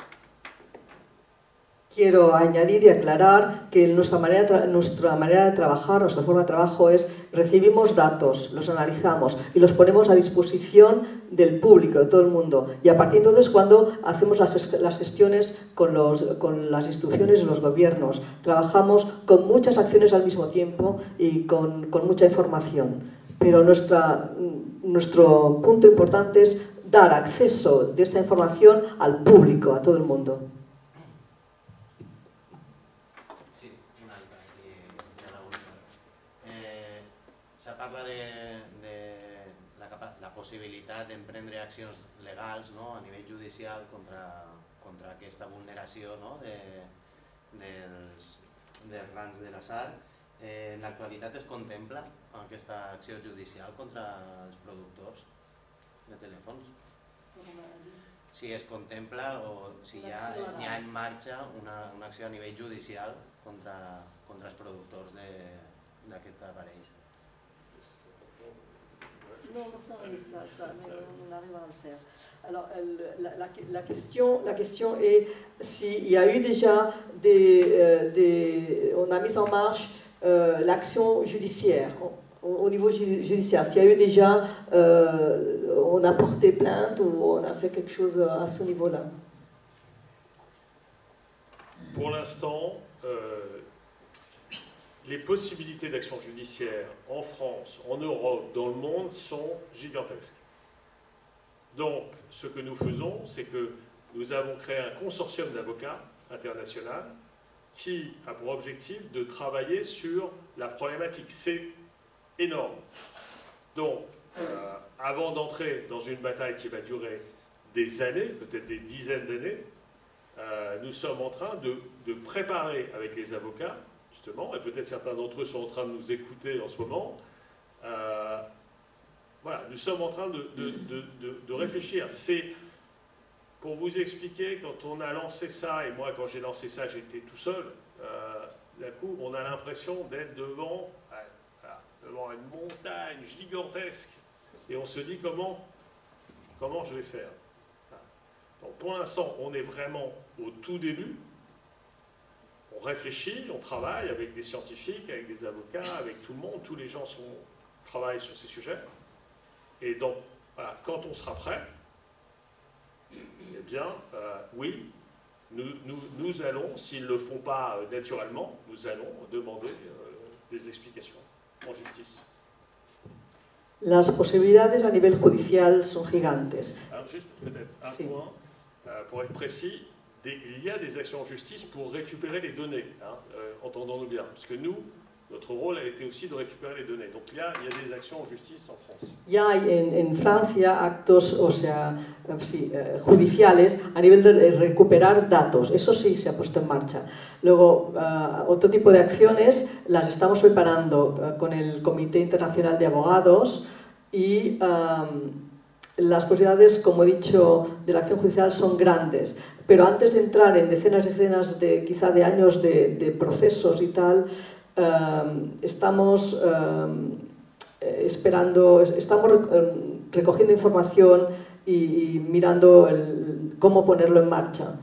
Quiero añadir y aclarar que nuestra manera, nuestra manera de trabajar, nuestra forma de trabajo es recibimos datos, los analizamos y los ponemos a disposición del público, de todo el mundo. Y a partir de entonces cuando hacemos las gestiones con, los, con las instituciones y los gobiernos, trabajamos con muchas acciones al mismo tiempo y con, con mucha información. Pero nuestra, nuestro punto importante es dar acceso de esta información al público, a todo el mundo.
Parla de, de la, la possibilitat d'emprendre accions legals, no, a nivell judicial contra, contra aquesta vulneració, no, de, dels, dels rangs de la S A R. Eh, en l'actualitat es contempla aquesta acció judicial contra els productors de telèfons? Si es contempla o si hi ha, hi ha en marxa una, una acció a nivell judicial contra, contra els productors d'aquest aparell.
Non, ça, ça, ça, mais on arrive à le faire. Alors, la, la, la, question, la question est s'il y a eu déjà des, euh, des... On a mis en marche euh, l'action judiciaire, au, au niveau judiciaire. S'il y a eu déjà... Euh, on a porté plainte ou on a fait quelque chose à ce niveau-là.
Pour l'instant, euh, les possibilités d'action judiciaire en France, en Europe, dans le monde sont gigantesques. Donc, ce que nous faisons, c'est que nous avons créé un consortium d'avocats international qui a pour objectif de travailler sur la problématique. C'est énorme. Donc, euh, avant d'entrer dans une bataille qui va durer des années, peut-être des dizaines d'années, euh, nous sommes en train de, de préparer avec les avocats, justement, et peut-être certains d'entre eux sont en train de nous écouter en ce moment, Euh, voilà, nous sommes en train de, de, de, de, de réfléchir. C'est pour vous expliquer, quand on a lancé ça, et moi quand j'ai lancé ça, j'étais tout seul, euh, d'un coup, on a l'impression d'être devant, voilà, devant une montagne gigantesque, et on se dit comment, comment je vais faire. Donc pour l'instant, on est vraiment au tout début. On réfléchit, on travaille avec des scientifiques, avec des avocats, avec tout le monde. Tous les gens sont, travaillent sur ces sujets. Et donc, voilà, quand on sera prêt, eh bien, euh, oui, nous, nous, nous allons, s'ils ne le font pas euh, naturellement, nous allons demander euh, des explications en justice.
Las posibilidades a nivel judicial son gigantes.
Alors, juste peut-être un
Sí.
point, euh, pour être précis, des, il y a des actions en justice pour récupérer les données, hein, euh, entendons-nous bien, parce que nous, notre rôle a été aussi de récupérer les données. Donc il y a, il y a des actions en justice en France.
Ya hay en, en Francia actos, o sea, eh, sí, eh, judiciales a nivel de recuperar datos. Eso sí se ha puesto en marcha. Luego, uh, otro tipo de acciones las estamos preparando uh, con el Comité Internacional de Abogados y um, las posibilidades, como he dicho, de la acción judicial son grandes. Pero antes de entrar en decenas y decenas de, quizá de años de, de procesos y tal, Um, estamos um, esperando, estamos recogiendo información y, y mirando el, cómo ponerlo en marcha.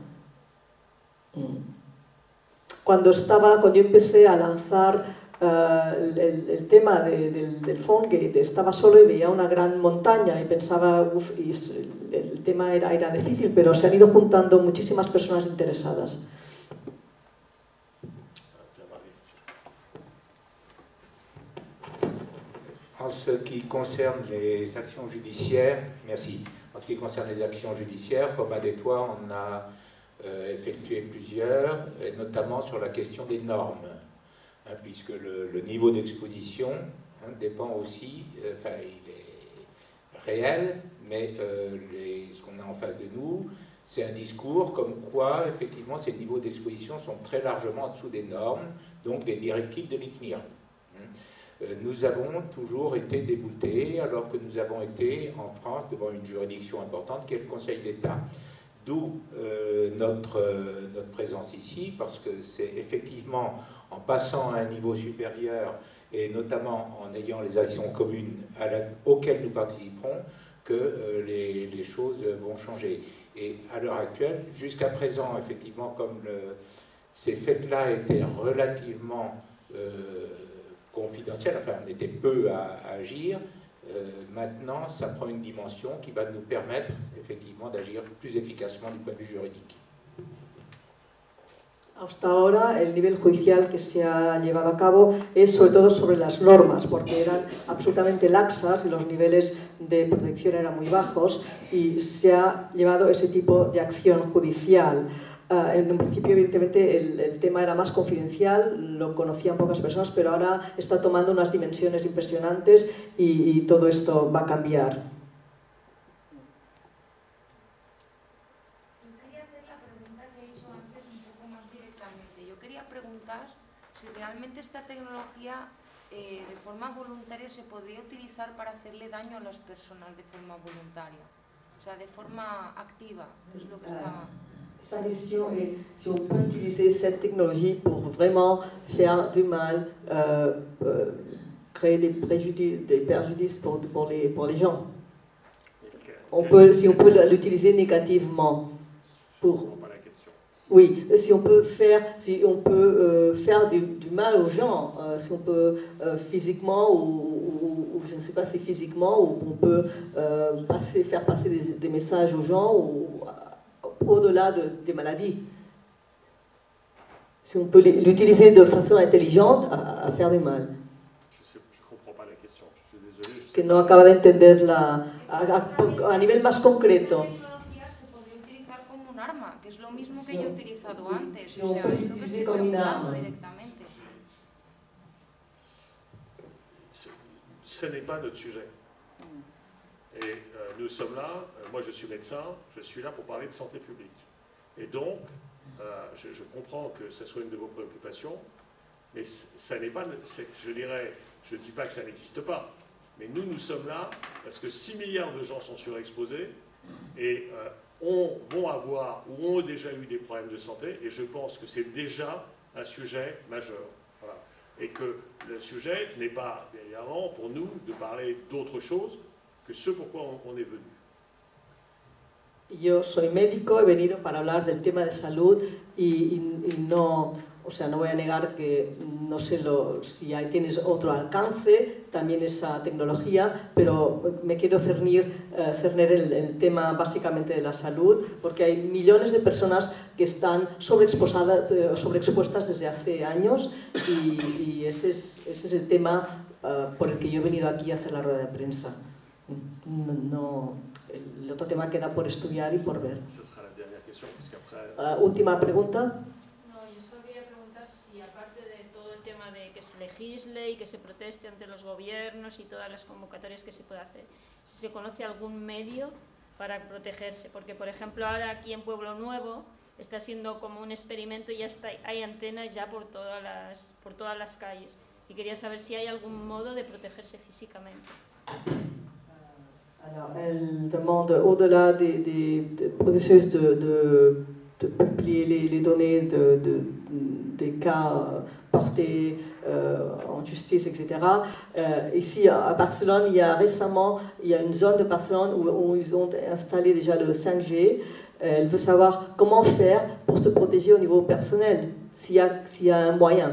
Cuando estaba, cuando yo empecé a lanzar uh, el, el tema de, del, del PhoneGate, estaba solo y veía una gran montaña y pensaba, uff, y el tema era, era difícil, pero se han ido juntando muchísimas personas interesadas.
En ce qui concerne les actions judiciaires, merci. En ce qui concerne les actions judiciaires, comme à des toits, on a euh, effectué plusieurs, et notamment sur la question des normes, hein, puisque le, le niveau d'exposition hein, dépend aussi, euh, enfin il est réel, mais euh, les, ce qu'on a en face de nous, c'est un discours comme quoi, effectivement, ces niveaux d'exposition sont très largement en dessous des normes, donc des directives de l'I C N I R. Nous avons toujours été déboutés, alors que nous avons été en France devant une juridiction importante qui est le Conseil d'État. D'où euh, notre, euh, notre présence ici, parce que c'est effectivement en passant à un niveau supérieur, et notamment en ayant les actions communes à la, auxquelles nous participerons, que euh, les, les choses vont changer. Et à l'heure actuelle, jusqu'à présent, effectivement, comme le, ces faits-là étaient relativement... Euh, confidentiel, enfin on était peu à, à agir, euh, maintenant ça prend une dimension qui va nous permettre effectivement d'agir plus efficacement du point de vue juridique.
Hasta ahora el nivel judicial que se ha llevado a cabo es sobre todo sobre las normas, porque eran absolutamente laxas y los niveles de protección eran muy bajos y se ha llevado ese tipo de acción judicial. Uh, en un principio, evidentemente, el, el tema era más confidencial, lo conocían pocas personas, pero ahora está tomando unas dimensiones impresionantes y, y todo esto va a cambiar.
Yo quería hacer la pregunta que he hecho antes un poco más directamente. Yo quería preguntar si realmente esta tecnología eh, de forma voluntaria se podría utilizar para hacerle daño a las personas de forma voluntaria, o sea, de forma activa, es lo que está...
Sa question est si on peut utiliser cette technologie pour vraiment faire du mal, euh, euh, créer des préjudices, des préjudices pour, pour, les, pour les gens. On peut, si on peut l'utiliser négativement pour... Oui, si on peut faire, si on peut euh, faire du, du mal aux gens, euh, si on peut euh, physiquement ou, ou, ou je ne sais pas si physiquement, ou on peut euh, passer, faire passer des, des messages aux gens ou au-delà de, des maladies. Si on peut l'utiliser de façon intelligente à, à faire du mal.
Je ne comprends pas la question, je suis désolé. Je
que no acaba de entender la, a, a, a nivel más concreto.
Se podría utilizar como un arma, que es lo mismo que yo he utilizado antes.
Si
o
on
sea,
peut
eso que
l'utiliser
estoy
comme une
preguntando
arme.
directamente.
Ce n'est pas notre sujet. Et euh, nous sommes là, euh, moi je suis médecin, je suis là pour parler de santé publique. Et donc, euh, je, je comprends que ce soit une de vos préoccupations, mais ça n'est pas, je dirais, je ne dis pas que ça n'existe pas, Mais nous, nous sommes là parce que six milliards de gens sont surexposés et euh, on, vont avoir ou ont déjà eu des problèmes de santé, et je pense que c'est déjà un sujet majeur. Voilà. Et que le sujet n'est pas, évidemment, pour nous, de parler d'autre chose que ce pourquoi on, on est venu.
Yo soy médico, he venido para hablar del tema de salud y, y, y no, o sea, no voy a negar que no sé lo, si hay, tienes otro alcance, también esa tecnología, pero me quiero cernir, eh, cerner el, el tema básicamente de la salud, porque hay millones de personas que están sobreexposadas, eh, sobreexpuestas desde hace años y, y ese, es, ese es el tema eh, por el que yo he venido aquí a hacer la rueda de prensa. No, no, el otro tema queda por estudiar y por ver. Uh, última pregunta.
No, yo solo quería preguntar si aparte de todo el tema de que se legisle y que se proteste ante los gobiernos y todas las convocatorias que se puede hacer, si se conoce algún medio para protegerse, porque por ejemplo ahora aquí en Pueblo Nuevo está siendo como un experimento y ya está, hay antenas ya por todas las, por todas las calles, y quería saber si hay algún modo de protegerse físicamente.
Alors, elle demande, au-delà des, des, des processus de, de, de publier les, les données de, de, des cas portés euh, en justice, et cetera. Euh, ici, à Barcelone, il y a récemment, il y a une zone de Barcelone où, où ils ont installé déjà le cinq G. Elle veut savoir comment faire pour se protéger au niveau personnel, s'il y a, s'il y a un moyen.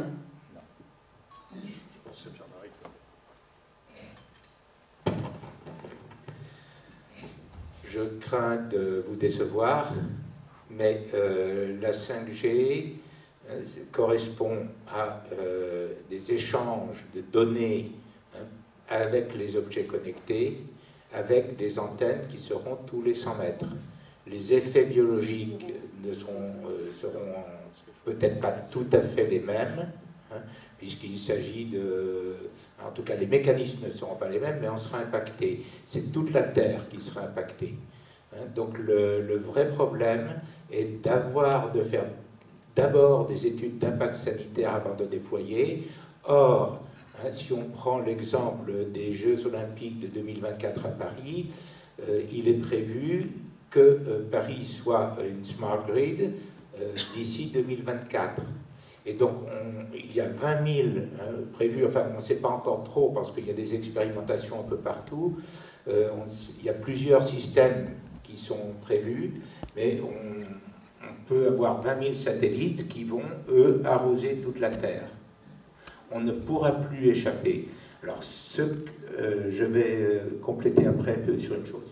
Je crains de vous décevoir, mais euh, la cinq G euh, correspond à euh, des échanges de données hein, avec les objets connectés, avec des antennes qui seront tous les cent mètres. Les effets biologiques ne seront, euh, seront peut-être pas tout à fait les mêmes, hein, puisqu'il s'agit de... En tout cas, les mécanismes ne seront pas les mêmes, mais on sera impacté. C'est toute la Terre qui sera impactée. Hein, donc le, le vrai problème est d'avoir, de faire d'abord des études d'impact sanitaire avant de déployer. Or, hein, si on prend l'exemple des Jeux Olympiques de deux mille vingt-quatre à Paris, euh, il est prévu que euh, Paris soit une smart grid euh, d'ici deux mille vingt-quatre. Et donc, on, il y a vingt mille hein, prévus, enfin, on ne sait pas encore trop parce qu'il y a des expérimentations un peu partout. Euh, on, il y a plusieurs systèmes qui sont prévus, mais on, on peut avoir vingt mille satellites qui vont, eux, arroser toute la Terre. On ne pourra plus échapper. Alors, ce, euh, je vais compléter après un peu sur une chose.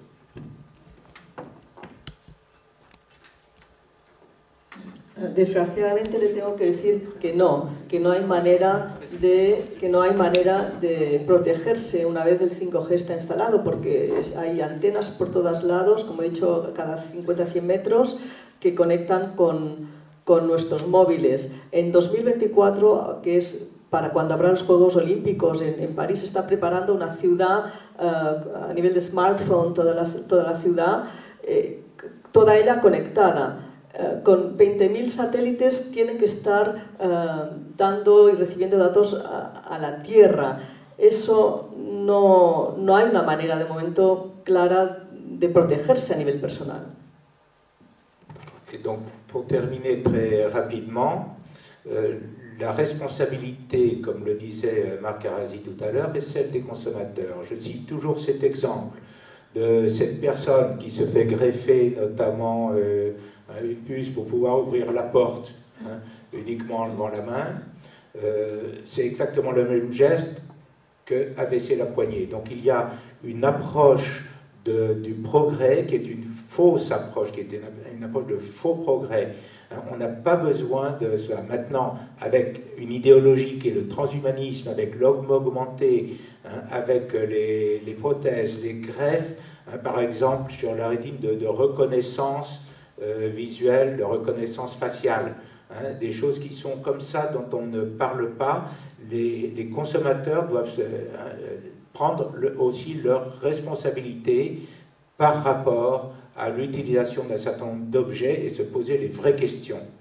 Desgraciadamente le tengo que decir que no, que no hay manera de, que no hay manera de protegerse una vez el cinco G está instalado, porque es, hay antenas por todos lados, como he dicho, cada cincuenta a cien metros, que conectan con, con nuestros móviles. En dos mil veinticuatro, que es para cuando habrá los Juegos Olímpicos, en, en París se está preparando una ciudad uh, a nivel de smartphone, toda la, toda la ciudad, eh, toda ella conectada. Uh, con veinte mil satélites tienen que estar uh, dando y recibiendo datos a, a la Tierra. Eso no, no hay una manera de momento clara de protegerse a nivel personal.
Et donc, pour terminer très rapidement, euh, la responsabilité, comme le disait Marc Arasi tout à l'heure, est celle des consommateurs. Je cite toujours cet exemple de cette personne qui se fait greffer notamment euh, une puce pour pouvoir ouvrir la porte hein, uniquement en levant la main. Euh, c'est exactement le même geste que abaisser la poignée. Donc il y a une approche de, du progrès qui est une fausse approche, qui est une, une approche de faux progrès. Hein, on n'a pas besoin de cela. Maintenant, avec une idéologie qui est le transhumanisme, avec l'homme augmenté, hein, avec les, les prothèses, les greffes, hein, par exemple sur la rétine de, de reconnaissance euh, visuelle, de reconnaissance faciale, hein, des choses qui sont comme ça, dont on ne parle pas. Les, les consommateurs doivent euh, prendre le, aussi leurs responsabilités par rapport à l'utilisation d'un certain nombre d'objets et se poser les vraies questions.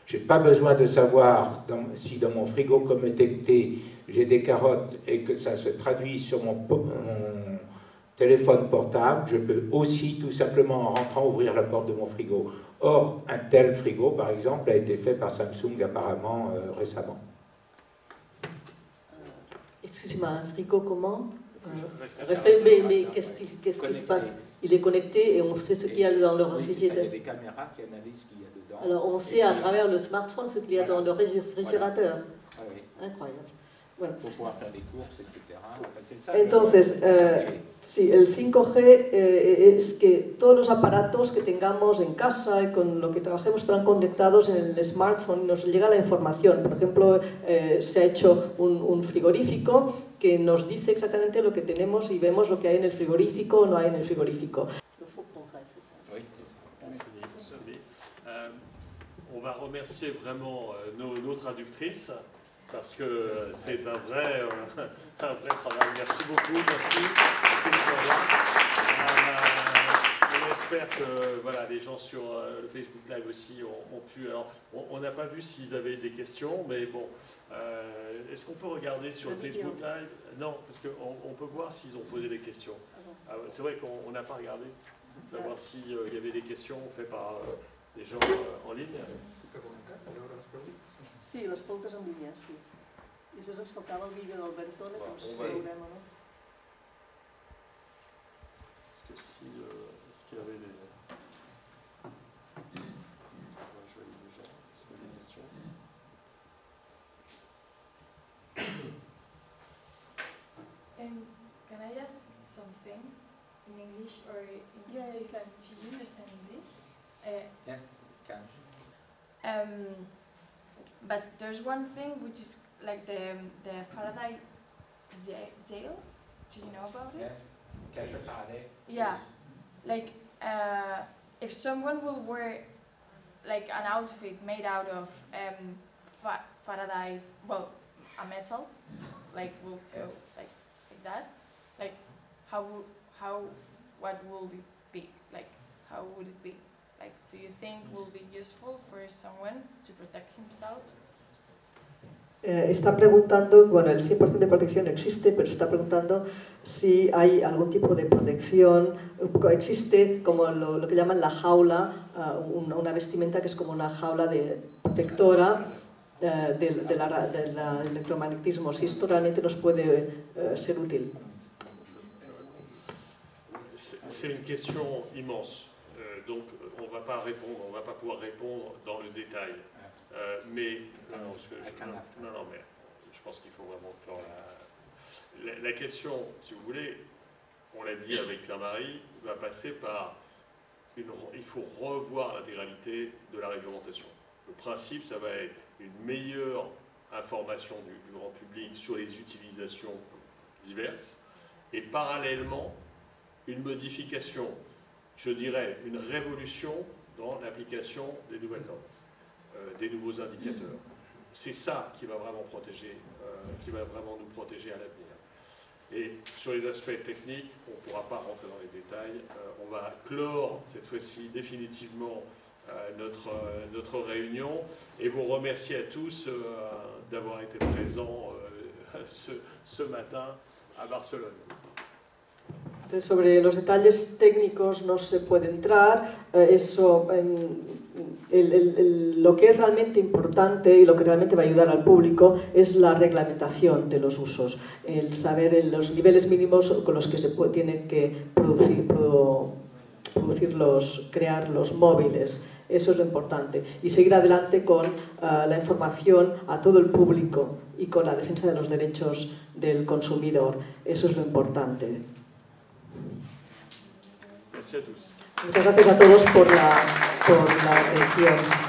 Je n'ai pas besoin de savoir dans, si dans mon frigo connecté j'ai des carottes et que ça se traduit sur mon, mon téléphone portable. Je peux aussi tout simplement en rentrant ouvrir la porte de mon frigo. Or, un tel frigo, par exemple, a été fait par Samsung apparemment euh, récemment.
Excusez-moi, un frigo comment euh, Mais, mais qu'est-ce qui, qu'est-ce qui se passe? Il est connecté et on sait ce qu'il y a dans le réfrigérateur.
Il y a des caméras qui analysent ce qu'il y a dedans.
Alors on sait à travers le smartphone ce qu'il y a dans le réfrigérateur.
Voilà. Oui.
Incroyable. Bueno.
Pour pouvoir faire des courses, etcétera. En fait, ça,
Entonces, eh, sí, el cinco G eh, es que todos los aparatos que tengamos en casa y con lo que trabajemos están conectados en el smartphone y nos llega la información. Por ejemplo, eh, se ha hecho un, un frigorífico que nos dice exactamente lo que tenemos y vemos lo que hay en el frigorífico o no hay en el frigorífico.
On va remercier vraiment nos, nos traductrices parce que c'est un vrai, euh, un vrai travail. Merci beaucoup, merci. merci euh, on espère que voilà, les gens sur euh, le Facebook Live aussi ont, ont pu... Alors, on n'a pas vu s'ils avaient des questions, mais bon, euh, est-ce qu'on peut regarder sur le Facebook Live? Non, parce qu'on on peut voir s'ils ont posé des questions. Ah, c'est vrai qu'on n'a pas regardé, savoir s'il euh, y avait des questions faites par euh, des gens euh, en ligne.
Sí, les preguntes en línia, sí. I després ens faltava el vídeo d'Alberto, que no sé si veurem o no.
Est-ce que si, euh, est-ce qu'il y avait des... Ouais, je vais aller déjà, est-ce qu'il y a des questions?
Um, can I ask something in English or in
Yeah, you can.
Do you understand English? Uh,
yeah, can.
Um, but there's one thing which is like the the Faraday jail. Do you know about it?
Yeah, Cache Faraday.
Yeah, like uh, if someone will wear like an outfit made out of um, fa Faraday, well, a metal, like will go like like that, like how would how what will it be like? How would it be? Like, do you think will be useful for someone to protect himself?
Eh, está preguntando, bueno, el cien por ciento de protección existe, pero está preguntando si hay algún tipo de protección. Existe como lo, lo que llaman la jaula, uh, una, una vestimenta que es como una jaula de protectora uh, del de la, de la electromagnetismo. Si esto realmente nos puede uh, ser útil.
C'est une question immense. Donc on ne va pas répondre, on va pas pouvoir répondre dans le détail. Euh, mais non, non, parce que je, non, non, non, mais je pense qu'il faut vraiment clore la, la, la question, si vous voulez, on l'a dit avec Pierre-Marie, va passer par une, il faut revoir l'intégralité de la réglementation. Le principe, ça va être une meilleure information du, du grand public sur les utilisations diverses et parallèlement une modification, je dirais, une révolution dans l'application des nouvelles normes, euh, des nouveaux indicateurs. C'est ça qui va vraiment protéger, euh, qui va vraiment nous protéger à l'avenir. Et sur les aspects techniques, on ne pourra pas rentrer dans les détails. Euh, on va clore cette fois-ci définitivement euh, notre, euh, notre réunion et vous remercier à tous euh, d'avoir été présents euh, ce, ce matin à Barcelone.
Sobre los detalles técnicos no se puede entrar, eh, eso, el, el, el, lo que es realmente importante y lo que realmente va a ayudar al público es la reglamentación de los usos, el saber los niveles mínimos con los que se puede, tienen que producir, produ, producir los, crear los móviles, eso es lo importante, y seguir adelante con uh, la información a todo el público y con la defensa de los derechos del consumidor, eso es lo importante.
Merci a tous.
Muchas gracias a todos por la, por la atención.